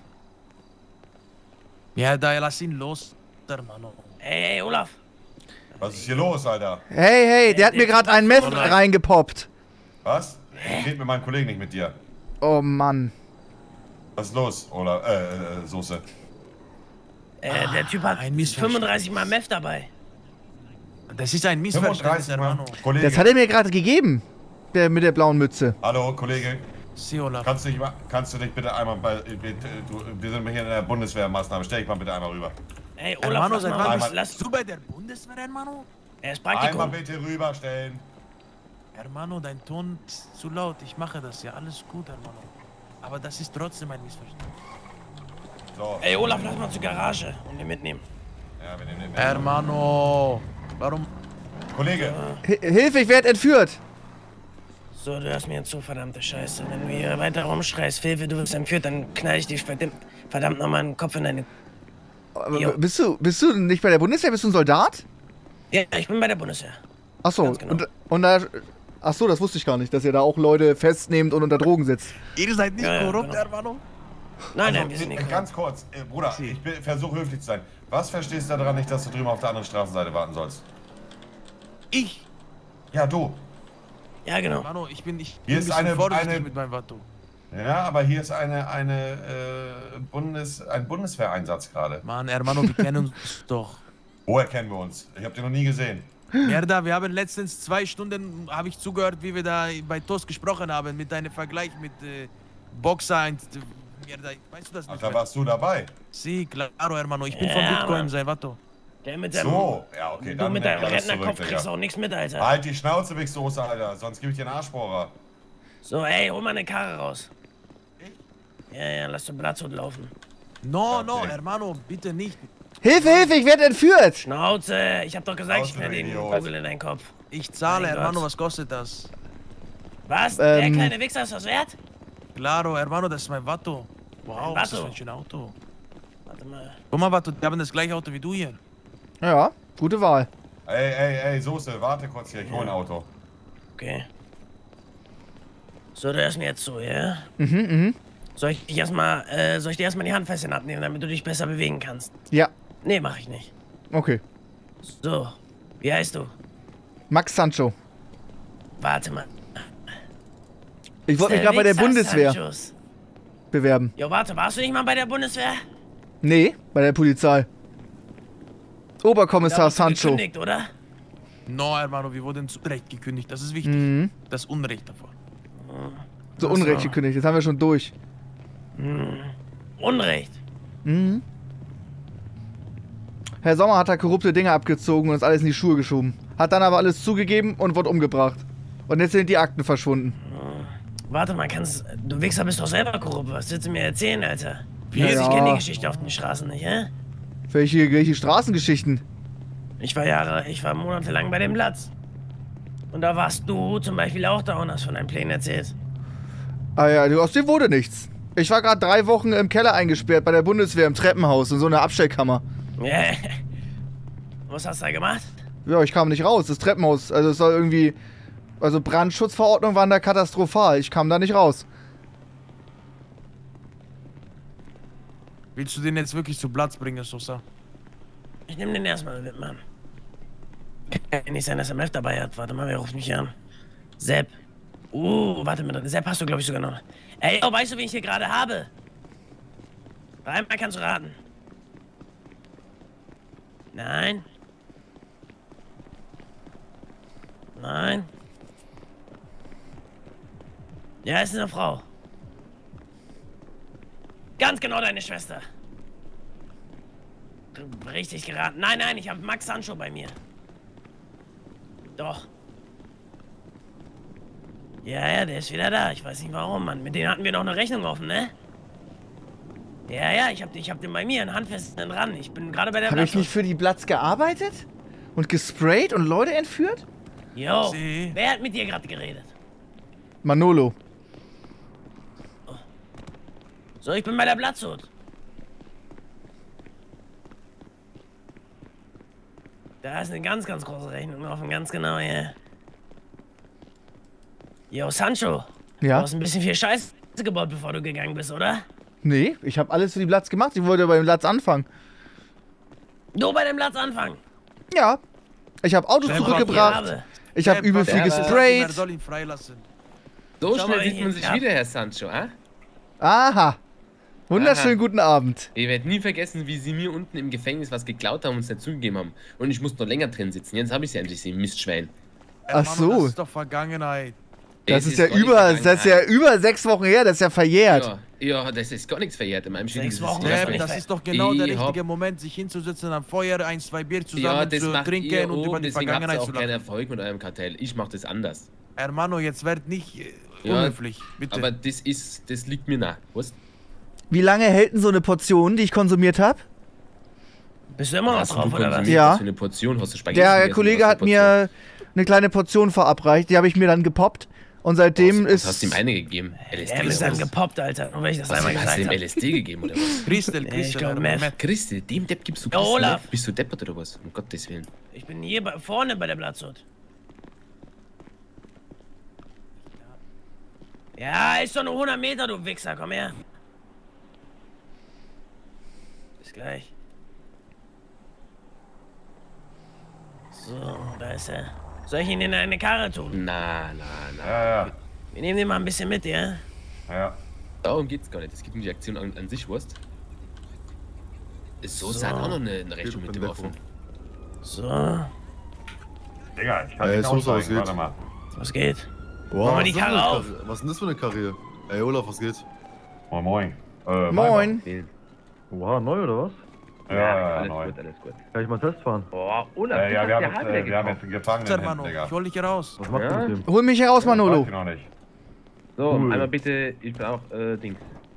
Ja, da lass ihn los, Hermano. Ey, Olaf. Was ist hier los, Alter? Hey, der hat mir gerade ein Meth reingepoppt. Was? Ich rede mit meinem Kollegen nicht mit dir. Oh Mann. Was ist los, oder? Soße. Der Typ hat 35 mal Meth dabei. Das ist ein Missverständnis, Hermano. Kollege. Das hat er mir gerade gegeben. Der mit der blauen Mütze. Hallo, Kollege. Sie, Olaf. Kannst du dich bitte einmal wir sind hier in der Bundeswehrmaßnahme. Stell dich mal bitte einmal rüber. Ey, Olaf, Hermano, lass du bei der Bundeswehr, Hermano? Er ist Praktikum. Einmal bitte rüberstellen. Hermano, dein Ton ist zu laut. Ich mache das ja. Alles gut, Hermano. Aber das ist trotzdem ein Missverständnis. So. Ey, Olaf, lass mal zur Garage und den mitnehmen. Ja, wir nehmen den mit. Hermano. Warum? Kollege. Hilfe, ich werde entführt. So, du hörst mir jetzt zu, verdammte Scheiße. Wenn du hier weiter rumschreist, Hilfe, du wirst entführt, dann knall ich dich verdammt nochmal einen Kopf in deine... Aber bist du nicht bei der Bundeswehr? Bist du ein Soldat? Ja, ich bin bei der Bundeswehr. Achso, Genau. und da... Achso, das wusste ich gar nicht, dass ihr da auch Leute festnehmt und unter Drogen sitzt. Ihr seid nicht korrupt, genau. Hermano? Nein, Also, wir sind nicht ganz kurz, Bruder, ich versuche höflich zu sein. Was verstehst du daran nicht, dass du drüben auf der anderen Straßenseite warten sollst? Ich? Ja, du. Ja, genau. Mano, ich bin Hier ein ist bisschen vorsichtig mit meinem Vato. Ja, aber hier ist ein Bundeswehreinsatz gerade. Mann, Hermano, wir kennen uns doch. Woher kennen wir uns? Ich habe den noch nie gesehen. Merda, wir haben letztens 2 Stunden, habe ich zugehört, wie wir da bei TOS gesprochen haben, mit deinem Vergleich mit Boxer und Merda, weißt du das nicht? Ach, da warst du dabei? Sí, claro, Hermano, ich bin von Bitcoin, sein Vato. Der mit dem, so, ja, okay, dann du mit deinem alles Rentnerkopf zurück, kriegst Digga. auch nichts mit, Alter. Halt die Schnauze, Big Soße, Alter, sonst gebe ich dir einen Arschbohrer. So, ey, hol mal eine Karre raus. Ja, lass den Platzhut laufen. No, Hermano, bitte nicht. Hilfe, Hilfe, ich werde entführt! Schnauze, ich hab doch gesagt, ich werde den Kugel in deinen Kopf. Ich zahle, Mein Hermano, Gott. was kostet das? Was? Der kleine Wichser ist das wert? Claro, Hermano, das ist mein Vato. Wow, Dein was ist das Vato? für ein schönes Auto. Warte mal. Guck mal, Vato, wir haben das gleiche Auto wie du hier. Ja, gute Wahl. Ey, Soße, warte kurz hier, ich hol ein Auto. Okay. So, du hörst mir jetzt zu, ja? Mhm. Soll ich dir erstmal die Handfesseln abnehmen, damit du dich besser bewegen kannst? Ja. Nee, mach ich nicht. Okay. So, wie heißt du? Max Sancho. Warte mal. Ich wollte mich gerade bei der Wichser Bundeswehr Sanchos. bewerben. Jo, warte, warst du nicht mal bei der Bundeswehr? Nee, bei der Polizei. Oberkommissar Da bist du Sancho. gekündigt, oder? No, Hermano, wir wurden zu Unrecht gekündigt. Das ist wichtig. Mhm. Das Unrecht davon. So Unrecht gekündigt, das haben wir schon durch. Unrecht. Mhm. Herr Sommer hat da korrupte Dinge abgezogen und uns alles in die Schuhe geschoben. Hat dann aber alles zugegeben und wurde umgebracht. Und jetzt sind die Akten verschwunden. Warte mal, du Wichser bist doch selber korrupt. Was willst du mir erzählen, Alter? Ja. Ich kenne die Geschichte auf den Straßen nicht, hä? Welche Straßengeschichten? Ich war monatelang bei dem Platz. Und da warst du zum Beispiel auch da und hast von deinen Plänen erzählt. Ah ja, aus dem wurde nichts. Ich war gerade 3 Wochen im Keller eingesperrt bei der Bundeswehr im Treppenhaus in so einer Abstellkammer. Was hast du da gemacht? Ja, ich kam nicht raus. Das Treppenhaus, also es soll irgendwie... Also Brandschutzverordnungen waren da katastrophal. Ich kam da nicht raus. Willst du den jetzt wirklich zu Platz bringen, Sosa? Ich nehme den erstmal mit, Mann. Kann nicht sein, dass er MF dabei hat. Warte mal, wer ruft mich an? Sepp. Warte mal. Sepp hast du, glaube ich, sogar noch. Ey, weißt du, wen ich hier gerade habe? Einmal kannst du raten. Nein. Nein. Ja, es ist eine Frau. Ganz genau deine Schwester. Richtig geraten. Nein, ich habe Max Sancho bei mir. Doch. Ja, der ist wieder da. Ich weiß nicht warum, Mann. Mit denen hatten wir noch eine Rechnung offen, ne? Ja, ich hab den bei mir in Handfesten dran. Ich bin gerade bei der Habe ich nicht für die Blatz gearbeitet? Und gesprayt und Leute entführt? Jo, wer hat mit dir gerade geredet? Manolo. So, ich bin bei der Platzhut. Da ist eine ganz große Rechnung offen, ganz genau, ja. Jo, Sancho. Ja? Du hast ein bisschen viel Scheiße gebaut, bevor du gegangen bist, oder? Nee, ich habe alles für die Blatz gemacht. Ich wollte beim Blatz anfangen. Du bei dem Platz anfangen? Ja. Ich habe Autos zurückgebracht. Ich habe übel viel gesprayt. soll ihn freilassen. So schnell sieht man sich wieder, Herr Sancho, Aha. Wunderschönen guten Abend. Ich werde nie vergessen, wie Sie mir unten im Gefängnis was geklaut haben und es nicht zugegeben haben. Und ich muss noch länger drin sitzen. Jetzt habe ich Sie endlich, Sie Mistschwein. Ach so. Das ist doch Vergangenheit. Das ist ja über 6 Wochen her, das ist ja verjährt. Ja, das ist gar nichts verjährt in meinem Spiel. Das ist doch genau der richtige Moment, sich hinzusetzen am Feuer, 1, 2 Bier zusammen zu trinken und über die Vergangenheit zu lachen. Auch keinen lachen. Erfolg mit eurem Kartell. Ich mache das anders. Hermano, jetzt werd nicht unhöflich, bitte. Aber das liegt mir nah. Was? Wie lange hält denn so eine Portion, die ich konsumiert habe? Bist du immer noch drauf, oder was? Ja. Was für eine Portion hast du Spaghetti Der gegessen? Kollege hat mir eine kleine Portion verabreicht, die habe ich mir dann gepoppt. Und seitdem ist... Hast du ihm eine gegeben? LSD Er ist dann gepoppt, Alter. Nur weil ich das einmal gesagt habe. Hast du ihm LSD gegeben, oder was? Christel, Ich glaube, Meth. Christel, dem Depp gibst du Ja, Christel, Olaf. ne? Bist du deppert oder was? Um Gottes Willen. Ich bin hier vorne bei der Platzhut. Ja, ist doch nur 100 Meter, du Wichser. Komm her. Bis gleich. weißt du. Soll ich ihn in eine Karre tun? Na. Ja. Wir nehmen den mal ein bisschen mit, ja? Ja. Darum geht's gar nicht. Es geht um die Aktion an sich, Wurst. So hat auch noch eine Rechnung mit dem offen. So. Digga, ich kann nicht aussteigen. Warte mal. Was geht? Wow, Mach mal die Karre auf. Was ist denn das für eine Karre hier? Ey, Olaf, was geht? Moin. Moin. Oha, neu oder was? Ja, alles neu. gut, alles gut. Kann ich mal Test fahren? Boah, Olaf, Ja, wir haben jetzt einen Gefangenen hin, Digga. Ich hol dich hier raus. Was macht ihr mit dem? Hol mich hier raus, Manolo. Weiß ich noch nicht. So, Cool. einmal bitte, ich bin auch, Dings.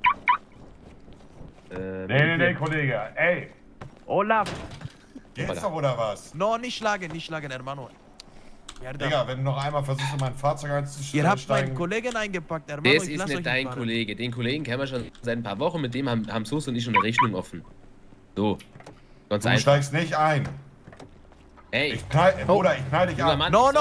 Nee, Kollege. Ey, Olaf! geht's doch oder was? No, nicht schlagen, hermano. Digga, wenn du noch einmal versuchst, in mein Fahrzeug einzusteigen. Ihr habt meinen Kollegen eingepackt, hermano. Das ist nicht dein Kollege. Den Kollegen kennen wir schon seit ein paar Wochen. Mit dem haben Sos und ich schon eine Rechnung offen. So. Ganz Du einfach. steigst nicht ein. Ey. Bruder, ich knall dich Junger ab. Mann, No,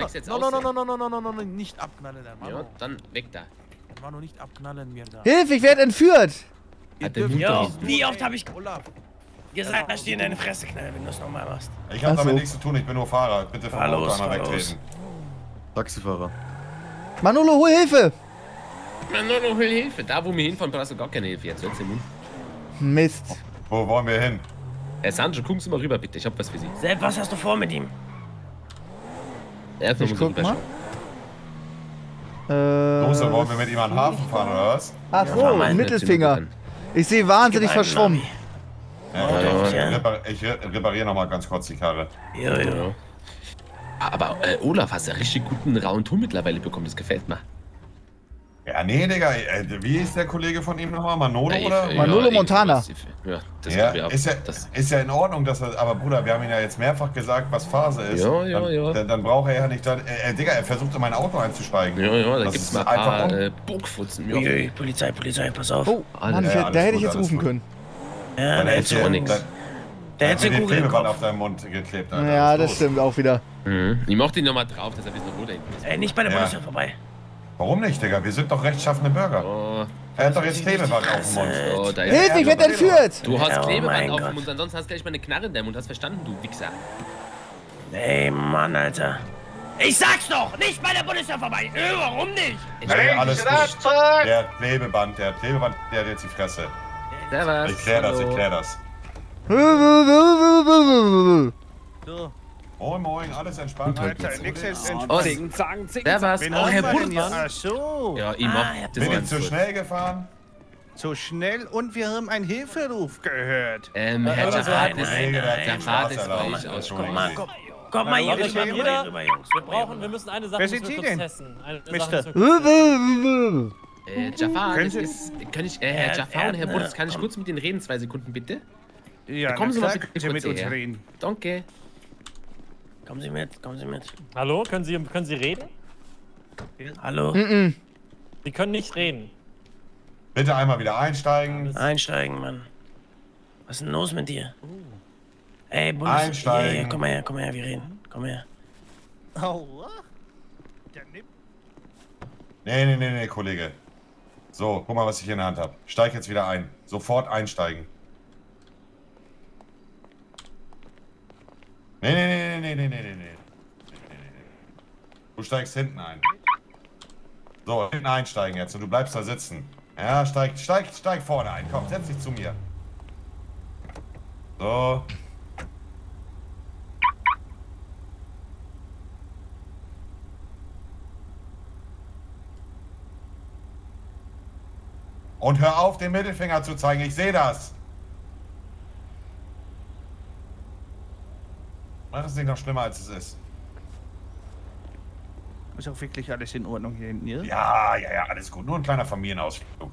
nicht abknallen, hermano. Ja, dann weg da. Hermano, nicht abknallen mir da. Hilfe, ich werde entführt. Jo, wie oft habe ich gesagt, dass ich dir in deine Fresse knall, wenn du es nochmal machst? Ich hab damit nichts zu tun, ich bin nur Fahrer. Bitte vom Auto einmal wegtreten. Taxifahrer. Manolo, hol Hilfe. Manolo, hol Hilfe. Da, wo wir hinfahren, brauchst du gar keine Hilfe. Jetzt hört's im Mund. Mist. Wo wollen wir hin? Sancho, gucken Sie mal rüber, bitte. Ich hab was für Sie. Sepp, was hast du vor mit ihm? Er hat Ich guck mal. Los, wollen wir mit ihm an den Hafen fahren, oder was? Ach so, Mittelfinger. Ich sehe wahnsinnig verschwommen. Ich repariere noch mal ganz kurz die Karre. Ja. Aber Olaf, hast ja richtig guten rauen Ton mittlerweile bekommen. Das gefällt mir. Ja, nee, Digga. Wie ist der Kollege von ihm nochmal? Manolo, oder? Manolo Montana. Ja, das ja, ich auch. ist ja in Ordnung, dass er. Aber Bruder, wir haben ihn ja jetzt mehrfach gesagt, was Phase ist. Ja. Dann braucht er ja nicht. Digga, er versucht in mein Auto einzusteigen. Ja, da das gibt's ist mal ein paar einfach Burgfutzen. Ui, Polizei, pass auf. Oh, Mann, da hätte ich jetzt rufen können. Ja, da hättest du auch nichts. Da hättest du Kugel im Kopf auf deinem Mund geklebt. Alter. Ja, das stimmt auch wieder. Ich mach den nochmal drauf, dass er wissen, wo der hinten ist. Ey, nicht bei der Bundeswehr vorbei. Warum nicht, Digga? Wir sind doch rechtschaffene Bürger. Er hat doch jetzt Klebeband auf dem Mund. Oh, da ist Hilfe, ich werde entführt! Du hast Oh Klebeband mein auf dem Gott. Mund, ansonsten hast du gleich mal eine Knarre in deinem Mund. Hast verstanden, du Wichser? Ey, Mann, Alter. Ich sag's doch, nicht bei der Bundeswehr vorbei. Warum nicht? Nee, alles gut. Der hat Klebeband, der hat jetzt die Fresse. Servus. Ich klär das. So. Moin, alles entspannt. Alter, nix ist entspannt. Servus. Wen Oh, Herr haben wir denn hier? Bundmann. Ach so. Ja, ich mach das Bin ich ganz zu gut. schnell gefahren? Zu schnell und wir haben einen Hilferuf gehört. Herr Jafat ist bei Nein. euch aus. Komm mal hier, wir Jeder- reden rüber, Jungs. Wir müssen eine Sache Wer sind müssen wir Sie kurz denn? testen. Eine Mister. Sache müssen Jafar, Können das Sie- ist, kann ich, Herr Jafar und Herr Butz, kann ich kurz mit Ihnen reden? 2 Sekunden, bitte? Ja, Kommen Sie na mal klar, bitte können kurz Sie mit uns hierher. reden. Danke. Kommen Sie mit. Hallo, können Sie reden? Hallo? Sie können nicht reden. Bitte einmal wieder einsteigen. Einsteigen, Mann. Was ist denn los mit dir? Ey, Einsteigen. Hier, komm mal her, wir reden. Komm her. Aua. Der nimmt. Nee, Kollege. So, guck mal, was ich hier in der Hand habe. Steig jetzt wieder ein. Sofort einsteigen. Nee. Du steigst hinten ein. So, hinten einsteigen jetzt und du bleibst da sitzen. Ja, steig vorne ein. Komm, setz dich zu mir. So. Und hör auf, den Mittelfinger zu zeigen. Ich sehe das. Mach es nicht noch schlimmer, als es ist. Ist auch wirklich alles in Ordnung hier hinten, ja? Ja, alles gut. Nur ein kleiner Familienausflug.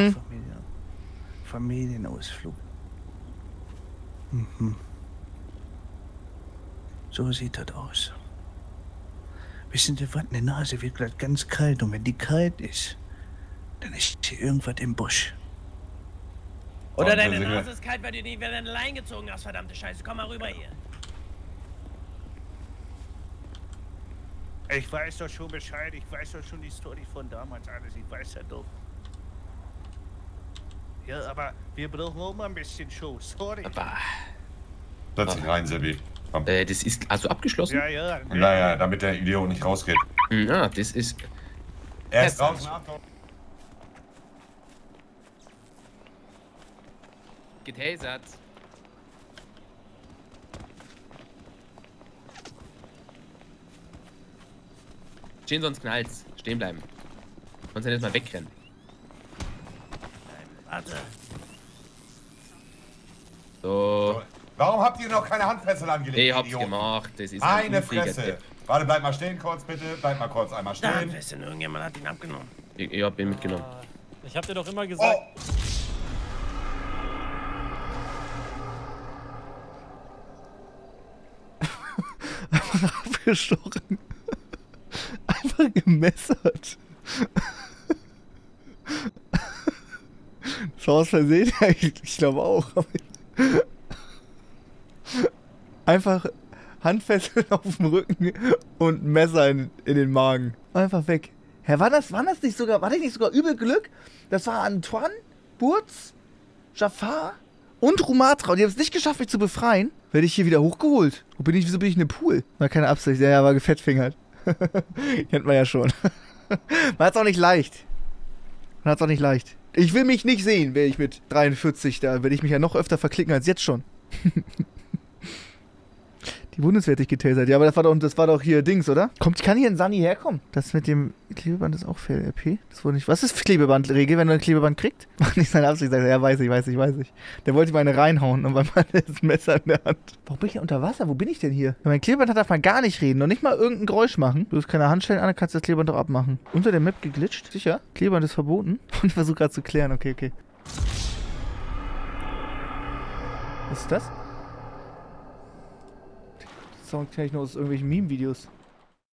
Familienausflug. Mhm. So sieht das aus. Wissen Sie was? Eine Nase wird gerade ganz kalt und wenn die kalt ist, dann ist hier irgendwas im Busch. Oder deine Nase ist kalt, weil du die wieder allein gezogen hast, verdammte Scheiße. Komm mal rüber hier. Ich weiß doch schon Bescheid, ich weiß doch schon die Story von damals alles, ich weiß ja doch. Ja, aber wir brauchen auch mal ein bisschen Show, sorry. Setz dich rein, Sebi. Das ist also abgeschlossen? Ja. Naja, damit der Idiot nicht rausgeht. Ja, das ist... Er ist draußen, Achtung. Getasert. Stehen, sonst knallt's. Stehen bleiben. Sonst nicht mal wegrennen. Warte. So. Warum habt ihr noch keine Handfessel angelegt? Ich hab's Idioten? gemacht. Das ist Meine ein Fresse. Tipp. Warte, bleib mal stehen kurz, bitte. Bleib mal kurz einmal Da, stehen. Handfesseln, irgendjemand hat ihn abgenommen. Ich hab ihn mitgenommen. Ich hab dir doch immer gesagt. Einfach abgestochen. Einfach gemessert. Das war aus Versehen, ja, ich glaube auch. Einfach Handfesseln auf dem Rücken und Messer in den Magen. Einfach weg. Hä, war das nicht sogar, war das nicht sogar übel Glück? Das war Antoine, Burz, Jafar und Rumatra. Und die haben es nicht geschafft, mich zu befreien. Werde ich hier wieder hochgeholt. Wieso bin ich in einem Pool? War keine Absicht, ja, war gefettfingert. Kennt man ja schon. Man hat's auch nicht leicht. Ich will mich nicht sehen, wäre ich mit 43, da werde ich mich ja noch öfter verklicken als jetzt schon. Die Bundeswehr hat dich getasert. Ja, aber das war doch hier Dings, oder? Kann hier ein Sunny herkommen? Das mit dem Klebeband ist auch Fail RP. Das wurde nicht. Was ist Klebebandregel, wenn du ein Klebeband kriegst? Mach nicht seine Absicht. Ja, weiß ich. Der wollte mir eine reinhauen und man hat das Messer in der Hand. Warum bin ich unter Wasser? Wo bin ich denn hier? Wenn mein Klebeband hat, darf man gar nicht reden und nicht mal irgendein Geräusch machen. Du hast keine Handschellen an, dann kannst du das Klebeband doch abmachen. Unter der Map geglitscht? Sicher? Klebeband ist verboten? Und ich versuche gerade zu klären. Okay. Was ist das? Sound kenne ich nur aus irgendwelchen Meme-Videos.